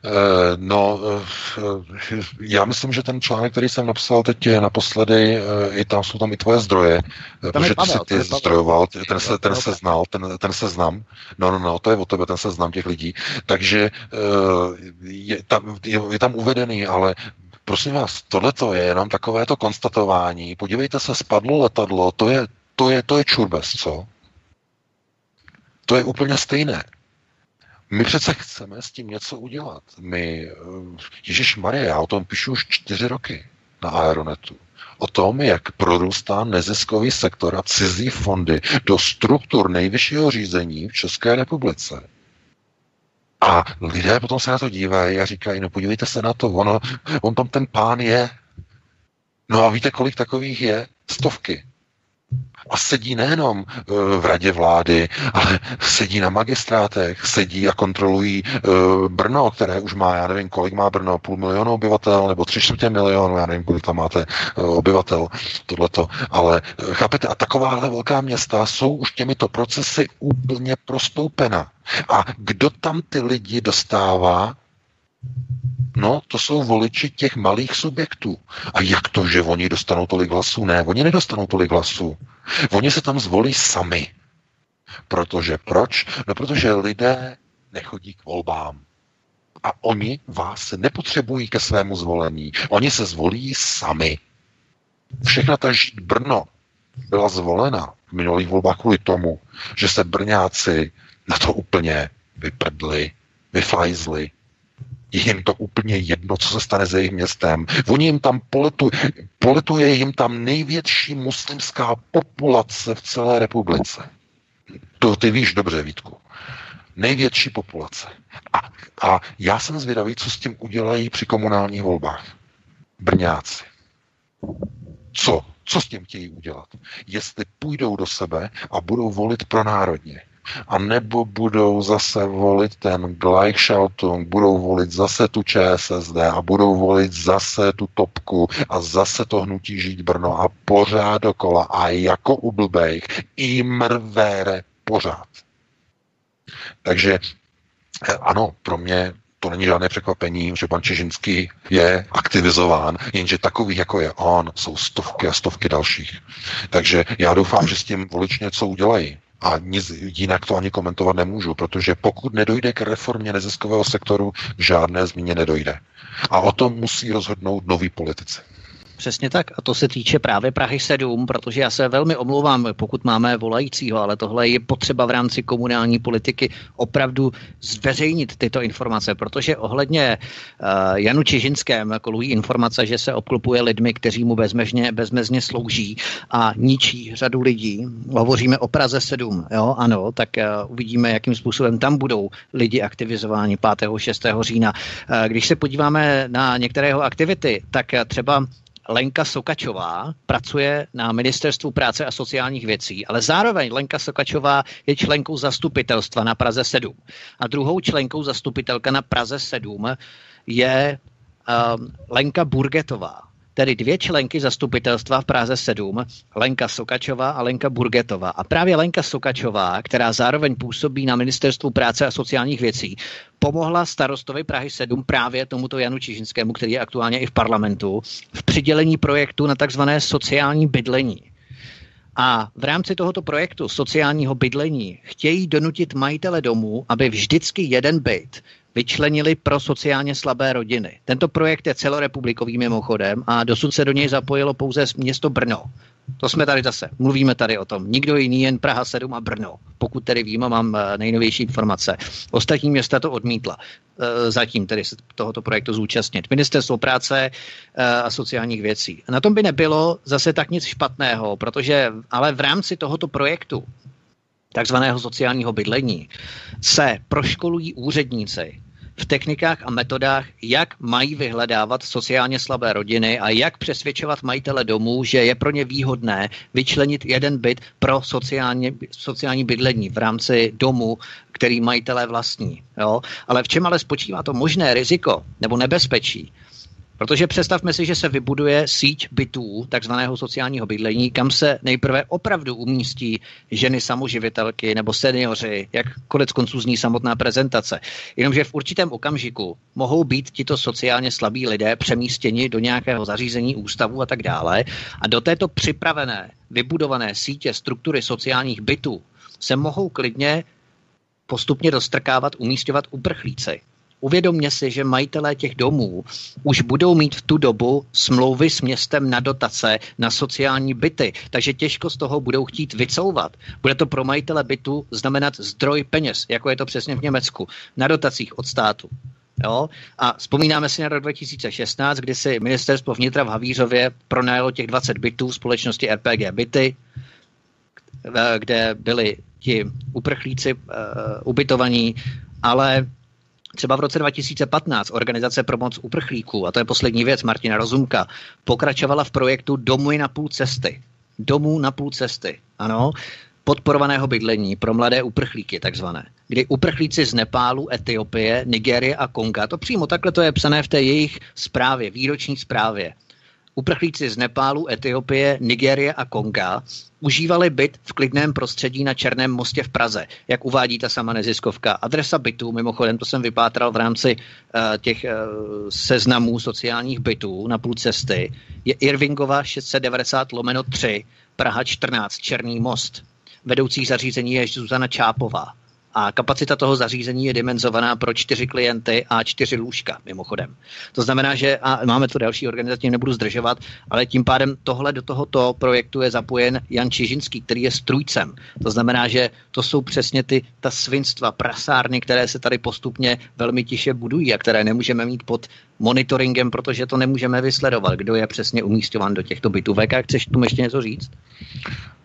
Já myslím, že ten článek, který jsem napsal teď naposledy, jsou tam i tvoje zdroje, protože ty zdrojoval, ten se znal, ten seznam. No, to je o tebe, ten seznam těch lidí. Takže je tam uvedený, ale prosím vás, tohleto je jenom takovéto konstatování. Podívejte se, spadlo letadlo, to je čurbes, co? To je úplně stejné. My přece chceme s tím něco udělat. Ježišmarja, já o tom píšu už 4 roky na Aeronetu. O tom, jak prorůstá neziskový sektor a cizí fondy do struktur nejvyššího řízení v České republice. A lidé potom se na to dívají a říkají, no podívejte se na to, on tam ten pán je. No a víte, kolik takových je? 100. A sedí nejenom v radě vlády, ale sedí na magistrátech, sedí a kontrolují Brno, které už má, já nevím, kolik má Brno, 500 000 obyvatel, nebo 3/4 milionu, já nevím, kolik tam máte obyvatel, tohleto. Ale chápete, a takováhle velká města jsou už těmito procesy úplně prostoupena. A kdo tam ty lidi dostává? No, to jsou voliči těch malých subjektů. A jak to, že oni dostanou tolik hlasů? Ne, oni nedostanou tolik hlasů. Oni se tam zvolí sami. Protože proč? No, protože lidé nechodí k volbám. A oni vás nepotřebují ke svému zvolení. Oni se zvolí sami. Všechna ta žít Brno byla zvolena v minulých volbách kvůli tomu, že se Brňáci na to úplně vyprdli, vyfajzli. Je jim to úplně jedno, co se stane s jejich městem. Oni jim tam poletuje jim tam největší muslimská populace v celé republice. To ty víš dobře, Vítku. Největší populace. A já jsem zvědavý, co s tím udělají při komunálních volbách. Brňáci. Co s tím chtějí udělat? Jestli půjdou do sebe a budou volit pronárodně. A nebo budou zase volit ten Gleichschaltung, budou volit zase tu ČSSD a budou volit zase tu topku a zase to hnutí Žít Brno a pořád dokola a jako u blbejch i mrvére pořád. Takže ano, pro mě to není žádné překvapení, že pan Čižinský je aktivizován, jenže takových, jako je on, jsou stovky a stovky dalších. Takže já doufám, že s tím voliči něco udělají. A nic jinak to ani komentovat nemůžu, protože pokud nedojde k reformě neziskového sektoru, žádné změně nedojde. A o tom musí rozhodnout noví politici. Přesně tak. A to se týče právě Prahy 7, protože já se velmi omlouvám, pokud máme volajícího, ale tohle je potřeba v rámci komunální politiky opravdu zveřejnit tyto informace, protože ohledně Janu Čižinském kolují informace, že se obklopuje lidmi, kteří mu bezmezně slouží a ničí řadu lidí. Hovoříme o Praze 7, jo, ano, tak uvidíme, jakým způsobem tam budou lidi aktivizováni 5. 6. října. Když se podíváme na některé jeho aktivity, tak třeba Lenka Sokačová pracuje na Ministerstvu práce a sociálních věcí, ale zároveň Lenka Sokačová je členkou zastupitelstva na Praze 7. A druhou členkou zastupitelka na Praze 7 je Lenka Burgetová. Tedy 2 členky zastupitelstva v Praze 7, Lenka Sokačová a Lenka Burgetová. A právě Lenka Sokačová, která zároveň působí na Ministerstvu práce a sociálních věcí, pomohla starostovi Prahy 7 právě tomuto Janu Čižinskému, který je aktuálně i v parlamentu, v přidělení projektu na takzvané sociální bydlení. A v rámci tohoto projektu sociálního bydlení chtějí donutit majitele domů, aby vždycky jeden byt vyčlenili pro sociálně slabé rodiny. Tento projekt je celorepublikový mimochodem a dosud se do něj zapojilo pouze město Brno. To jsme tady zase, mluvíme tady o tom. Nikdo jiný, jen Praha 7 a Brno. Pokud tedy vím a mám nejnovější informace. Ostatní města to odmítla. Zatím tedy se tohoto projektu zúčastnit. Ministerstvo práce a sociálních věcí. Na tom by nebylo zase tak nic špatného, protože ale v rámci tohoto projektu takzvaného sociálního bydlení se proškolují úředníci v technikách a metodách, jak mají vyhledávat sociálně slabé rodiny a jak přesvědčovat majitele domů, že je pro ně výhodné vyčlenit jeden byt pro sociální bydlení v rámci domu, který majitelé vlastní. Jo? Ale v čem ale spočívá to možné riziko nebo nebezpečí? Protože představme si, že se vybuduje síť bytů, takzvaného sociálního bydlení, kam se nejprve opravdu umístí ženy samoživitelky nebo seniori, jak konec konců zní samotná prezentace. Jenomže v určitém okamžiku mohou být tito sociálně slabí lidé přemístěni do nějakého zařízení, ústavu a tak dále. A do této připravené, vybudované sítě struktury sociálních bytů se mohou klidně postupně dostrkávat, umísťovat uprchlíci. Uvědomně si, že majitelé těch domů už budou mít v tu dobu smlouvy s městem na dotace na sociální byty, takže těžko z toho budou chtít vycouvat. Bude to pro majitele bytu znamenat zdroj peněz, jako je to přesně v Německu, na dotacích od státu. Jo? A vzpomínáme si na rok 2016, kdy si ministerstvo vnitra v Havířově pronajalo těch 20 bytů společnosti RPG Byty, kde byli ti uprchlíci ubytovaní, ale třeba v roce 2015 organizace pro pomoc uprchlíků, a to je poslední věc, Martina Rozumka, pokračovala v projektu Domů na půl cesty. Domů na půl cesty, ano, podporovaného bydlení pro mladé uprchlíky takzvané. Kdy uprchlíci z Nepálu, Etiopie, Nigérie a Konga, to přímo takhle to je psané v té jejich zprávě, výroční zprávě. Uprchlíci z Nepálu, Etiopie, Nigérie a Konga užívali byt v klidném prostředí na Černém mostě v Praze, jak uvádí ta sama neziskovka. Adresa bytů, mimochodem, to jsem vypátral v rámci těch seznamů sociálních bytů na půl cesty, je Irvingova 690/3, Praha 14, Černý most. Vedoucí zařízení je Zuzana Čápová. A kapacita toho zařízení je dimenzovaná pro 4 klienty a 4 lůžka, mimochodem. To znamená, že a máme tu další organizaci, nebudu zdržovat, ale tím pádem tohle do tohoto projektu je zapojen Jan Čižinský, který je strůjcem. To znamená, že to jsou přesně ta svinstva, prasárny, které se tady postupně velmi tiše budují a které nemůžeme mít pod monitoringem, protože to nemůžeme vysledovat, kdo je přesně umísťován do těchto bytů. VK, chceš tu ještě něco říct?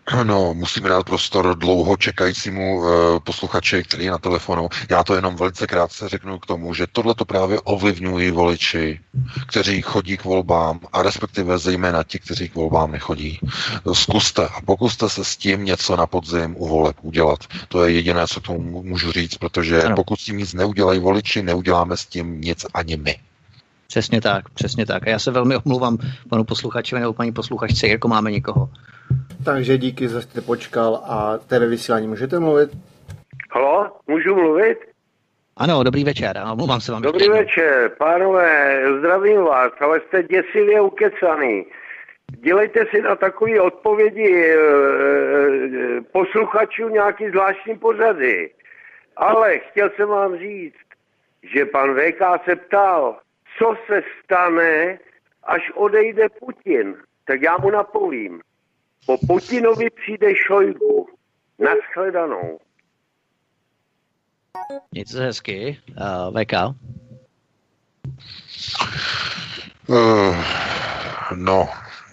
No, musíme dát prostor dlouho čekajícímu posluchači, který je na telefonu. Já to jenom velice krátce řeknu k tomu, že tohle to právě ovlivňují voliči, kteří chodí k volbám a respektive zejména ti, kteří k volbám nechodí. Zkuste a pokuste se s tím něco na podzim u voleb udělat. To je jediné, co k tomu můžu říct, protože pokud s tím nic neudělají voliči, neuděláme s tím nic ani my. Přesně tak, přesně tak. A já se velmi omlouvám panu posluchačovi nebo paní posluchačce, jako máme někoho. Takže díky, že jste počkal a té ve vysílání můžete mluvit? Halo, můžu mluvit? Ano, dobrý večer, omlouvám se vám. Dobrý večer, pánové, zdravím vás, ale jste děsivě ukecaný. Dělejte si na takové odpovědi posluchačů nějaký zvláštní pořady. Ale chtěl jsem vám říct, že pan VK se ptal, co se stane, až odejde Putin. Tak já mu napovím. Po Putinovi přijde Šojgu. Naschledanou. Mějte se hezky. VK? No,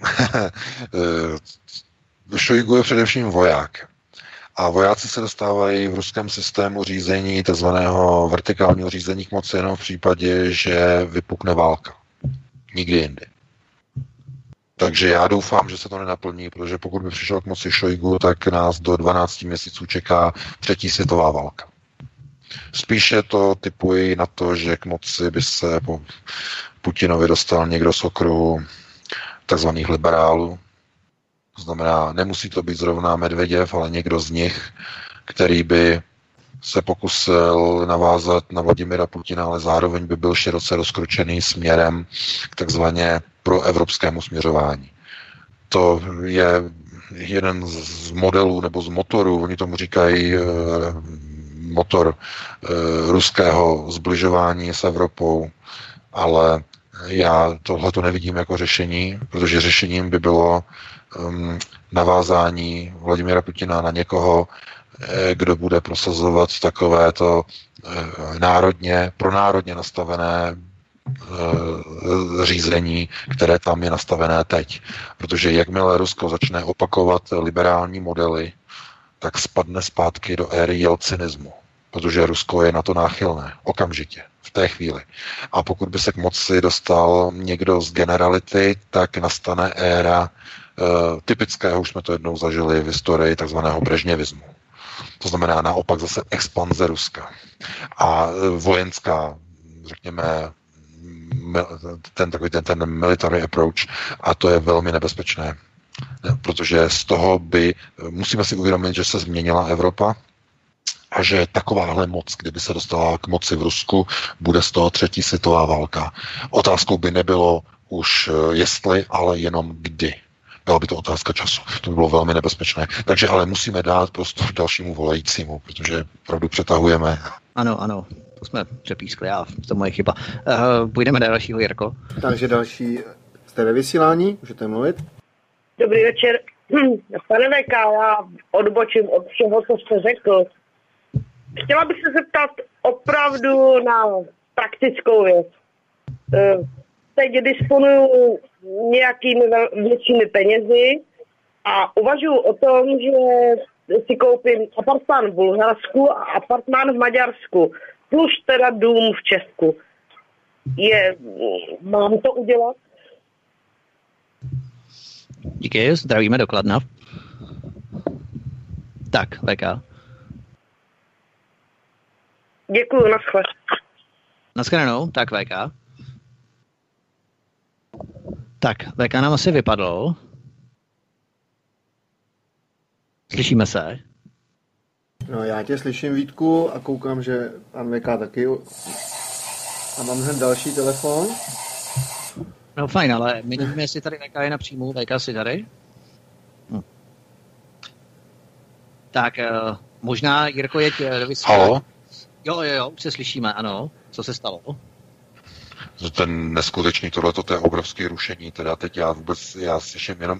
Šojgu je především voják. A vojáci se dostávají v ruském systému řízení, takzvaného vertikálního řízení k moci, jenom v případě, že vypukne válka. Nikdy jindy. Takže já doufám, že se to nenaplní, protože pokud by přišel k moci Šojgu, tak nás do 12 měsíců čeká 3. světová válka. Spíše to tipuji na to, že k moci by se po Putinovi dostal někdo z okruhu takzvaných liberálů. To znamená, nemusí to být zrovna Medveděv, ale někdo z nich, který by se pokusil navázat na Vladimira Putina, ale zároveň by byl široce rozkročený směrem k takzvaně proevropskému směřování. To je jeden z modelů nebo z motorů, oni tomu říkají motor ruského zbližování s Evropou, ale já tohle to nevidím jako řešení, protože řešením by bylo navázání Vladimira Putina na někoho, kdo bude prosazovat takovéto pronárodně nastavené řízení, které tam je nastavené teď. Protože jakmile Rusko začne opakovat liberální modely, tak spadne zpátky do éry jelcinismu. Protože Rusko je na to náchylné. Okamžitě. V té chvíli. A pokud by se k moci dostal někdo z generality, tak nastane éra typického, už jsme to jednou zažili v historii, takzvaného brežněvismu. To znamená naopak zase expanze Ruska. A vojenská, řekněme, ten military approach, a to je velmi nebezpečné. Protože z toho musíme si uvědomit, že se změnila Evropa a že takováhle moc, kdyby se dostala k moci v Rusku, bude z toho 3. světová válka. Otázkou by nebylo už jestli, ale jenom kdy. Byla by to otázka času. To by bylo velmi nebezpečné. Takže ale musíme dát prostor dalšímu volajícímu, protože opravdu přetahujeme. Ano, to jsme přepískli, to je moje chyba. Půjdeme na dalšího, Jirko. Takže další, jste ve vysílání, můžete mluvit. Dobrý večer. Pane VK, já odbočím od všeho, co jste řekl. Chtěla bych se zeptat opravdu na praktickou věc. Teď disponuju nějakými většími penězi a uvažuji o tom, že si koupím apartmán v Bulharsku a apartmán v Maďarsku, plus teda dům v Česku. Mám to udělat? Díky, zdravíme do Kladna. Tak, VK. Děkuju, naschle. Naschledanou, tak VK. Tak, VK nám asi vypadl. Slyšíme se? No, já tě slyším, Vítku, a koukám, že pan VK taky. A mám hned další telefon. No fajn, ale my nevíme, jestli tady VK je napřímo. VK si tady? Tak, možná, Jirko, jeď do vysílání. Halo? Jo, už se slyšíme, ano. Co se stalo? Ten neskutečný, tohleto, to je obrovské rušení, teda teď já slyším jenom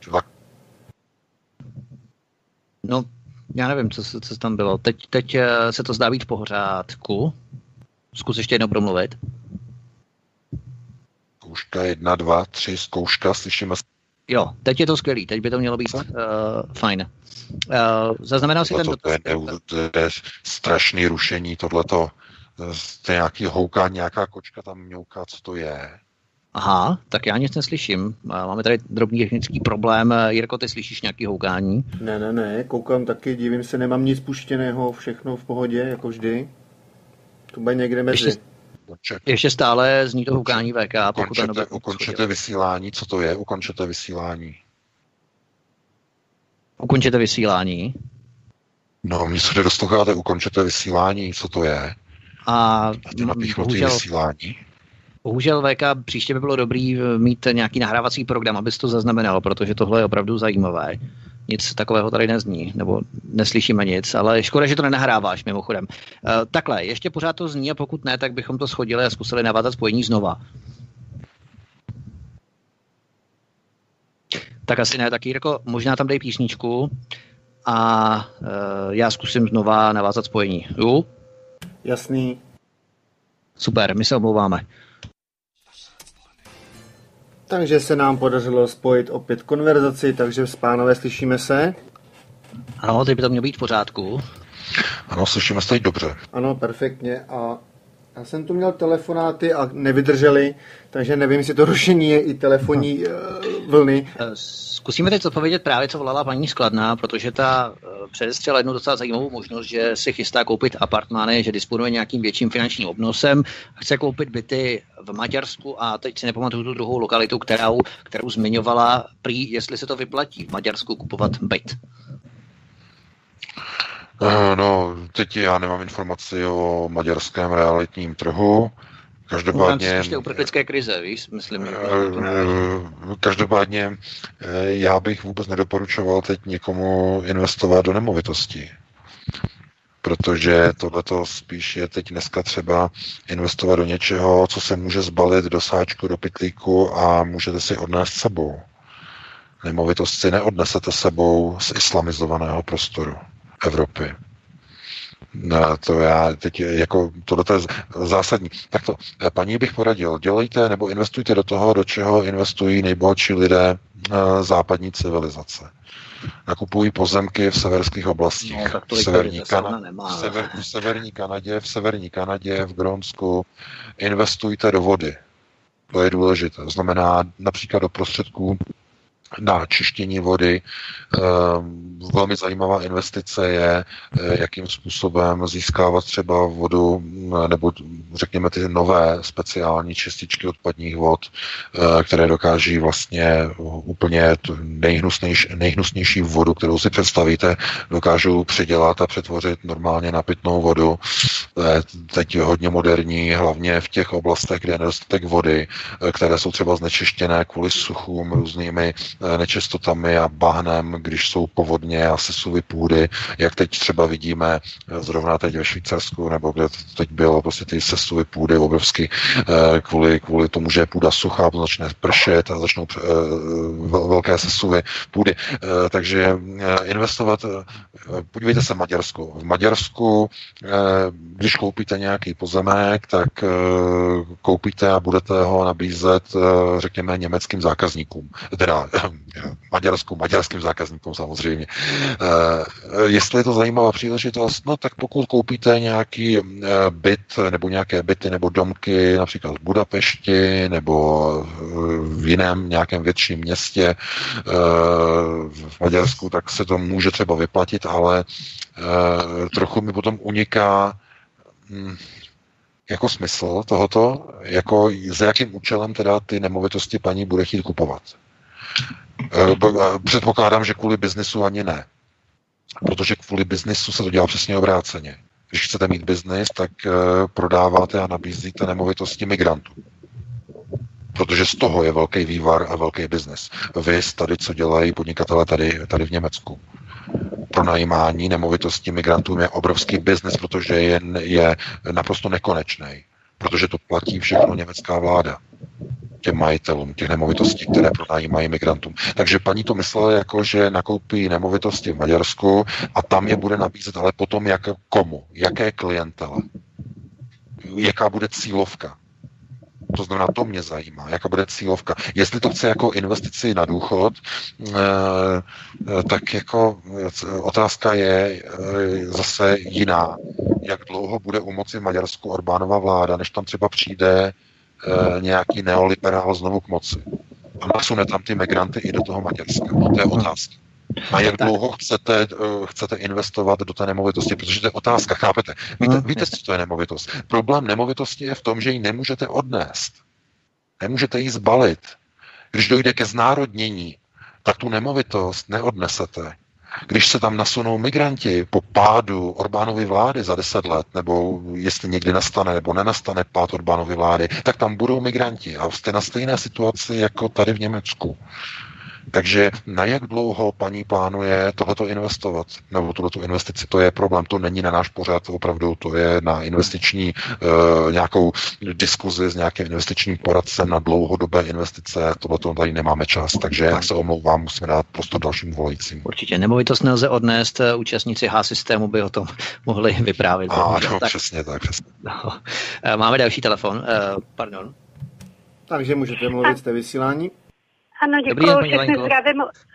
No, já nevím, co tam bylo. Teď se to zdá být v pořádku. Zkus ještě jednou promluvit. Zkouška 1, 2, 3, zkouška, slyšíme. Jo, teď je to skvělý, teď by to mělo být fajn. Zaznamenal si ten dotaz? To je strašný rušení, tohleto. To je nějaký houkání, nějaká kočka tam mňouká, co to je? Aha, tak já nic neslyším. Máme tady drobný technický problém. Jirko, ty slyšíš nějaký houkání? Ne, koukám taky, divím se, nemám nic puštěného, všechno v pohodě, jako vždy. To bude někde mezi. Ještě stále zní to houkání VK. Ukončete vysílání, co to je? Ukončete vysílání. Ukončete vysílání? No, mě se dostáváte, ukončete vysílání, co to je? A napíchnutý vysílání. Bohužel VK, příště by bylo dobrý mít nějaký nahrávací program, abys to zaznamenal, protože tohle je opravdu zajímavé. Nic takového tady nezní, nebo neslyšíme nic, ale škoda, že to nenahráváš mimochodem. Takhle, ještě pořád to zní a pokud ne, tak bychom to shodili a zkusili navázat spojení znova. Tak asi ne, tak Jirko, možná tam dej písničku a já zkusím znova navázat spojení. Jo? Jasný. Super, my se omlouváme. Takže se nám podařilo spojit opět konverzaci, takže pánové, slyšíme se? Ano, teď by to mělo být v pořádku. Ano, slyšíme se teď dobře. Ano, perfektně. A já jsem tu měl telefonáty a nevydrželi, takže nevím, jestli to rušení je i telefonní vlny. Zkusíme teď odpovědět právě, co volala paní Skladná, protože ta předestřela jednu docela zajímavou možnost, že si chystá koupit apartmány, že disponuje nějakým větším finančním obnosem, chce koupit byty v Maďarsku a teď si nepamatuju tu druhou lokalitu, kterou zmiňovala, prý, jestli se to vyplatí v Maďarsku kupovat byt. No, teď já nemám informaci o maďarském realitním trhu. Každopádně... Ještě uprchlické krize, víš, myslím. Každopádně já bych vůbec nedoporučoval teď někomu investovat do nemovitostí. Protože tohleto spíš je teď dneska třeba investovat do něčeho, co se může zbalit do sáčku, do pytlíku a můžete si odnést sebou. Nemovitost si neodnesete sebou z islamizovaného prostoru Evropy. No, to já teď jako tohle je zásadní. Tak to, paní bych poradil, dělejte nebo investujte do toho, do čeho investují nejbohatší lidé západní civilizace. Nakupují pozemky v severských oblastích. No, v severní Kanadě, v Grónsku. Investujte do vody. To je důležité. To znamená například do prostředků na čištění vody. Velmi zajímavá investice je, jakým způsobem získávat třeba vodu, nebo řekněme ty nové speciální čističky odpadních vod, které dokáží vlastně úplně nejhnusnější vodu, kterou si představíte, dokážou předělat a přetvořit normálně na pitnou vodu. To je teď hodně moderní, hlavně v těch oblastech, kde je nedostatek vody, které jsou třeba znečištěné kvůli suchům, různými nečistotami a bahnem, když jsou povodně a sesuvy půdy, jak teď třeba vidíme zrovna teď ve Švýcarsku, nebo kde teď bylo prostě ty sesuvy půdy obrovsky kvůli tomu, že je půda suchá, začne pršet a začnou velké sesuvy půdy. Takže investovat, podívejte se Maďarsku. V Maďarsku, když koupíte nějaký pozemek, tak koupíte a budete ho nabízet, řekněme, německým zákazníkům. Teda maďarským zákazníkům samozřejmě. Jestli je to zajímavá příležitost, no tak pokud koupíte nějaký byt nebo nějaké byty nebo domky například v Budapešti nebo v jiném nějakém větším městě v Maďarsku, tak se to může třeba vyplatit, ale trochu mi potom uniká jako smysl tohoto, jako za jakým účelem teda ty nemovitosti paní bude chtít kupovat. Předpokládám, že kvůli biznisu ani ne. Protože kvůli biznisu se to dělá přesně obráceně. Když chcete mít biznis, tak prodáváte a nabízíte nemovitosti migrantů. Protože z toho je velký vývar a velký biznis. Vy tady, co dělají podnikatelé tady v Německu. Pronajímání nemovitostí migrantům je obrovský biznis, protože je naprosto nekonečný. Protože to platí všechno německá vláda těm majitelům těch nemovitostí, které pronajímají migrantům. Takže paní to myslela jako, že nakoupí nemovitosti v Maďarsku a tam je bude nabízet, ale potom komu, jaké klientele, jaká bude cílovka. To znamená, to mě zajímá, jaká bude cílovka. Jestli to chce jako investici na důchod, tak jako otázka je zase jiná. Jak dlouho bude u moci v Maďarsku Orbánova vláda, než tam třeba přijde nějaký neoliberál znovu k moci. A nasune tam ty migranty i do toho Maďarska. To je otázka. A jak dlouho chcete investovat do té nemovitosti? Protože to je otázka, chápete? Víte, co to je nemovitost? Problém nemovitosti je v tom, že ji nemůžete odnést. Nemůžete ji zbalit. Když dojde ke znárodnění, tak tu nemovitost neodnesete. Když se tam nasunou migranti po pádu Orbánovy vlády za 10 let, nebo jestli někdy nastane nebo nenastane pád Orbánovy vlády, tak tam budou migranti a jste na stejné situaci jako tady v Německu. Takže na jak dlouho paní plánuje tohleto investovat? Nebo tohleto investici, to je problém, to není na náš pořad, opravdu to je na investiční nějakou diskuzi s nějakým investičním poradcem na dlouhodobé investice, tohleto tady nemáme čas, takže já se omlouvám, musíme dát prostor dalším volajícím. Určitě nemovitost nelze odnést, účastníci H-systému by o tom mohli vyprávět. Ano, přesně tak. Přesně. No. Máme další telefon, pardon. Takže můžete mluvit, jste vysílání. Ano, děkuji, všechny zdravím,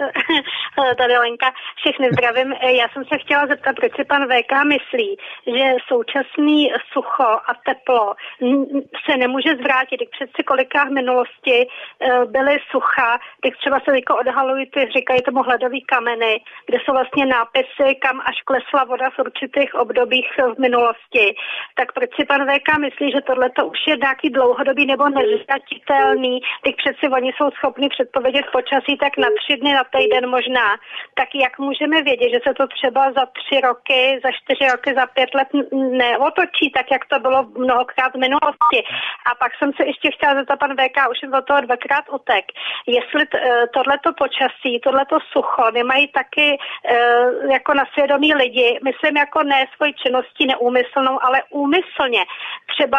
tady Lenka, všechny zdravím. Já jsem se chtěla zeptat, proč si pan VK myslí, že současný sucho a teplo se nemůže zvrátit, když přeci kolikrát v minulosti byly sucha, když třeba se teďko odhalují ty, říkají tomu hledový kameny, kde jsou vlastně nápisy, kam až klesla voda v určitých obdobích v minulosti. Tak proč si pan VK myslí, že tohle to už je nějaký dlouhodobý nebo nezvratitelný, když přeci oni jsou schopni předpovědět počasí tak na 3 dny, na týden možná, tak jak můžeme vědět, že se to třeba za 3 roky, za 4 roky, za 5 let neotočí, tak jak to bylo mnohokrát v minulosti. A pak jsem se ještě chtěla zeptat, pan VK už do toho 2krát utek, jestli tohleto počasí, tohleto sucho nemají taky jako na svědomí lidi, myslím jako ne svojí činností neúmyslnou, ale úmyslně, třeba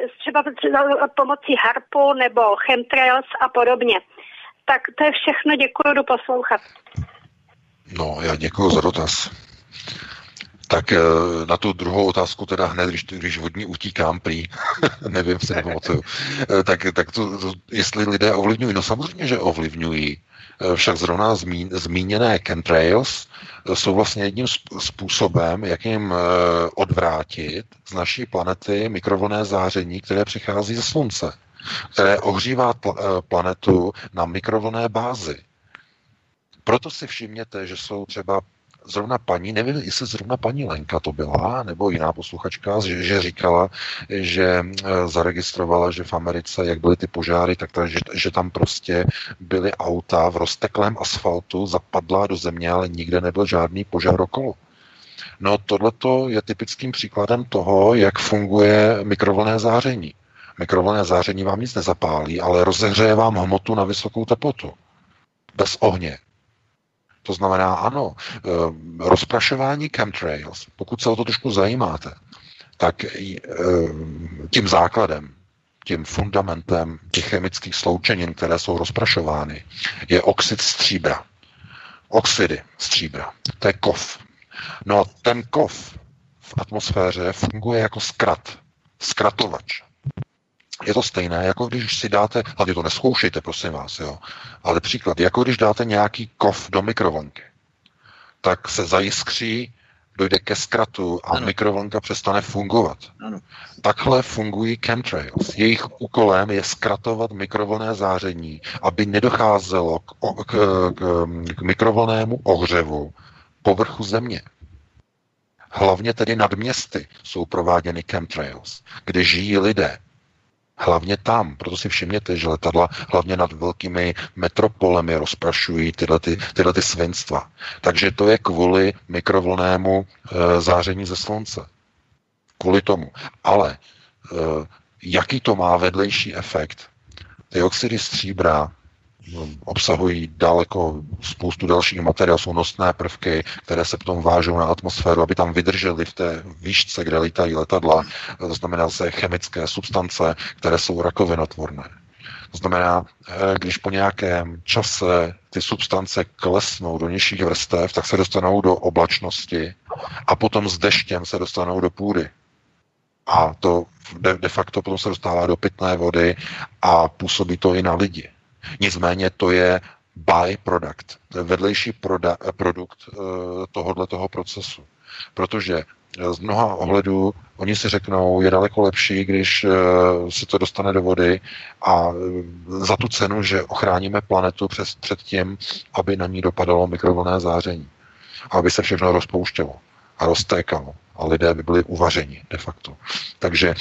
pomocí harpu nebo chemtrails a podobně. Tak to je všechno, děkuji, jdu poslouchat. No, já děkuji za dotaz. Tak na tu druhou otázku teda hned, když od ní utíkám prý, nevím, si nepamatuju, tak to, jestli lidé ovlivňují, no samozřejmě, že ovlivňují. Však zrovna zmíněné chemtrails jsou vlastně jedním způsobem, jak jim odvrátit z naší planety mikrovlnné záření, které přichází ze slunce, které ohřívá planetu na mikrovlnné bázi. Proto si všimněte, že jsou třeba zrovna paní, nevím, jestli zrovna paní Lenka to byla, nebo jiná posluchačka, že říkala, že zaregistrovala, že v Americe, jak byly ty požáry, že tam prostě byly auta v rozteklém asfaltu, zapadla do země, ale nikde nebyl žádný požár okolo. No tohleto je typickým příkladem toho, jak funguje mikrovlnné záření. Mikrovlnné záření vám nic nezapálí, ale rozehřeje vám hmotu na vysokou teplotu. Bez ohně. To znamená, ano, rozprašování chemtrails, pokud se o to trošku zajímáte, tak tím základem, tím fundamentem těch chemických sloučenin, které jsou rozprašovány, je oxid stříbra. Oxidy stříbra. To je kov. No a ten kov v atmosféře funguje jako zkratovač. Je to stejné, jako když si dáte, hlavně to nezkoušejte, prosím vás, jo, ale příklad, jako když dáte nějaký kov do mikrovlnky, tak se zajiskří, dojde ke zkratu a mikrovlnka přestane fungovat. Ano. Takhle fungují chemtrails. Jejich úkolem je zkratovat mikrovlnné záření, aby nedocházelo k mikrovlnnému ohřevu povrchu země. Hlavně tedy nad městy jsou prováděny chemtrails, kde žijí lidé. Hlavně tam, proto si všimněte, že letadla hlavně nad velkými metropolemi rozprašují tyhle svinstva. Takže to je kvůli mikrovlnnému záření ze slunce. Kvůli tomu. Ale jaký to má vedlejší efekt? Ty oxidy stříbra obsahují daleko spoustu dalších materiálů, jsou nosné prvky, které se potom vážou na atmosféru, aby tam vydržely v té výšce, kde lítají letadla. To znamená se chemické substance, které jsou rakovinotvorné. To znamená, když po nějakém čase ty substance klesnou do nižších vrstev, tak se dostanou do oblačnosti a potom s deštěm se dostanou do půdy. A to de facto potom se dostává do pitné vody a působí to i na lidi. Nicméně to je byproduct, to je vedlejší produkt tohoto procesu. Protože z mnoha ohledů oni si řeknou, je daleko lepší, když se to dostane do vody a za tu cenu, že ochráníme planetu před tím, aby na ní dopadalo mikrovlnné záření. Aby se všechno rozpouštělo a roztékalo a lidé by byli uvařeni de facto. Takže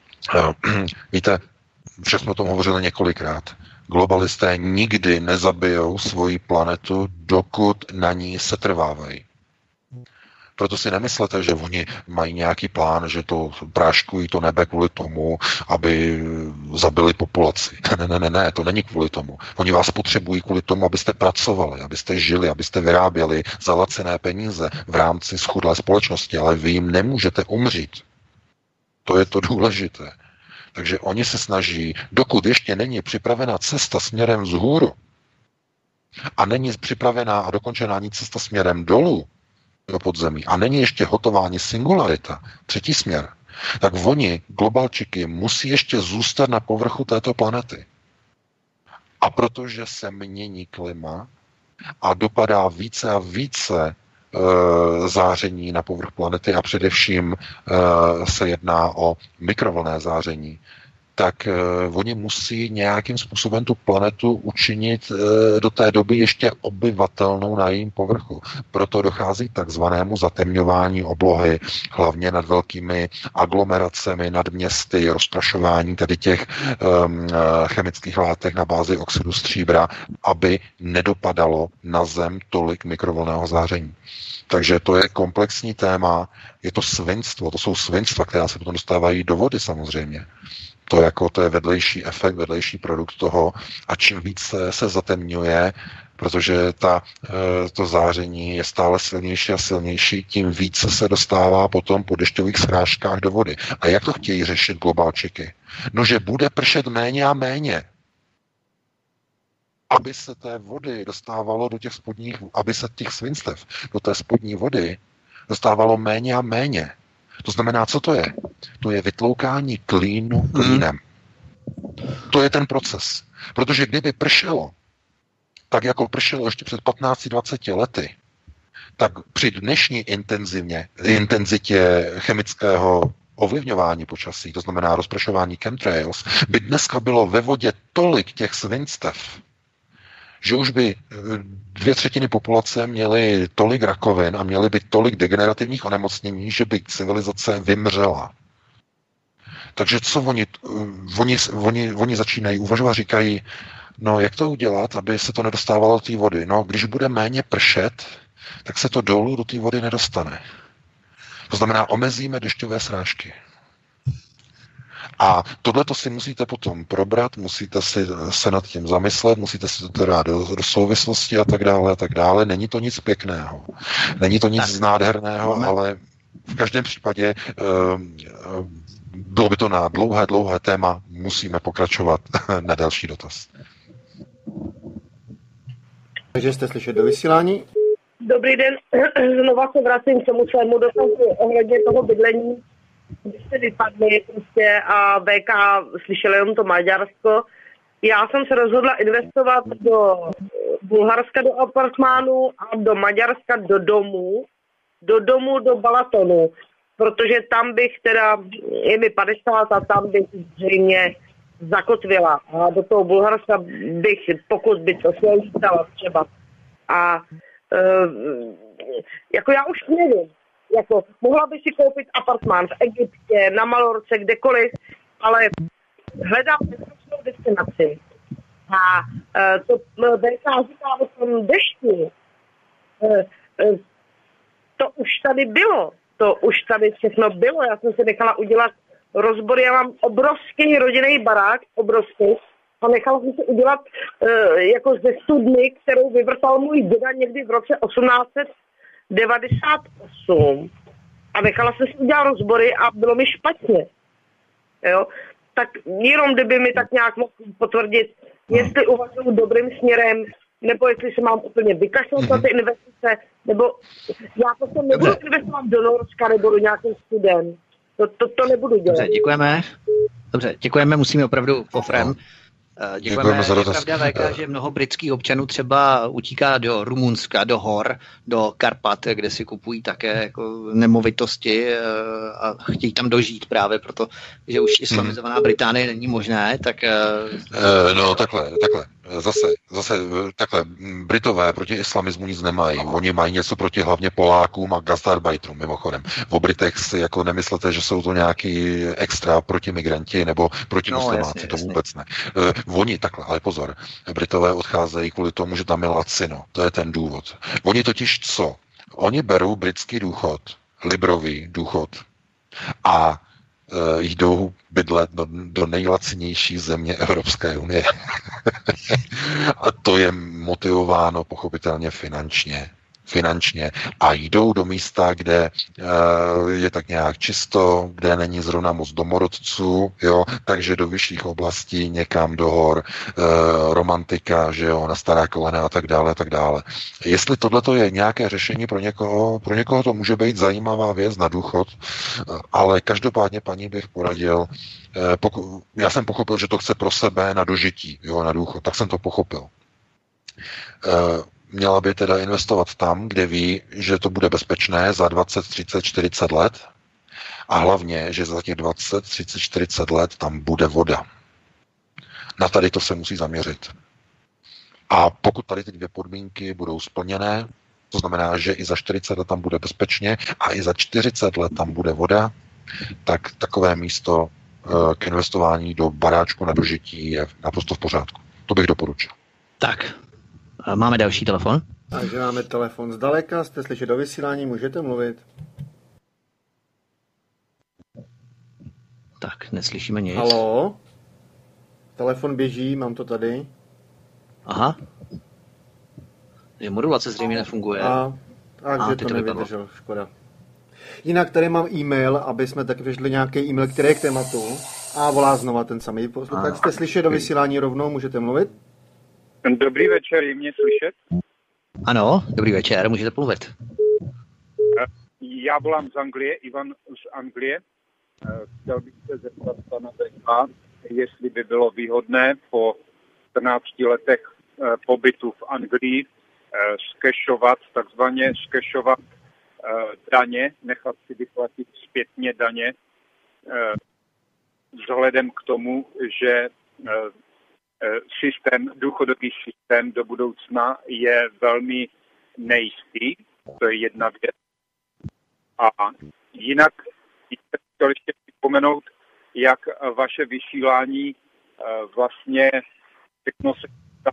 víte, však jsme o tom hovořili několikrát. Globalisté nikdy nezabijou svoji planetu, dokud na ní setrvávají. Proto si nemyslete, že oni mají nějaký plán, že to práškují to nebe kvůli tomu, aby zabili populaci. Ne, to není kvůli tomu. Oni vás potřebují kvůli tomu, abyste pracovali, abyste žili, abyste vyráběli za laciné peníze v rámci schudlé společnosti, ale vy jim nemůžete umřít. To je to důležité. Takže oni se snaží, dokud ještě není připravena cesta směrem vzhůru a není připravená a dokončená ani cesta směrem dolů, do podzemí a není ještě hotová ani singularita, třetí směr, tak oni, globalčiky, musí ještě zůstat na povrchu této planety. A protože se mění klima a dopadá více a více záření na povrch planety a především se jedná o mikrovlnné záření, tak oni musí nějakým způsobem tu planetu učinit do té doby ještě obyvatelnou na jejím povrchu. Proto dochází k takzvanému zatemňování oblohy, hlavně nad velkými aglomeracemi, nad městy, rozprašování tedy těch chemických látek na bázi oxidu stříbra, aby nedopadalo na Zem tolik mikrovlnného záření. Takže to je komplexní téma, je to svinstvo, to jsou svinstva, která se potom dostávají do vody samozřejmě. To je vedlejší efekt, vedlejší produkt toho a čím více se zatemňuje, protože to záření je stále silnější a silnější, tím více se dostává potom po dešťových srážkách do vody. A jak to chtějí řešit globalčiky? No, že bude pršet méně a méně. Aby se té vody dostávalo do těch spodních, aby se těch svinstev do té spodní vody dostávalo méně a méně. To znamená, co to je? To je vytloukání klínu klínem. To je ten proces. Protože kdyby pršelo, tak jako pršelo ještě před 15-20 lety, tak při dnešní intenzitě chemického ovlivňování počasí, to znamená rozpršování chemtrails, by dneska bylo ve vodě tolik těch svinstev, že už by 2/3 populace měly tolik rakovin a měly by tolik degenerativních onemocnění, že by civilizace vymřela. Takže co oni začínají uvažovat, říkají, no jak to udělat, aby se to nedostávalo do té vody? No, když bude méně pršet, tak se to dolů do té vody nedostane. To znamená, omezíme dešťové srážky. A tohleto si musíte potom probrat, musíte si se nad tím zamyslet, musíte si to dát do souvislosti a tak dále, a tak dále. Není to nic pěkného, není to nic nádherného, ale v každém případě bylo by to na dlouhé téma, musíme pokračovat na další dotaz. Takže jste slyšet do vysílání? Dobrý den, znova se vracím k tomu svému dotazu ohledně toho bydlení. Když jste vypadli prostě a VK slyšeli jenom to Maďarsko. Já jsem se rozhodla investovat do Bulharska do apartmánu a do Maďarska do domu do Balatonu, protože tam bych teda, je mi 50 a tam bych zřejmě zakotvila. A do toho Bulharska bych, pokud by to šlo, stala třeba. A jako já už nevím. Jako, mohla by si koupit apartmán v Egyptě, na Malorce, kdekoliv, ale hledám bezpečnou destinaci. A to VK říká o tom dešti. To už tady bylo. To už tady všechno bylo. Já jsem se nechala udělat rozbor. Já mám obrovský rodinný barák, obrovský. A nechala jsem se udělat jako ze studny, kterou vyvrtal můj děda někdy v roce 1898 a nechala jsem si udělat rozbory a bylo mi špatně. Jo? Tak jenom kdyby mi tak nějak mohl potvrdit, jestli uvažuji dobrým směrem, nebo jestli se mám úplně vykašlat na ty investice, nebo já prostě nebudu investovat do Norska nebo do nějakých student. To nebudu dělat. Dobře, děkujeme, musíme opravdu ofrem. Děkujeme za dotaz. Je pravda, VK, že mnoho britských občanů třeba utíká do Rumunska, do hor, do Karpat, kde si kupují také jako nemovitosti a chtějí tam dožít právě proto, že už islamizovaná Británie není možné, tak... No takhle. Zase takhle. Britové proti islamismu nic nemají. Oni mají něco proti hlavně Polákům a gastarbeiterům, mimochodem. O Britech si jako nemyslete, že jsou to nějaký extra protimigranti nebo proti muslimáci, to vůbec ne. Oni takhle, ale pozor, Britové odcházejí kvůli tomu, že tam je lacino. To je ten důvod. Oni totiž co? Oni berou britský důchod, librový důchod a jdou bydlet do nejlacinější země Evropské unie. A to je motivováno pochopitelně finančně a jdou do místa, kde je tak nějak čisto, kde není zrovna moc domorodců, jo, takže do vyšších oblastí, někam do hor, romantika, že jo, na stará kolena a tak dále. Jestli tohleto je nějaké řešení pro někoho to může být zajímavá věc na důchod, ale každopádně paní bych poradil, já jsem pochopil, že to chce pro sebe na dožití, jo, na důchod, tak jsem to pochopil. Měla by teda investovat tam, kde ví, že to bude bezpečné za 20, 30, 40 let a hlavně, že za těch 20, 30, 40 let tam bude voda. Na tady to se musí zaměřit. A pokud tady ty dvě podmínky budou splněné, to znamená, že i za 40 let tam bude bezpečně a i za 40 let tam bude voda, tak takové místo k investování do baráčku na dožití je naprosto v pořádku. To bych doporučil. Tak, máme další telefon. Takže máme telefon zdaleka, jste slyšet do vysílání, můžete mluvit. Tak, neslyšíme nic. Haló? Telefon běží, mám to tady. Aha. Je modulace zřejmě nefunguje. Takže to nevydržel, škoda. Jinak tady mám e-mail, aby jsme taky vyšli nějaký e-mail, který je k tématu. A volá znova ten samý posluchač. Jste slyšet do vysílání rovnou, můžete mluvit? Dobrý večer, je mě slyšet? Ano, dobrý večer, můžete mluvit. Já volám z Anglie, Ivan z Anglie. Chtěl bych se zeptat pana Beka, jestli by bylo výhodné po 14 letech pobytu v Anglii takzvaně skešovat daně, nechat si vyplatit zpětně daně, vzhledem k tomu, že důchodový systém do budoucna je velmi nejistý, to je jedna věc. A jinak jsem chtěl ještě připomenout, jak vaše vysílání vlastně všechno se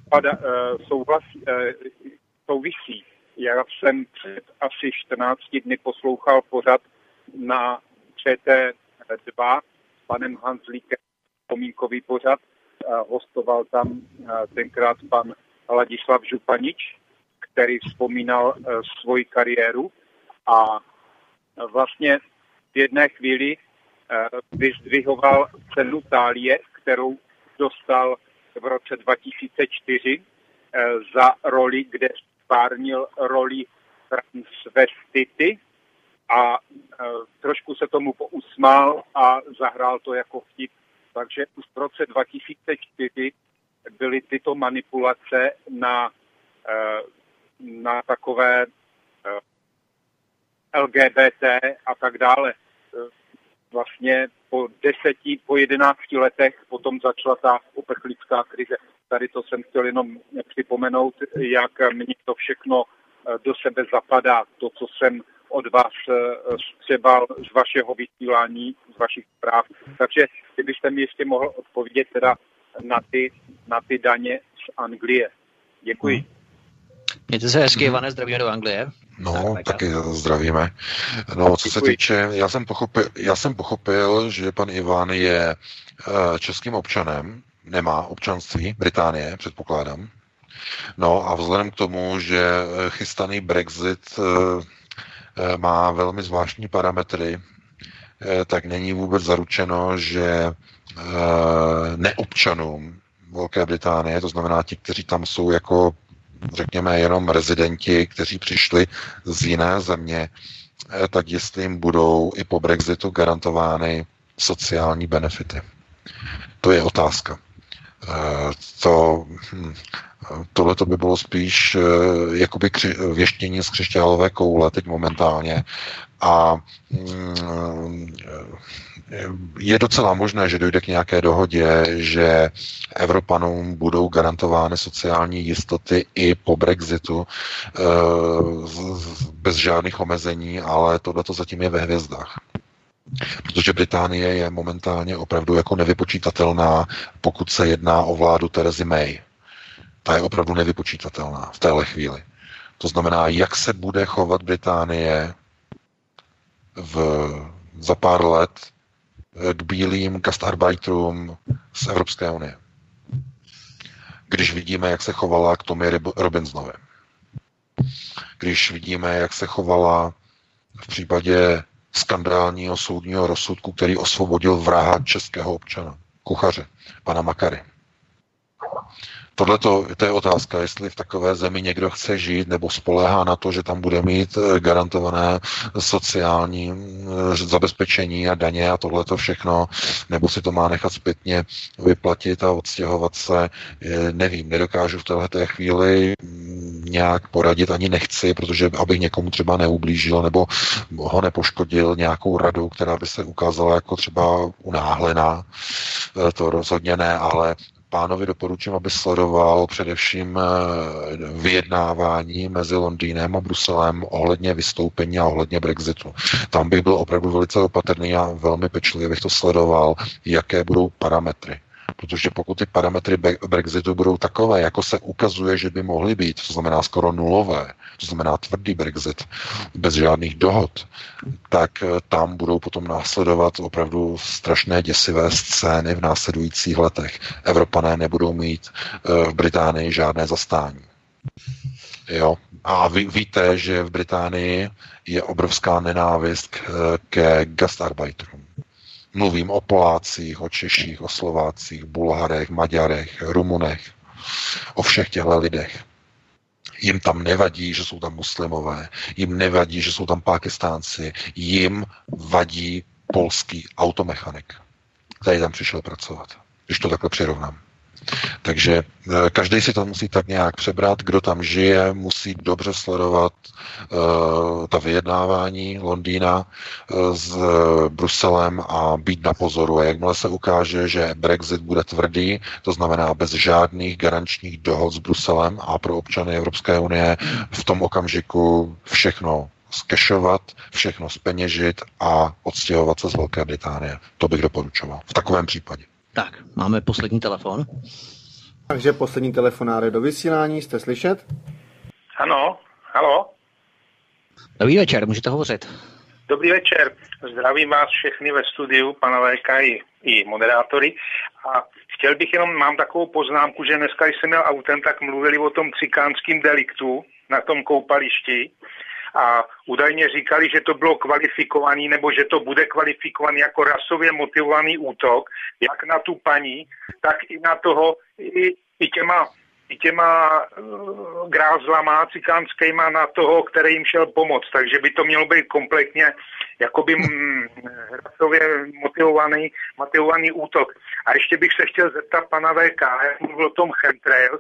souvisí. Já jsem před asi 14 dny poslouchal pořad na ČT2 s panem Hanzlíkem, vzpomínkový pořad. Hostoval tam tenkrát pan Ladislav Županič, který vzpomínal svoji kariéru a vlastně v jedné chvíli vyzdvihoval cenu Thálie, kterou dostal v roce 2004 za roli, kde stvárnil roli transvestity a trošku se tomu pousmál a zahrál to jako vtip. Takže už v roce 2004 byly tyto manipulace na takové LGBT a tak dále. Vlastně po 11 letech potom začala ta uprchlická krize. Tady to jsem chtěl jenom připomenout, jak mě to všechno do sebe zapadá, to, co jsem od vás střebal z vašeho vysílání, z vašich zpráv. Takže kdybyste mi ještě mohl odpovědět teda na ty daně z Anglie. Děkuji. Mějte se hezky, Ivane, zdravíme do Anglie. No, taky zdravíme. No, co se týče, já jsem pochopil, že pan Ivan je českým občanem, nemá občanství Británie, předpokládám. No a vzhledem k tomu, že chystaný Brexit má velmi zvláštní parametry, tak není vůbec zaručeno, že neobčanům Velké Británie, to znamená ti, kteří tam jsou jako, řekněme, jenom rezidenti, kteří přišli z jiné země, tak jestli jim budou i po Brexitu garantovány sociální benefity. To je otázka. Tohle to by bylo spíš jakoby věštění z křišťálové koule teď momentálně. A je docela možné, že dojde k nějaké dohodě, že Evropanům budou garantovány sociální jistoty i po Brexitu bez žádných omezení, ale tohleto zatím je ve hvězdách. Protože Británie je momentálně opravdu jako nevypočítatelná, pokud se jedná o vládu Terezy May. Ta je opravdu nevypočítatelná v téhle chvíli. To znamená, jak se bude chovat Británie za pár let k bílým gastarbeiterům z Evropské unie. Když vidíme, jak se chovala k Tommy Robinsonovi. Když vidíme, jak se chovala v případě skandálního soudního rozsudku, který osvobodil vraha českého občana, kuchaře, pana Makary. Tohleto, to je otázka, jestli v takové zemi někdo chce žít nebo spoléhá na to, že tam bude mít garantované sociální zabezpečení a daně a tohleto všechno, nebo si to má nechat zpětně vyplatit a odstěhovat se. Nevím, nedokážu v této chvíli nějak poradit, ani nechci, protože abych někomu třeba neublížil nebo ho nepoškodil nějakou radu, která by se ukázala jako třeba unáhlená. To rozhodně ne, ale pánovi doporučím, aby sledoval především vyjednávání mezi Londýnem a Bruselem ohledně vystoupení a ohledně Brexitu. Tam bych byl opravdu velice opatrný a velmi pečlivě bych to sledoval, jaké budou parametry. Protože pokud ty parametry Brexitu budou takové, jako se ukazuje, že by mohly být, to znamená skoro nulové, to znamená tvrdý Brexit, bez žádných dohod, tak tam budou potom následovat opravdu strašné děsivé scény v následujících letech. Evropané nebudou mít v Británii žádné zastání. Jo? A vy víte, že v Británii je obrovská nenávist ke gastarbeiterům. Mluvím o Polácích, o Češích, o Slovácích, Bulharech, Maďarech, Rumunech, o všech těchto lidech. Jim tam nevadí, že jsou tam muslimové, jim nevadí, že jsou tam Pákistánci, jim vadí polský automechanik, který tam přišel pracovat, když to takhle přirovnám. Takže každý si to musí tak nějak přebrat, kdo tam žije, musí dobře sledovat ta vyjednávání Londýna s Bruselem a být na pozoru. A jakmile se ukáže, že Brexit bude tvrdý, to znamená bez žádných garančních dohod s Bruselem a pro občany Evropské unie, v tom okamžiku všechno skešovat, všechno zpeněžit a odstěhovat se z Velké Británie. To bych doporučoval v takovém případě. Tak, máme poslední telefon. Takže poslední telefonát do vysílání, jste slyšet? Ano, halo. Dobrý večer, můžete hovořit. Dobrý večer, zdravím vás všechny ve studiu, pana VK i moderátory. A chtěl bych jenom, mám takovou poznámku, že dneska, když jsem měl autem, tak mluvili o tom cikánském deliktu na tom koupališti. A údajně říkali, že to bylo kvalifikovaný, nebo že to bude kvalifikovaný jako rasově motivovaný útok, jak na tu paní, tak i na toho, i těma grázlama cikánskýma na toho, který jim šel pomoct. Takže by to mělo být kompletně jakoby rasově motivovaný útok. A ještě bych se chtěl zeptat pana VK, jak mluvil o tom chemtrails.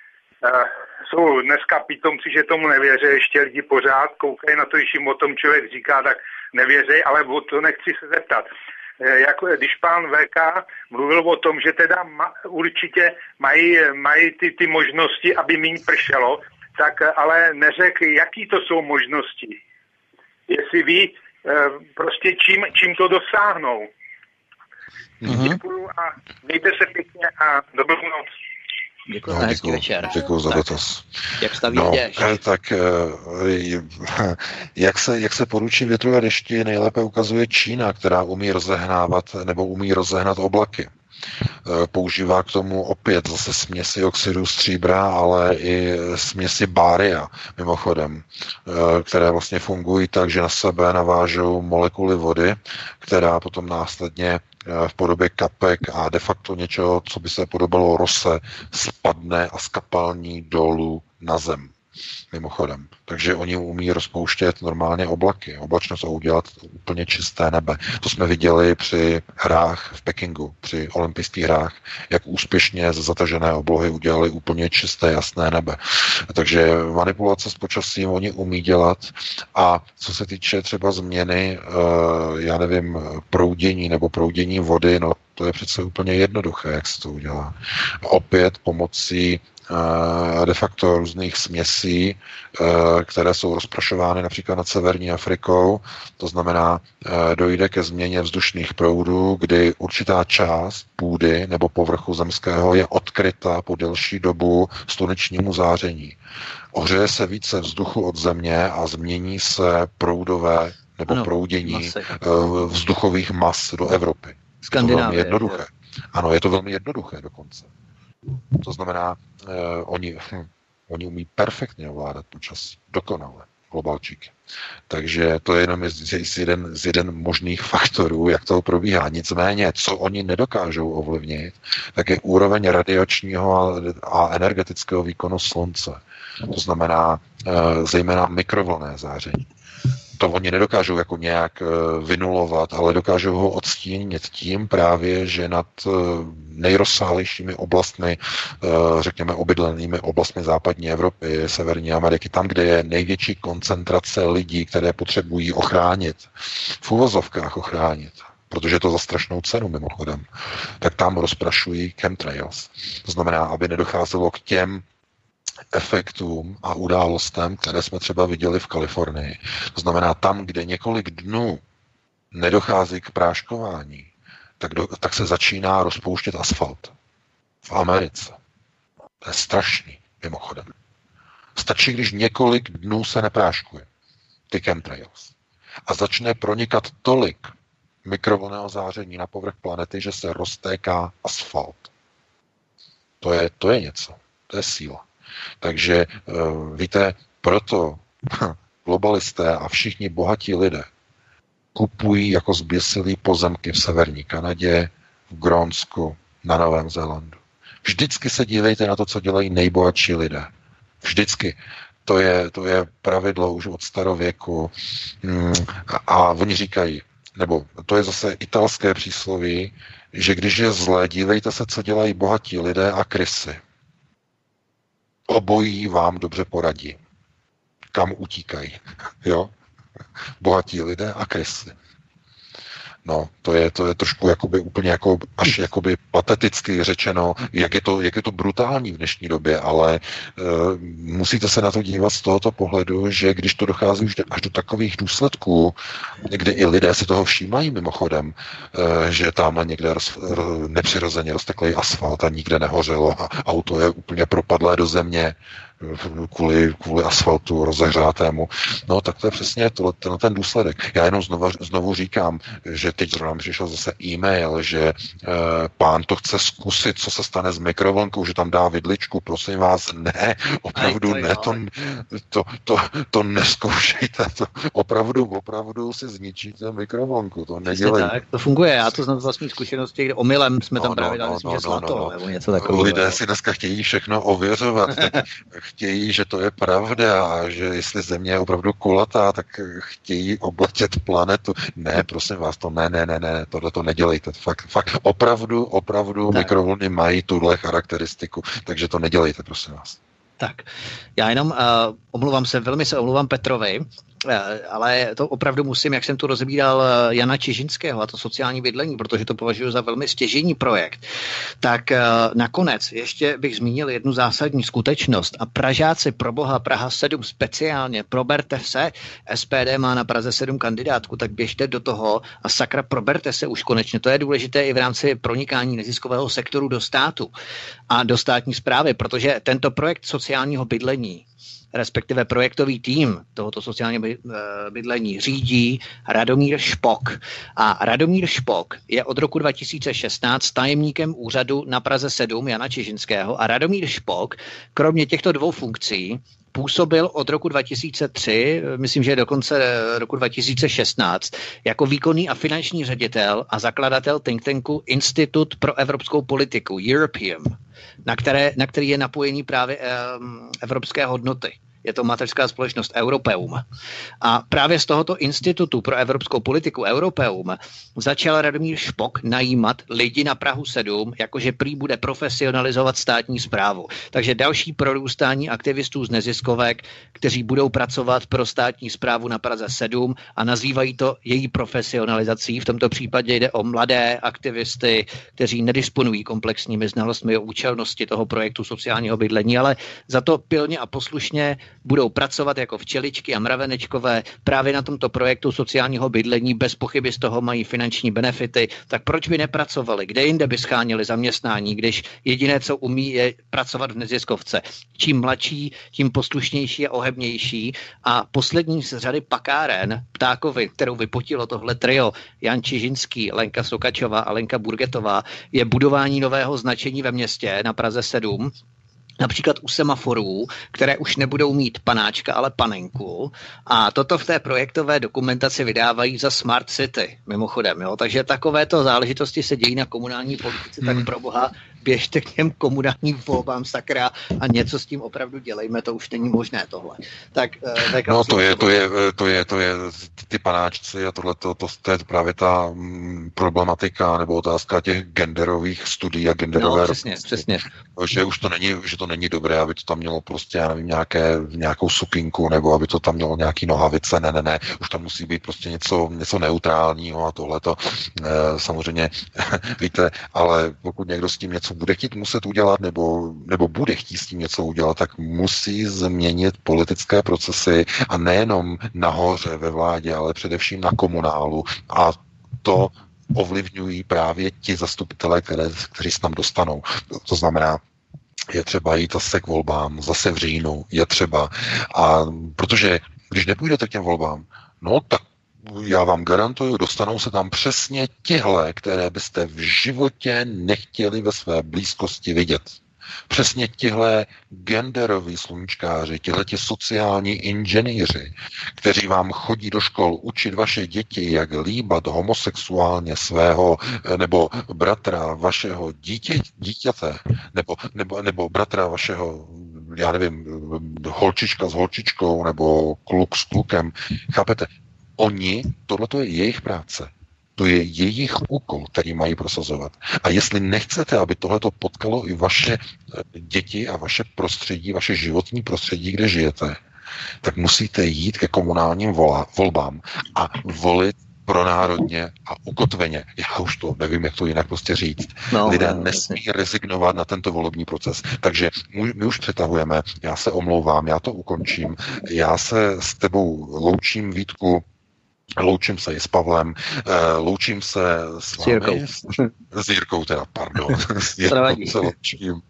Jsou dneska pitomci, že tomu nevěří, ještě lidi pořád koukají na to, když jim o tom člověk říká, tak nevěří, ale o to nechci se zeptat. Když pán VK mluvil o tom, že teda určitě mají ty možnosti, aby míň pršelo, tak ale neřekl, jaký to jsou možnosti. Jestli ví, prostě čím to dosáhnou. Děkuju a mějte se pěkně a dobrou noc. Děkuji, hezký večer. Děkuji za dotaz. Jak staví déšť? Tak jak se poručí větru a dešti, nejlépe ukazuje Čína, která umí rozehnávat nebo umí rozehnat oblaky. Používá k tomu opět zase směsi oxidu stříbra, ale i směsi bária, mimochodem, které vlastně fungují tak, že na sebe navážou molekuly vody, která potom následně v podobě kapek a de facto něčeho, co by se podobalo rose, spadne a skapalní dolů na zem. Mimochodem. Takže oni umí rozpouštět normálně oblaky, oblačnost a udělat úplně čisté nebe. To jsme viděli při hrách v Pekingu, při olympijských hrách, jak úspěšně ze zatažené oblohy udělali úplně čisté, jasné nebe. Takže manipulace s počasím oni umí dělat. A co se týče třeba změny, já nevím, proudění nebo proudění vody, no to je přece úplně jednoduché, jak se to udělá. Opět pomocí de facto různých směsí, které jsou rozprašovány například nad severní Afrikou. To znamená, dojde ke změně vzdušných proudů, kdy určitá část půdy nebo povrchu zemského je odkryta po delší dobu slunečnímu záření. Ohřeje se více vzduchu od země a změní se proudové nebo proudění vzduchových mas do Evropy. Je to velmi jednoduché. Ano, je to velmi jednoduché dokonce. To znamená, oni umí perfektně ovládat počasí. Dokonale. Globalčíky. Takže to je jenom z jeden možných faktorů, jak to probíhá. Nicméně, co oni nedokážou ovlivnit, tak je úroveň radiačního a energetického výkonu slunce. To znamená zejména mikrovlnné záření. To oni nedokážou jako nějak vynulovat, ale dokážou ho odstínit tím právě, že nad nejrozsáhlejšími oblastmi, řekněme obydlenými oblastmi západní Evropy, Severní Ameriky, tam, kde je největší koncentrace lidí, které potřebují ochránit, v uvozovkách ochránit, protože je to za strašnou cenu mimochodem, tak tam rozprašují chemtrails. To znamená, aby nedocházelo k těm efektům a událostem, které jsme třeba viděli v Kalifornii. To znamená, tam, kde několik dnů nedochází k práškování, tak se začíná rozpouštět asfalt. V Americe. To je strašný, mimochodem. Stačí, když několik dnů se nepráškuje. Ty chemtrails. A začne pronikat tolik mikrovlnného záření na povrch planety, že se roztéká asfalt. To je něco. To je síla. Takže víte, proto globalisté a všichni bohatí lidé kupují jako zběsilí pozemky v severní Kanadě, v Grónsku, na Novém Zélandu. Vždycky se dívejte na to, co dělají nejbohatší lidé. Vždycky. To je pravidlo už od starověku. A oni říkají, nebo to je zase italské přísloví, že když je zlé, dívejte se, co dělají bohatí lidé a krysy. Obojí vám dobře poradí. Kam utíkají. Jo? Bohatí lidé a krysy. No, to je trošku jakoby úplně jako až jakoby pateticky řečeno, jak je to brutální v dnešní době, ale musíte se na to dívat z tohoto pohledu, že když to dochází už až do takových důsledků, kdy i lidé si toho všímají mimochodem, že tam někde nepřirozeně rozteklý asfalt a nikde nehořelo a auto je úplně propadlé do země kvůli asfaltu rozehřátému. No, tak to je přesně ten důsledek. Já jenom znovu říkám, že teď zrovna mi přišel zase e-mail, že pán to chce zkusit, co se stane s mikrovlnkou, že tam dá vidličku. Prosím vás, ne, opravdu ne, to neskoušejte. To opravdu si zničíte mikrovlnku. To nedělejte. Tak, to funguje. Já to znám z vlastní zkušenosti, kde omylem jsme tam právě dali zlato, nebo něco takového. Lidé si dneska chtějí všechno ověřovat. Chtějí, že to je pravda a že jestli země je opravdu kulatá, tak chtějí obletět planetu. Ne, prosím vás, to ne, tohle to nedělejte. Fakt, opravdu mikrovlny mají tuhle charakteristiku, takže to nedělejte, prosím vás. Tak, já jenom velmi se omlouvám Petrovi, ale to opravdu musím, jak jsem tu rozebíral Jana Čižinského a to sociální bydlení, protože to považuji za velmi stěžejní projekt, tak nakonec ještě bych zmínil jednu zásadní skutečnost a Pražáci, proboha, Praha 7 speciálně, proberte se, SPD má na Praze 7 kandidátku, tak běžte do toho a sakra, proberte se už konečně, to je důležité i v rámci pronikání neziskového sektoru do státu a do státní správy, protože tento projekt sociálního bydlení, respektive projektový tým tohoto sociálního bydlení řídí Radomír Špok. A Radomír Špok je od roku 2016 tajemníkem úřadu na Praze 7 Jana Čižinského a Radomír Špok, kromě těchto dvou funkcí, působil od roku 2003, myslím, že do konce roku 2016, jako výkonný a finanční ředitel a zakladatel think tanku Institut pro evropskou politiku, Europeum, na který je napojení právě evropské hodnoty. Je to mateřská společnost Europeum. A právě z tohoto institutu pro evropskou politiku Europeum začal Radomír Špok najímat lidi na Prahu 7, jakože prý bude profesionalizovat státní správu. Takže další prorůstání aktivistů z neziskovek, kteří budou pracovat pro státní správu na Praze 7 a nazývají to její profesionalizací. V tomto případě jde o mladé aktivisty, kteří nedisponují komplexními znalostmi o účelnosti toho projektu sociálního bydlení, ale za to pilně a poslušně budou pracovat jako včeličky a mravenečkové právě na tomto projektu sociálního bydlení, bez pochyby z toho mají finanční benefity, tak proč by nepracovali? Kde jinde by schánili zaměstnání, když jediné, co umí, je pracovat v neziskovce? Čím mladší, tím poslušnější a ohebnější. A poslední z řady pakáren Ptákovi, kterou vypotilo tohle trio, Jan Čižinský, Lenka Sokačová a Lenka Burgetová, je budování nového značení ve městě na Praze 7, například u semaforů, které už nebudou mít panáčka, ale panenku. A toto v té projektové dokumentaci vydávají za Smart City, mimochodem. Jo? Takže takovéto záležitosti se dějí na komunální politice, tak pro boha běžte k těm komunálním volbám, sakra, a něco s tím opravdu dělejme, to už není možné tohle. Tak, no to je ty panáčci a tohle, to je právě ta problematika nebo otázka těch genderových studií a genderové přesně. Že už to není dobré, aby to tam mělo prostě, já nevím, nějakou sukinku, nebo aby to tam mělo nějaký nohavice, ne, už tam musí být prostě něco neutrálního a tohleto. Samozřejmě, víte, ale pokud někdo s tím něco bude chtít muset udělat, nebo bude chtít s tím něco udělat, tak musí změnit politické procesy a nejenom nahoře ve vládě, ale především na komunálu, a to ovlivňují právě ti zastupitelé, kteří se tam dostanou. To znamená, je třeba jít zase k volbám, zase v říjnu, je třeba. A protože když nepůjdete k těm volbám, no tak já vám garantuju, dostanou se tam přesně tihle, které byste v životě nechtěli ve své blízkosti vidět. Přesně tihle genderoví sluníčkáři, tihleti sociální inženýři, kteří vám chodí do škol učit vaše děti, jak líbat homosexuálně svého nebo bratra vašeho dítěte, nebo bratra vašeho, já nevím, holčička s holčičkou, nebo kluk s klukem. Chápete? Tohleto je jejich práce. To je jejich úkol, který mají prosazovat. A jestli nechcete, aby tohleto potkalo i vaše děti a vaše prostředí, vaše životní prostředí, kde žijete, tak musíte jít ke komunálním volbám a volit pronárodně a ukotveně. Já už to nevím, jak to jinak prostě říct. Lidé nesmí rezignovat na tento volební proces. Takže my už přetahujeme, já se omlouvám, já to ukončím. Já se s tebou loučím, Vítku, loučím se i s Pavlem, loučím se s vámi. S Jirkou teda, pardon. S Jirkou se loučím.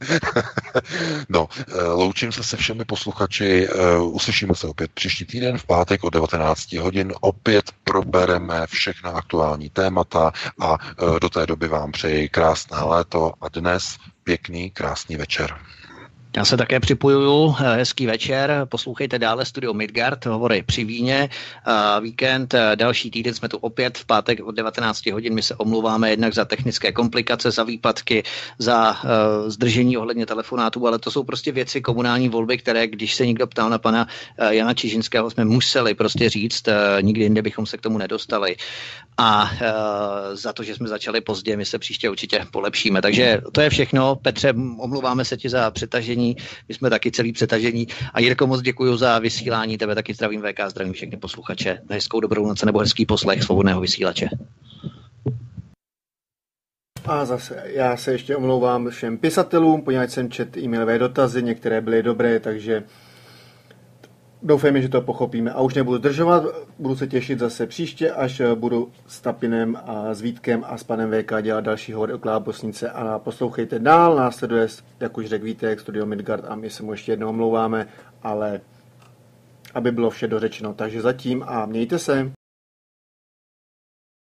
No, loučím se všemi posluchači, uslyšíme se opět příští týden v pátek od 19 hodin. Opět probereme všechna aktuální témata a do té doby vám přeji krásné léto a dnes pěkný, krásný večer. Já se také připojuju, hezký večer, poslouchejte dále Studio Midgard, hovory při víně, víkend, další týden jsme tu opět v pátek od 19 hodin, my se omlouváme jednak za technické komplikace, za výpadky, za zdržení ohledně telefonátů, ale to jsou prostě věci komunální volby, které, když se někdo ptal na pana Jana Čižinského, jsme museli prostě říct, nikdy jinde bychom se k tomu nedostali. A za to, že jsme začali pozdě, my se příště určitě polepšíme. Takže to je všechno. Petře, omlouváme se ti za přetažení, my jsme taky celý přetažení. A Jirko, moc děkuji za vysílání, tebe taky zdravím VK, zdravím všechny posluchače. Hezkou dobrou noc nebo hezký poslech Svobodného vysílače. A zase já se ještě omlouvám všem pisatelům, poněvadž jsem četl e-mailové dotazy, některé byly dobré, takže doufejme, že to pochopíme. A už nebudu zdržovat, budu se těšit zase příště, až budu s Tapinem a s Vítkem a s panem VK dělat další hovor o Klábosnice. A poslouchejte dál, následuje, jak už řekl Vítek, Studio Midgard a my se mu ještě jednou omlouváme, ale aby bylo vše dořečeno. Takže zatím a mějte se.